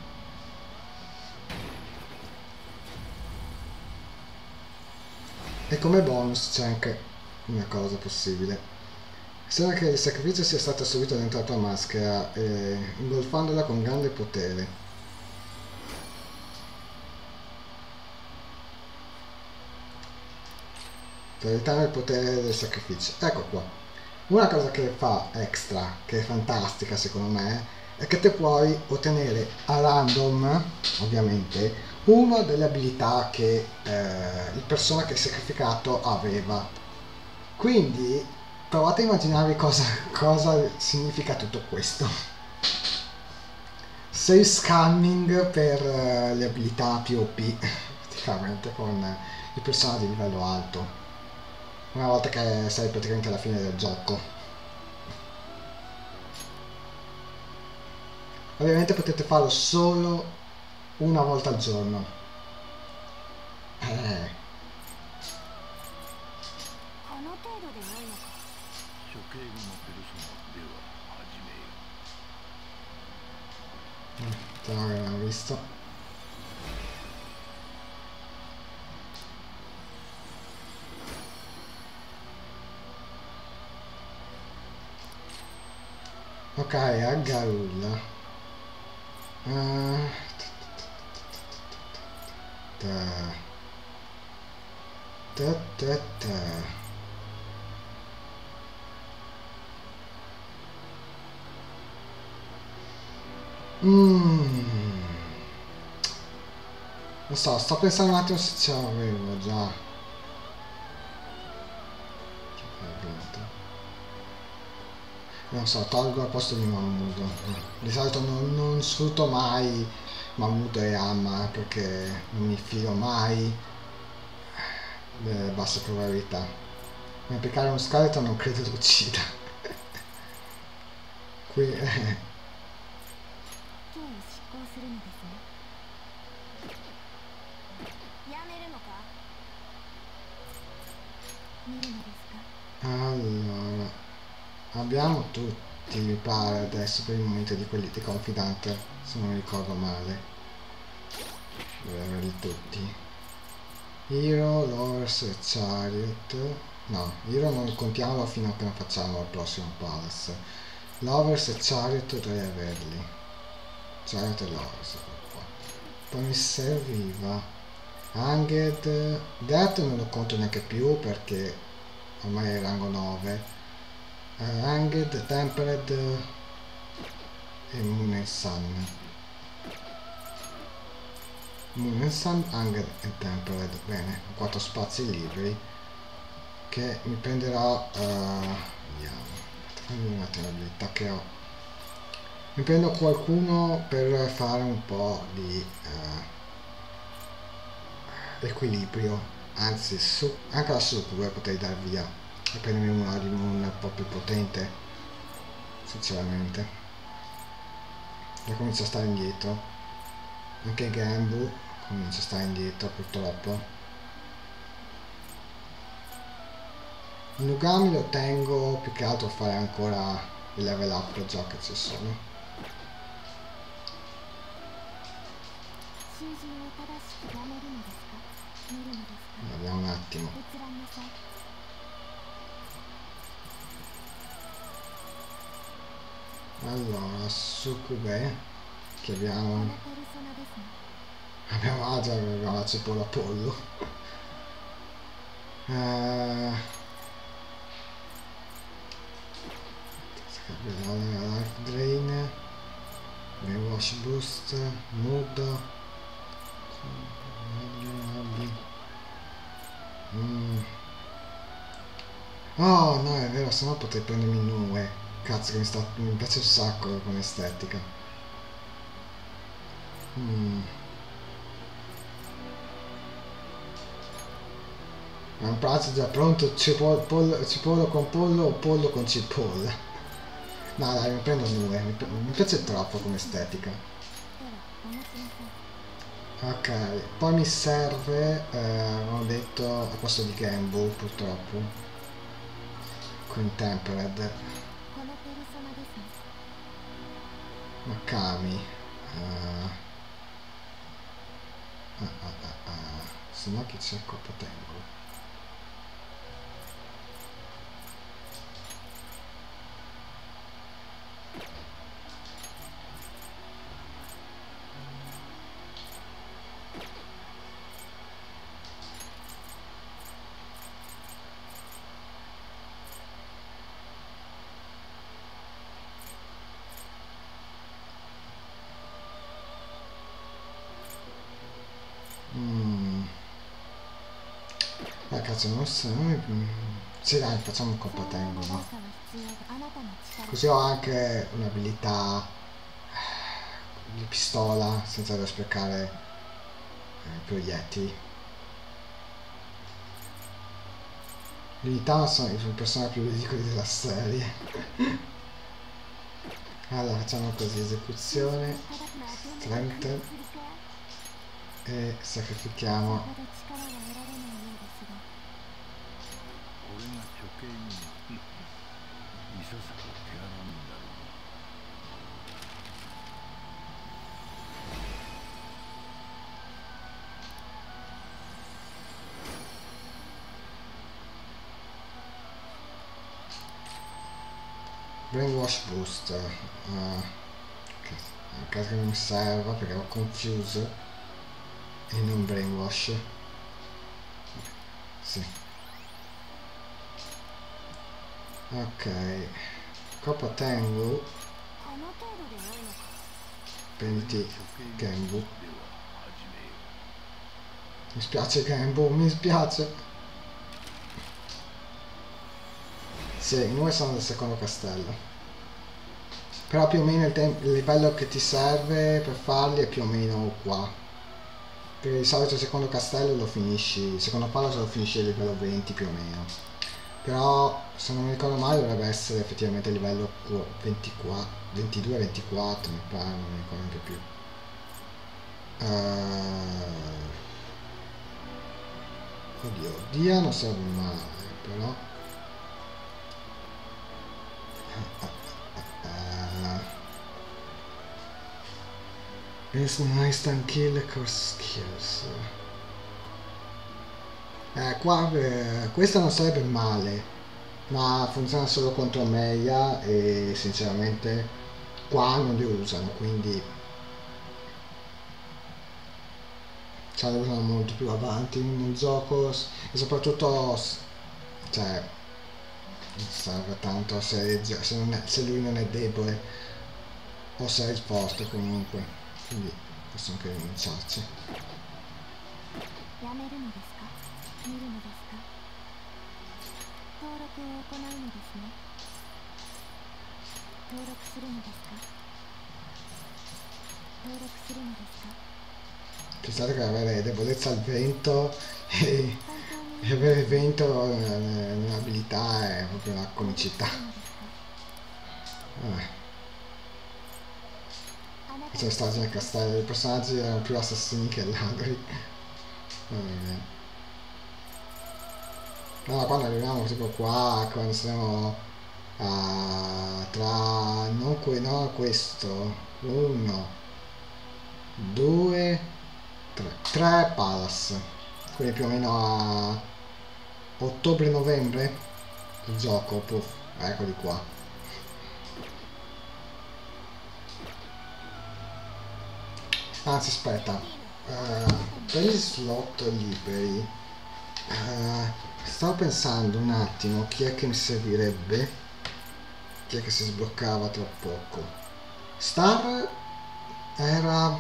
E come bonus c'è anche una cosa possibile. Sembra che il sacrificio sia stato subito dentro la tua maschera, eh, ingolfandola con grande potere. Per evitare il potere del sacrificio. Ecco qua. Una cosa che fa extra, che è fantastica secondo me, è che te puoi ottenere a random, ovviamente, una delle abilità che eh, il persona che è sacrificato aveva. Quindi provate a immaginarvi cosa, cosa significa tutto questo. Sei scamming per uh, le abilità più O P, praticamente con uh, i personaggi di livello alto, una volta che sei praticamente alla fine del gioco. Ovviamente potete farlo solo una volta al giorno. Eh. Non l'abbiamo visto. Ok, a Garulla. Uh, ta, ta, ta, ta. Mm. Non so, sto pensando un attimo se ce l'avevo già. Non so, tolgo al posto di Mammuto. Di solito non, non sfrutto mai Mammuto e Amma perché non mi fido mai delle basse probabilità. Ma piccare uno scheletro non credo lo uccida. Qui... Eh. Allora, abbiamo tutti, mi pare adesso per il momento di quelli di Confidant, se non ricordo male. Dovrei averli tutti. Hero, Lovers e Chariot. No, Hero non contiamolo fino a che non facciamo il prossimo Palace. Lovers e Chariot dovrei averli. Chariot e Lovers. Qua. Poi mi serviva Anged. Death non lo conto neanche più perché ormai è rango nove. uh, Anged, Tempered e Moon and Sun. Moon and Sun, Anged e Tempered. Bene, ho quattro spazi liberi che mi prenderò. Uh, vediamo, fammi un attimo l'abilità che ho. Mi prendo qualcuno per fare un po' di uh, equilibrio. Anzi, su, anche la Succube potrei dar via e prendermi una di un po' più potente, sinceramente. E comincio a stare indietro. Anche Gambu comincia a stare indietro purtroppo. Nugami lo tengo più che altro a fare ancora il level up già che ci sono. 囚人を正しくやめるのですか、見るのですか。 Vediamo un attimo. 閲覧なさい。 Allora, Sukube, che こ abbiamo... のペルソナですね。 Abbiamo... Ah già, abbiamo la cipolla pollo. Eh... Life Drain, Brainwash Boost, Mood. Mm. Oh no, è vero, sennò potrei prendermi Nue. Cazzo che mi, sta... mi piace un sacco come estetica. Mm. È un pranzo già pronto, cipolla, pollo, cipolla con pollo o pollo con cipolla. No dai, mi prendo Nue, mi, mi piace troppo come estetica. ではお持ちなさい。 Ok, poi mi serve, eh, ho detto, a posto di Gamble purtroppo, con Tempered, このペルソナですね。 Makami, eh, ah, ah, ah, ah. Se no chi c'è Coppa Tengo? Mm. Ah cazzo, non so, non mi... Sì dai, facciamo un Coppa Tengo, 長 no? さは必要あなたの力。 Così ho anche un'abilità di pistola senza dover sprecare eh, proiettili. L'unità sono i personaggi più ridicoli della serie. Allora facciamo così, esecuzione, ただの当て strength するか。 e sacrifichiamo. さほど力は得られないようですが。 これが処刑人いささか手荒になる。 Brainwash Boost, uh, che in caso che non mi serva perché ho confuso e non Brainwash. Sì. Ok, Coppa Tengu, この程度で良いのか。 prenditi Genbu. では始めよう。 Mi spiace Genbu, mi spiace. Sì, noi siamo nel secondo castello. Però più o meno il, il livello che ti serve per farli è più o meno qua. Perché di solito il secondo castello lo finisci, il secondo palo lo finisci a livello venti più o meno. Però se non mi ricordo male dovrebbe essere effettivamente a livello ventiquattro, ventidue ventiquattro, mi pare, non mi ricordo neanche più. Uh... Oddio, Dia non sarebbe male, però... Instant instant kill course skills. Eh, qua eh, questa non sarebbe male, ma funziona solo contro Meia e sinceramente qua non li usano, quindi cioè, li usano molto più avanti nel gioco e soprattutto cioè non serve tanto se, se, non è, se lui non è debole o se è forte comunque, quindi posso anche rinunciarci. やめるのですか、見るのですか。登録を行うのですね。登録するのですか。登録するのですか。 Pensate che avere debolezza al vento e, 本当 e に avere vento nell'abilità è proprio una 登録す comicità. るのですか。 Eh. あなた Sono stati nel castello, i personaggi erano più assassini che ladri. Va bene. No, quando arriviamo tipo qua, quando siamo a, tra, non, que, no, questo, uno, due, tre, tre Palace, quindi più o meno a ottobre-novembre il gioco, puff, eccoli qua. Anzi, aspetta, eh, per gli slot liberi, eh, stavo pensando un attimo chi è che mi servirebbe, chi è che si sbloccava tra poco. Star era...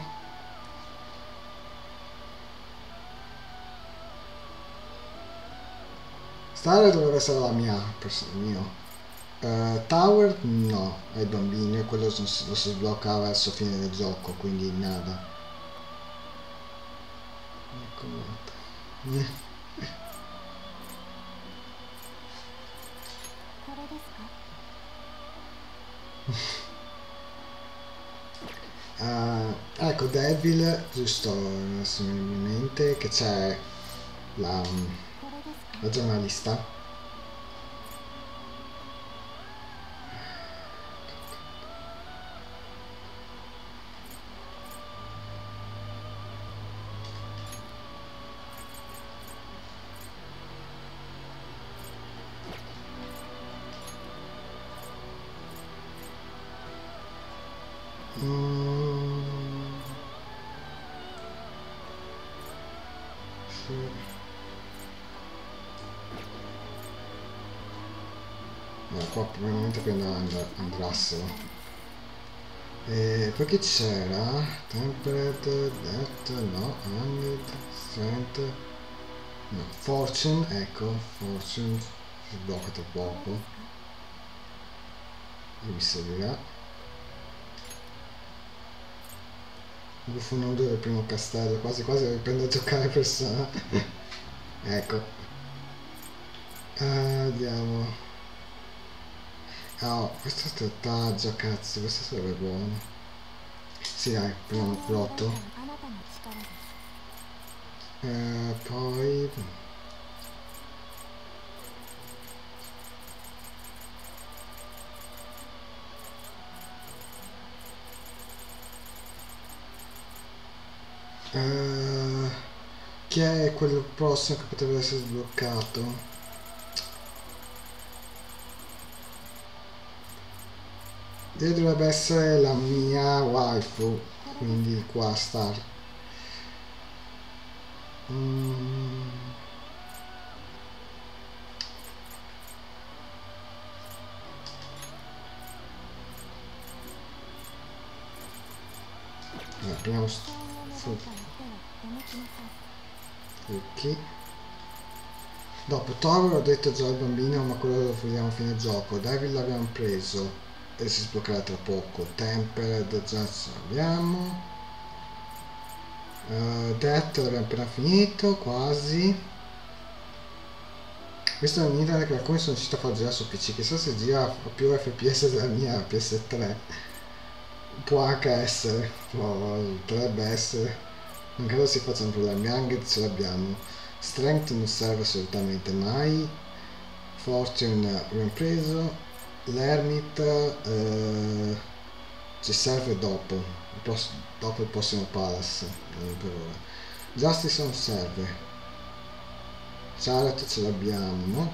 Star dovrebbe essere la mia, pers- il mio. Eh, Tower no, è il bambino e quello lo si, lo si sblocca verso fine del gioco, quindi nada. Ecco. Eh. これですか？ Ah, ecco, Devil, giusto, adesso mi viene in mente che c'è la, これですか？ la giornalista. Mm, sì. No, qua probabilmente prendo And- Andrassero. E poi che c'era? Tempered, Death, no, Handed, Strength, no, Fortune, ecco, Fortune, si blocca tra これで poco, すか？ e mi servirà. Buffo nudo del primo castello, quasi quasi riprendo a giocare persona. Ecco. Ah, vediamo. Oh, questo strattaggio, cazzo, questo sarebbe buono. Sì, dai, 情 proviamo il 報を出 plotto. したらあなたの力です。 Eh, poi... Eh, chi è quello prossimo che potrebbe essere sbloccato? Lei dovrebbe essere la mia waifu, これです quindi か？ qua Star. Mm. Eh, prendiamo 幸運を願うから手を出向きなさい。 ok. Dopo Toro ho detto già al bambino, ma quello lo vediamo a fine gioco. Devil l'abbiamo preso e si sbloccherà tra poco. Tempered già ce l'abbiamo. Uh, Death l'abbiamo appena finito, quasi. Questo è un internet che alcuni sono riuscito a far girare su P C, chissà se gira a più F P S della mia P S tre. Può anche essere, può, potrebbe essere. Non credo si facciano problemi, anche ce l'abbiamo. Strength non serve assolutamente mai. Fortune abbiamo preso. L'Hermit eh, ci serve dopo, il pross- dopo il prossimo Palace, non per ora. Justice non serve. Charlotte ce l'abbiamo.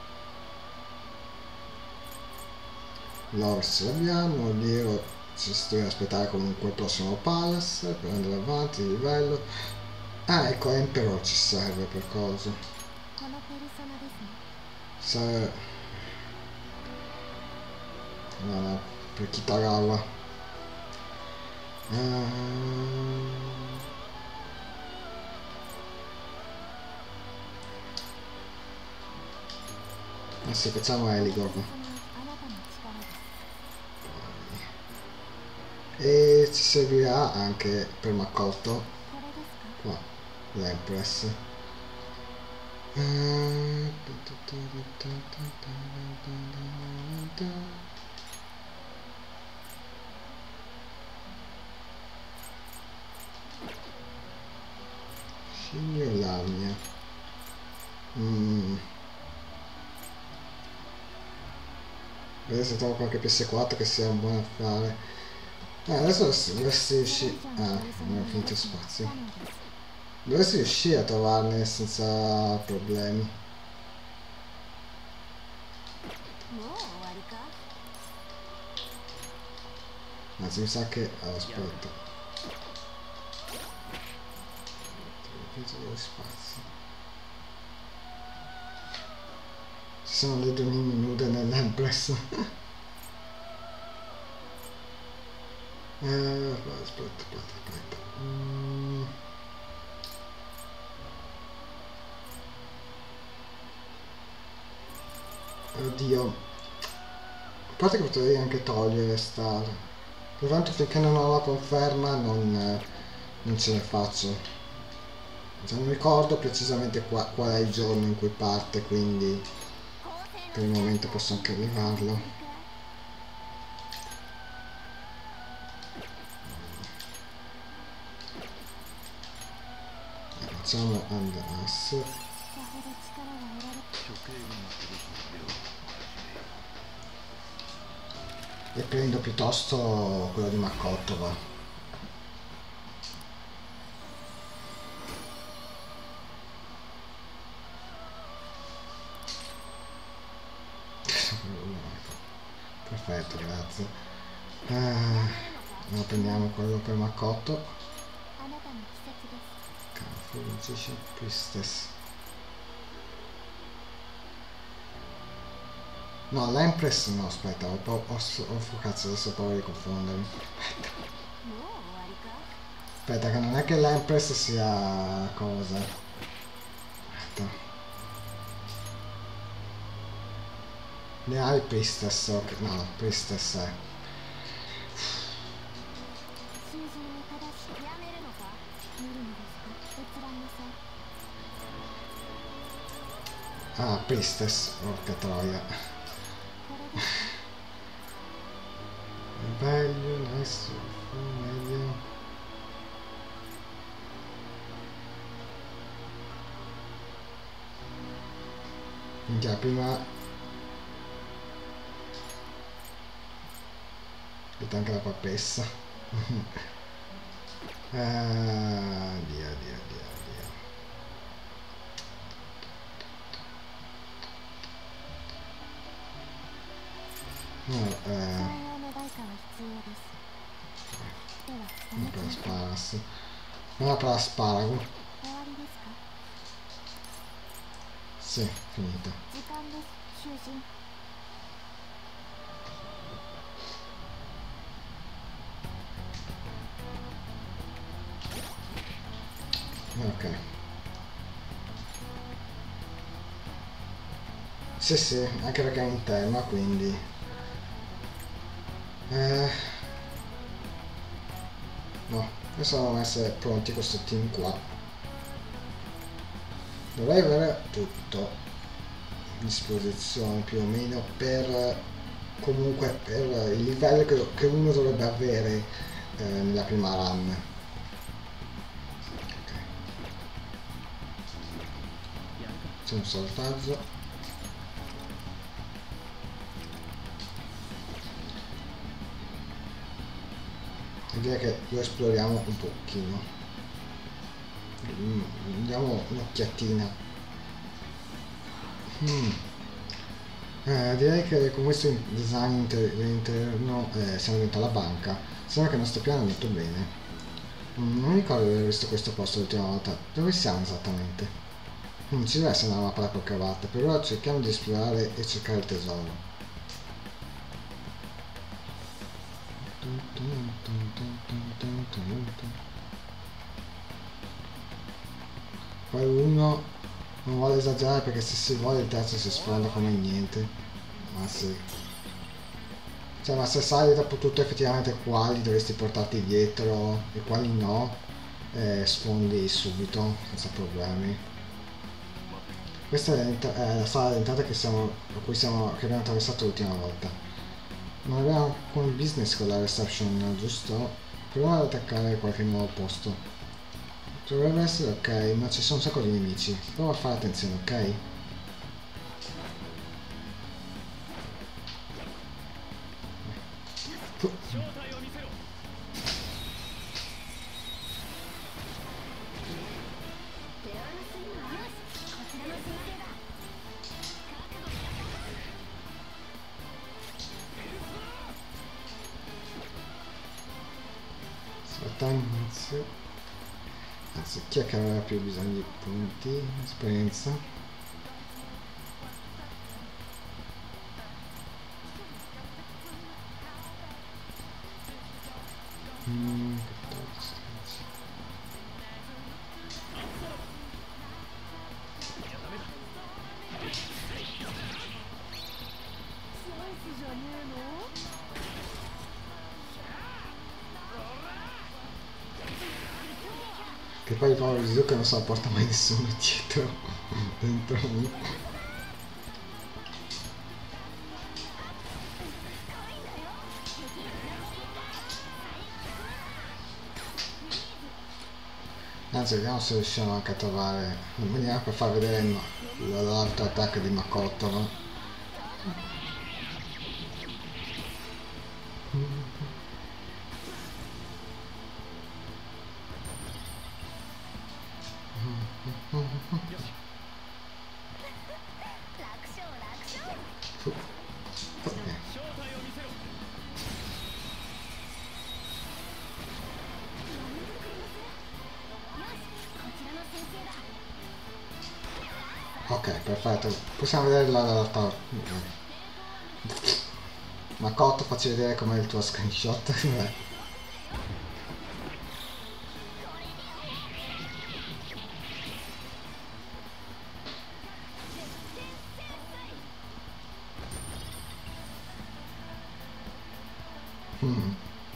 Lors ce l'abbiamo. Liero ci dobbiamo aspettare comunque il prossimo Palace per andare avanti di livello. Ah, ecco, Emperor ci serve per cosa? このペルソナですね。 Serve... no, no, per Kitagawa. Ehm... Eh sì, facciamo このペル Eligor. ソナあなたの力です。 E ci servirà anche per Makoto これですか？ qua, l'Empress. Eh, Scegli Lamia. Mm. Vedete se trovo qualche P S quattro che sia un buon affare. Ah, adesso dovresti riuscire... Ah, non ho finito spazio. Dovresti riuscire a trovarne senza problemi. Anzi, mi sa che... Oh, aspetta. Ho finito due spazi. Ci sono le donine nude nell'Empress. eh, aspetta, aspetta, aspetta. Mm. Oddio. A parte che potrei anche togliere Star. Pertanto finché non ho la conferma non, eh, non ce ne faccio. Cioè, non ricordo precisamente qua, qual è il giorno in cui parte, quindi per il momento posso anche arrivarlo. Facciamo Andas. E prendo piuttosto quello di Makoto, va. Perfetto, grazie. Ah, allora prendiamo quello per Makoto. Cazzo, Magician Priestess. No, l'Empress no, aspetta, ho, ho, ho, ho cazzo, adesso ho paura di confondermi. Aspetta. Aspetta, che non è che l'Empress sia cosa. Aspetta. Ne hai Priestess, ok. No, Priestess è. Ah, Priestess, porca troia. Meglio, adesso meglio. Già prima aspetta anche la papessa. ah, Dio, Dio, Dio, Dio. No, eh non per la sparas. Non per l'asparago. Sì, finita. Ok. Sì, sì, anche perché è in tema, quindi... Eh... No, adesso dobbiamo essere pronti questo team qua. Dovrei avere tutto a disposizione più o meno per comunque per il livello che, che uno dovrebbe avere eh, nella prima run. Ok. C'è un salvataggio. E direi che lo esploriamo un pochino. Diamo un'occhiatina. Hmm. Eh, direi che con questo design interno eh, siamo dentro la banca. Sembra che il nostro piano è andato bene. Mm, non ricordo di aver visto questo posto l'ultima volta. Dove siamo esattamente? Non ci deve essere una mappa da qualche parte. Per ora cerchiamo di esplorare e cercare il tesoro. Poi uno non vuole esagerare perché se si vuole il terzo si sfonda come niente. Ma sì. Cioè, ma se sai dopo tutto effettivamente quali dovresti portarti dietro e quali no, eh, sfondi subito, senza problemi. Questa è, è la sala d'entrata che, siamo, a cui siamo, che abbiamo attraversato l'ultima volta. Non abbiamo alcun business con la reception, giusto? Proviamo ad attaccare qualche nuovo posto. Dovrebbe essere ok, ma ci sono un sacco di nemici. Prova a fare attenzione, ok? Aspetta, inizio. Anzi, chi è che aveva più bisogno di punti? Esperienza. Mm, che poi il povero Izuka non se la porta mai nessuno dietro dentro lui. Anzi, vediamo se riusciamo anche a trovare una maniera per far vedere no, l'altro attacco di Makoto, no? Ok, perfetto. Possiamo vedere la realtà. Makoto, facci vedere com'è il tuo screenshot. mm.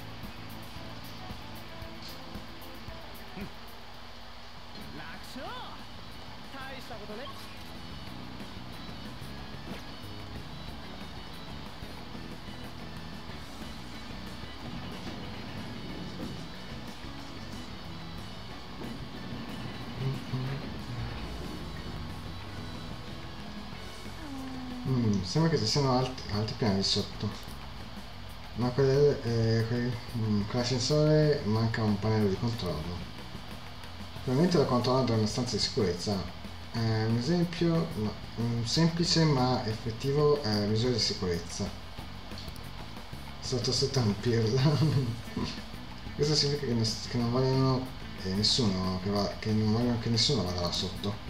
Mm, sembra che ci siano alt altri piani sotto. Ma quel, eh, quel, mm, quell'ascensore manca un pannello di controllo. Probabilmente lo controllano da una stanza di sicurezza. Eh, un esempio, no, un semplice ma effettivo eh, misura di sicurezza. Sotto sotto un pirla. Questo significa che, che non vogliono eh, nessuno che, va, che non vogliono che nessuno vada là sotto.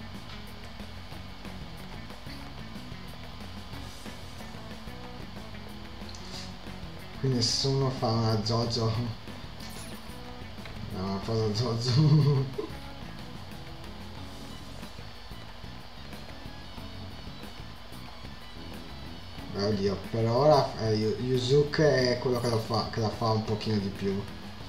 Quindi nessuno fa una JoJo. No, una cosa JoJo. Oddio, per ora eh, Yuzuki è quello che, lo fa, che la fa un pochino di più.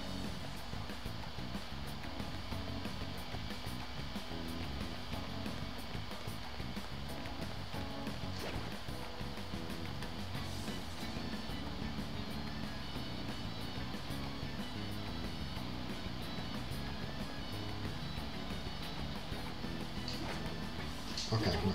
Ok, vai.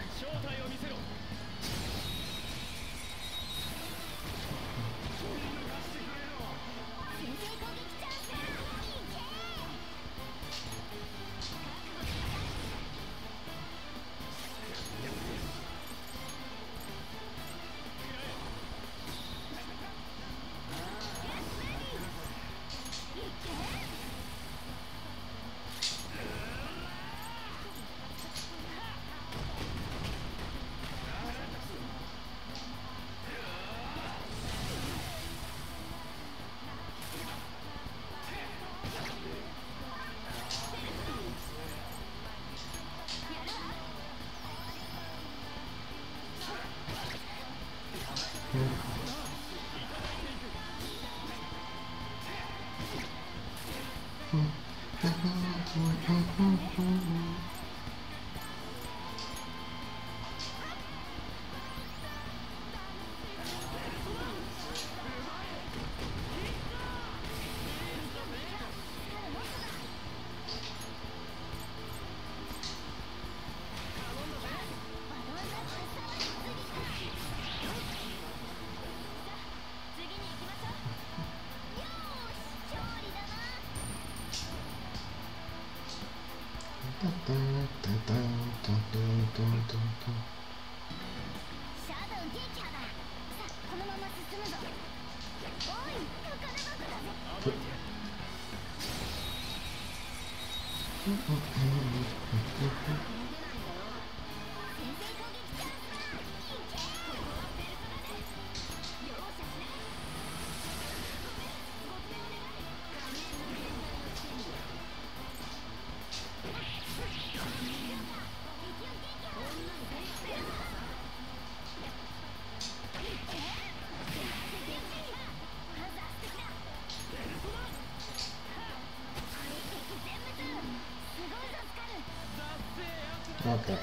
Ok.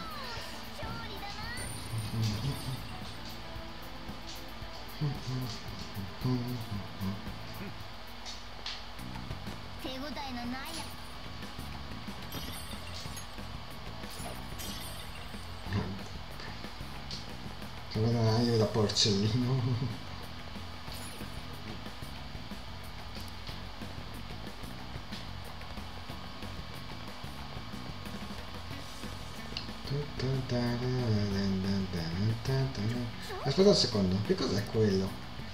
Che guadagno da porcellino. Aspetta un secondo, che cos'è quello?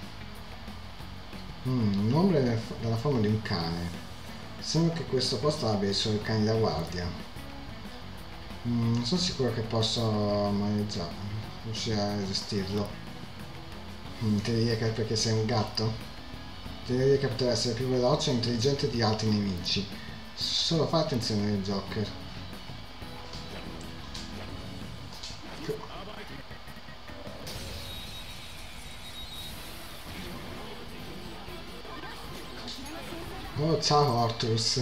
Mm, un ombre dalla forma di un cane. Sembra che questo posto abbia i suoi cani da guardia. Mm, non sono sicuro che posso maneggiare, riuscire a gestirlo. Mm, ti direi che è perché sei un gatto? Ti direi che potrà essere più veloce e intelligente di altri nemici. Solo fai attenzione al Joker. Oh, ciao Artus.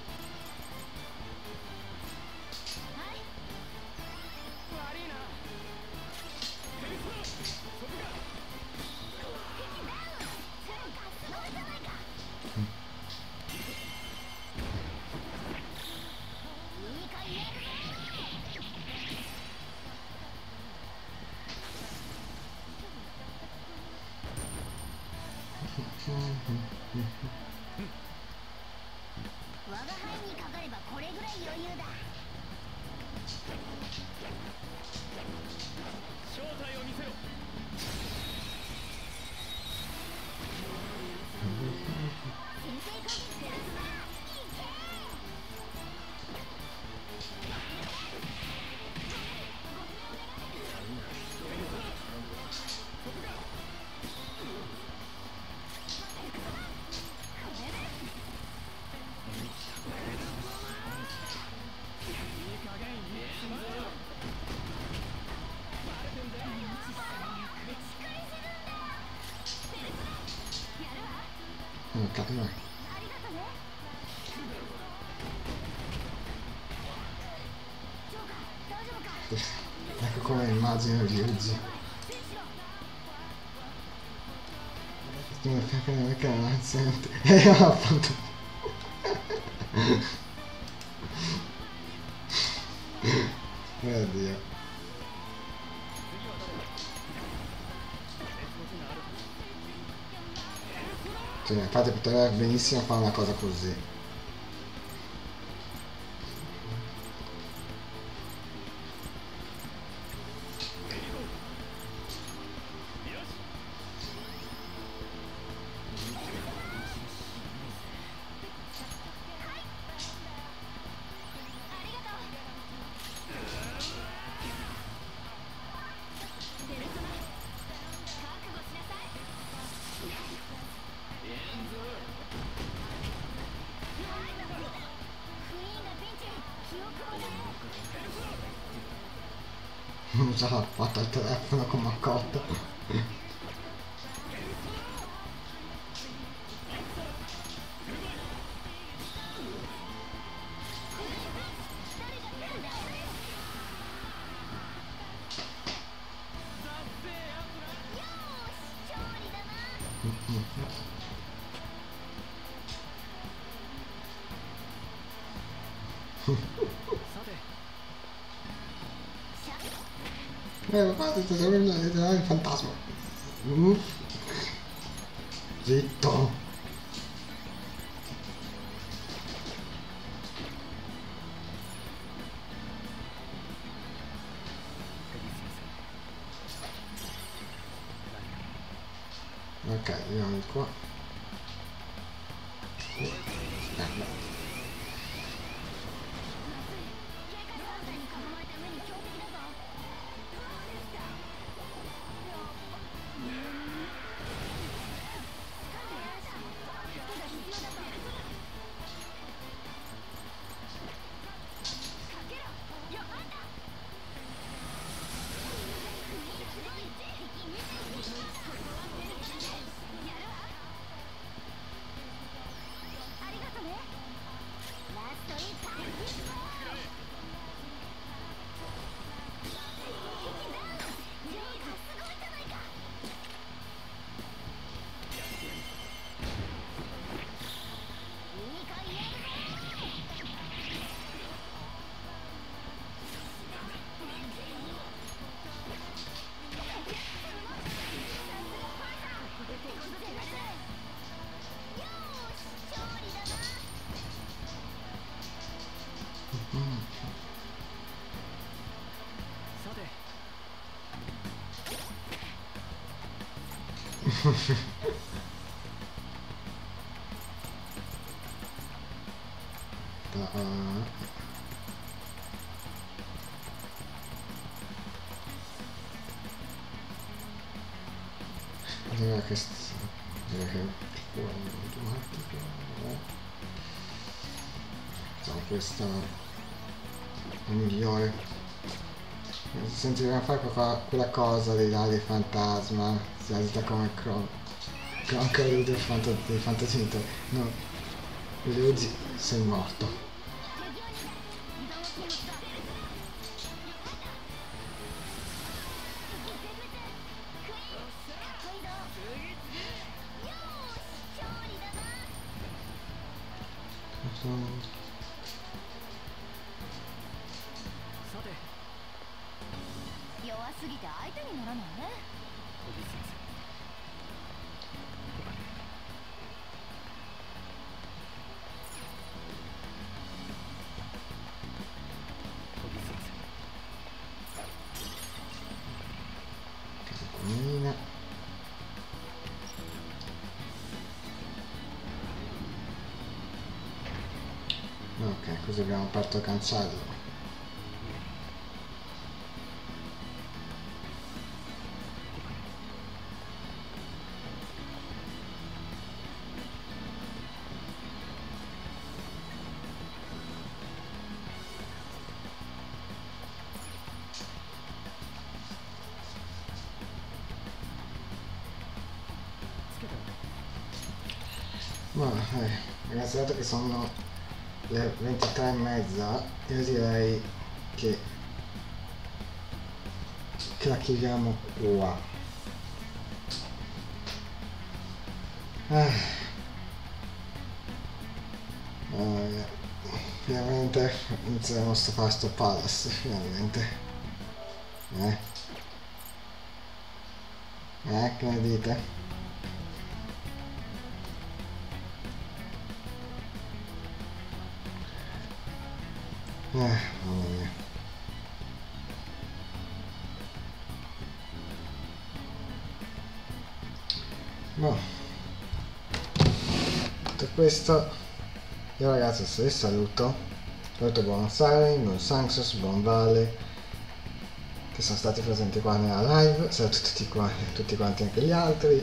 Ok, no. Ecco come immagino Ryuji. Non fa che non è che non sente. E io appunto. Oddio. Cioè, infatti potrebbe benissimo fare una cosa così. Non ce l'ha fatta il telefono con Makoto. Eh, ma guarda, sto seguendo il fantasma. Mm. Zitto. Ok, andiamo di qua. Eh, no. Direi che direi che automatico, no? Facciamo questa è migliore. Sentiremo fare quella, quella cosa dei dadi fantasma, si agita come Cron Cronk dei fantasmi. No, Luigi, sei morto. Ok, così abbiamo aperto il cancello. Ma eh, ragazzi, dato che sono le ventitré e mezza, io direi che, che la chiudiamo qua. Eh, eh, finalmente inizieremo a fare sto Palace, finalmente. Eh? Eh, che ne dite? Eh, mamma mia. Boh. Detto questo, io ragazzi vi saluto. Saluto buon Siren, buon Sanxos, buon Vale, che sono stati presenti qua nella live. Saluto tutti quanti, tutti quanti anche gli altri.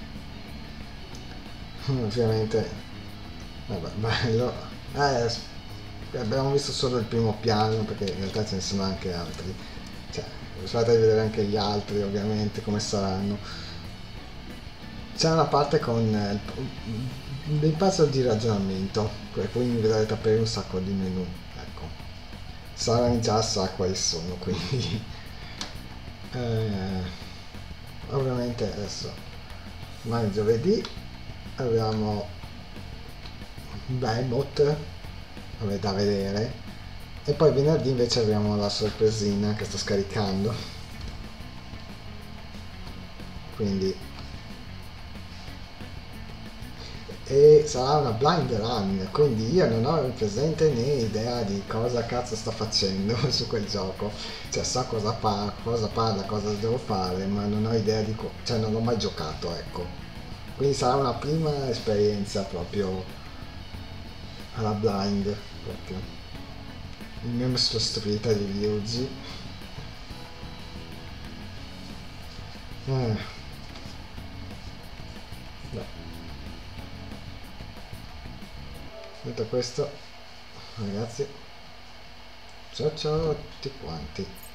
Ovviamente, vabbè, bello. Eh, abbiamo visto solo il primo piano perché in realtà ce ne sono anche altri, cioè fate vedere anche gli altri ovviamente come saranno. C'è una parte con eh, dei puzzle di ragionamento, quindi vedrete aprire un sacco di menu, ecco. Saran già sa quali sono, quindi eh, ovviamente adesso domani giovedì abbiamo Behemoth da vedere e poi venerdì invece abbiamo la sorpresina che sto scaricando, quindi e sarà una blind run, quindi io non ho presente né idea di cosa cazzo sto facendo su quel gioco, cioè so cosa, pa cosa parla, cosa devo fare, ma non ho idea di co cioè non l'ho mai giocato, ecco. quindi sarà una prima esperienza proprio alla blind, proprio il meme sostituita di Ryuji. eh. No. Detto questo, ragazzi, ciao ciao a tutti quanti.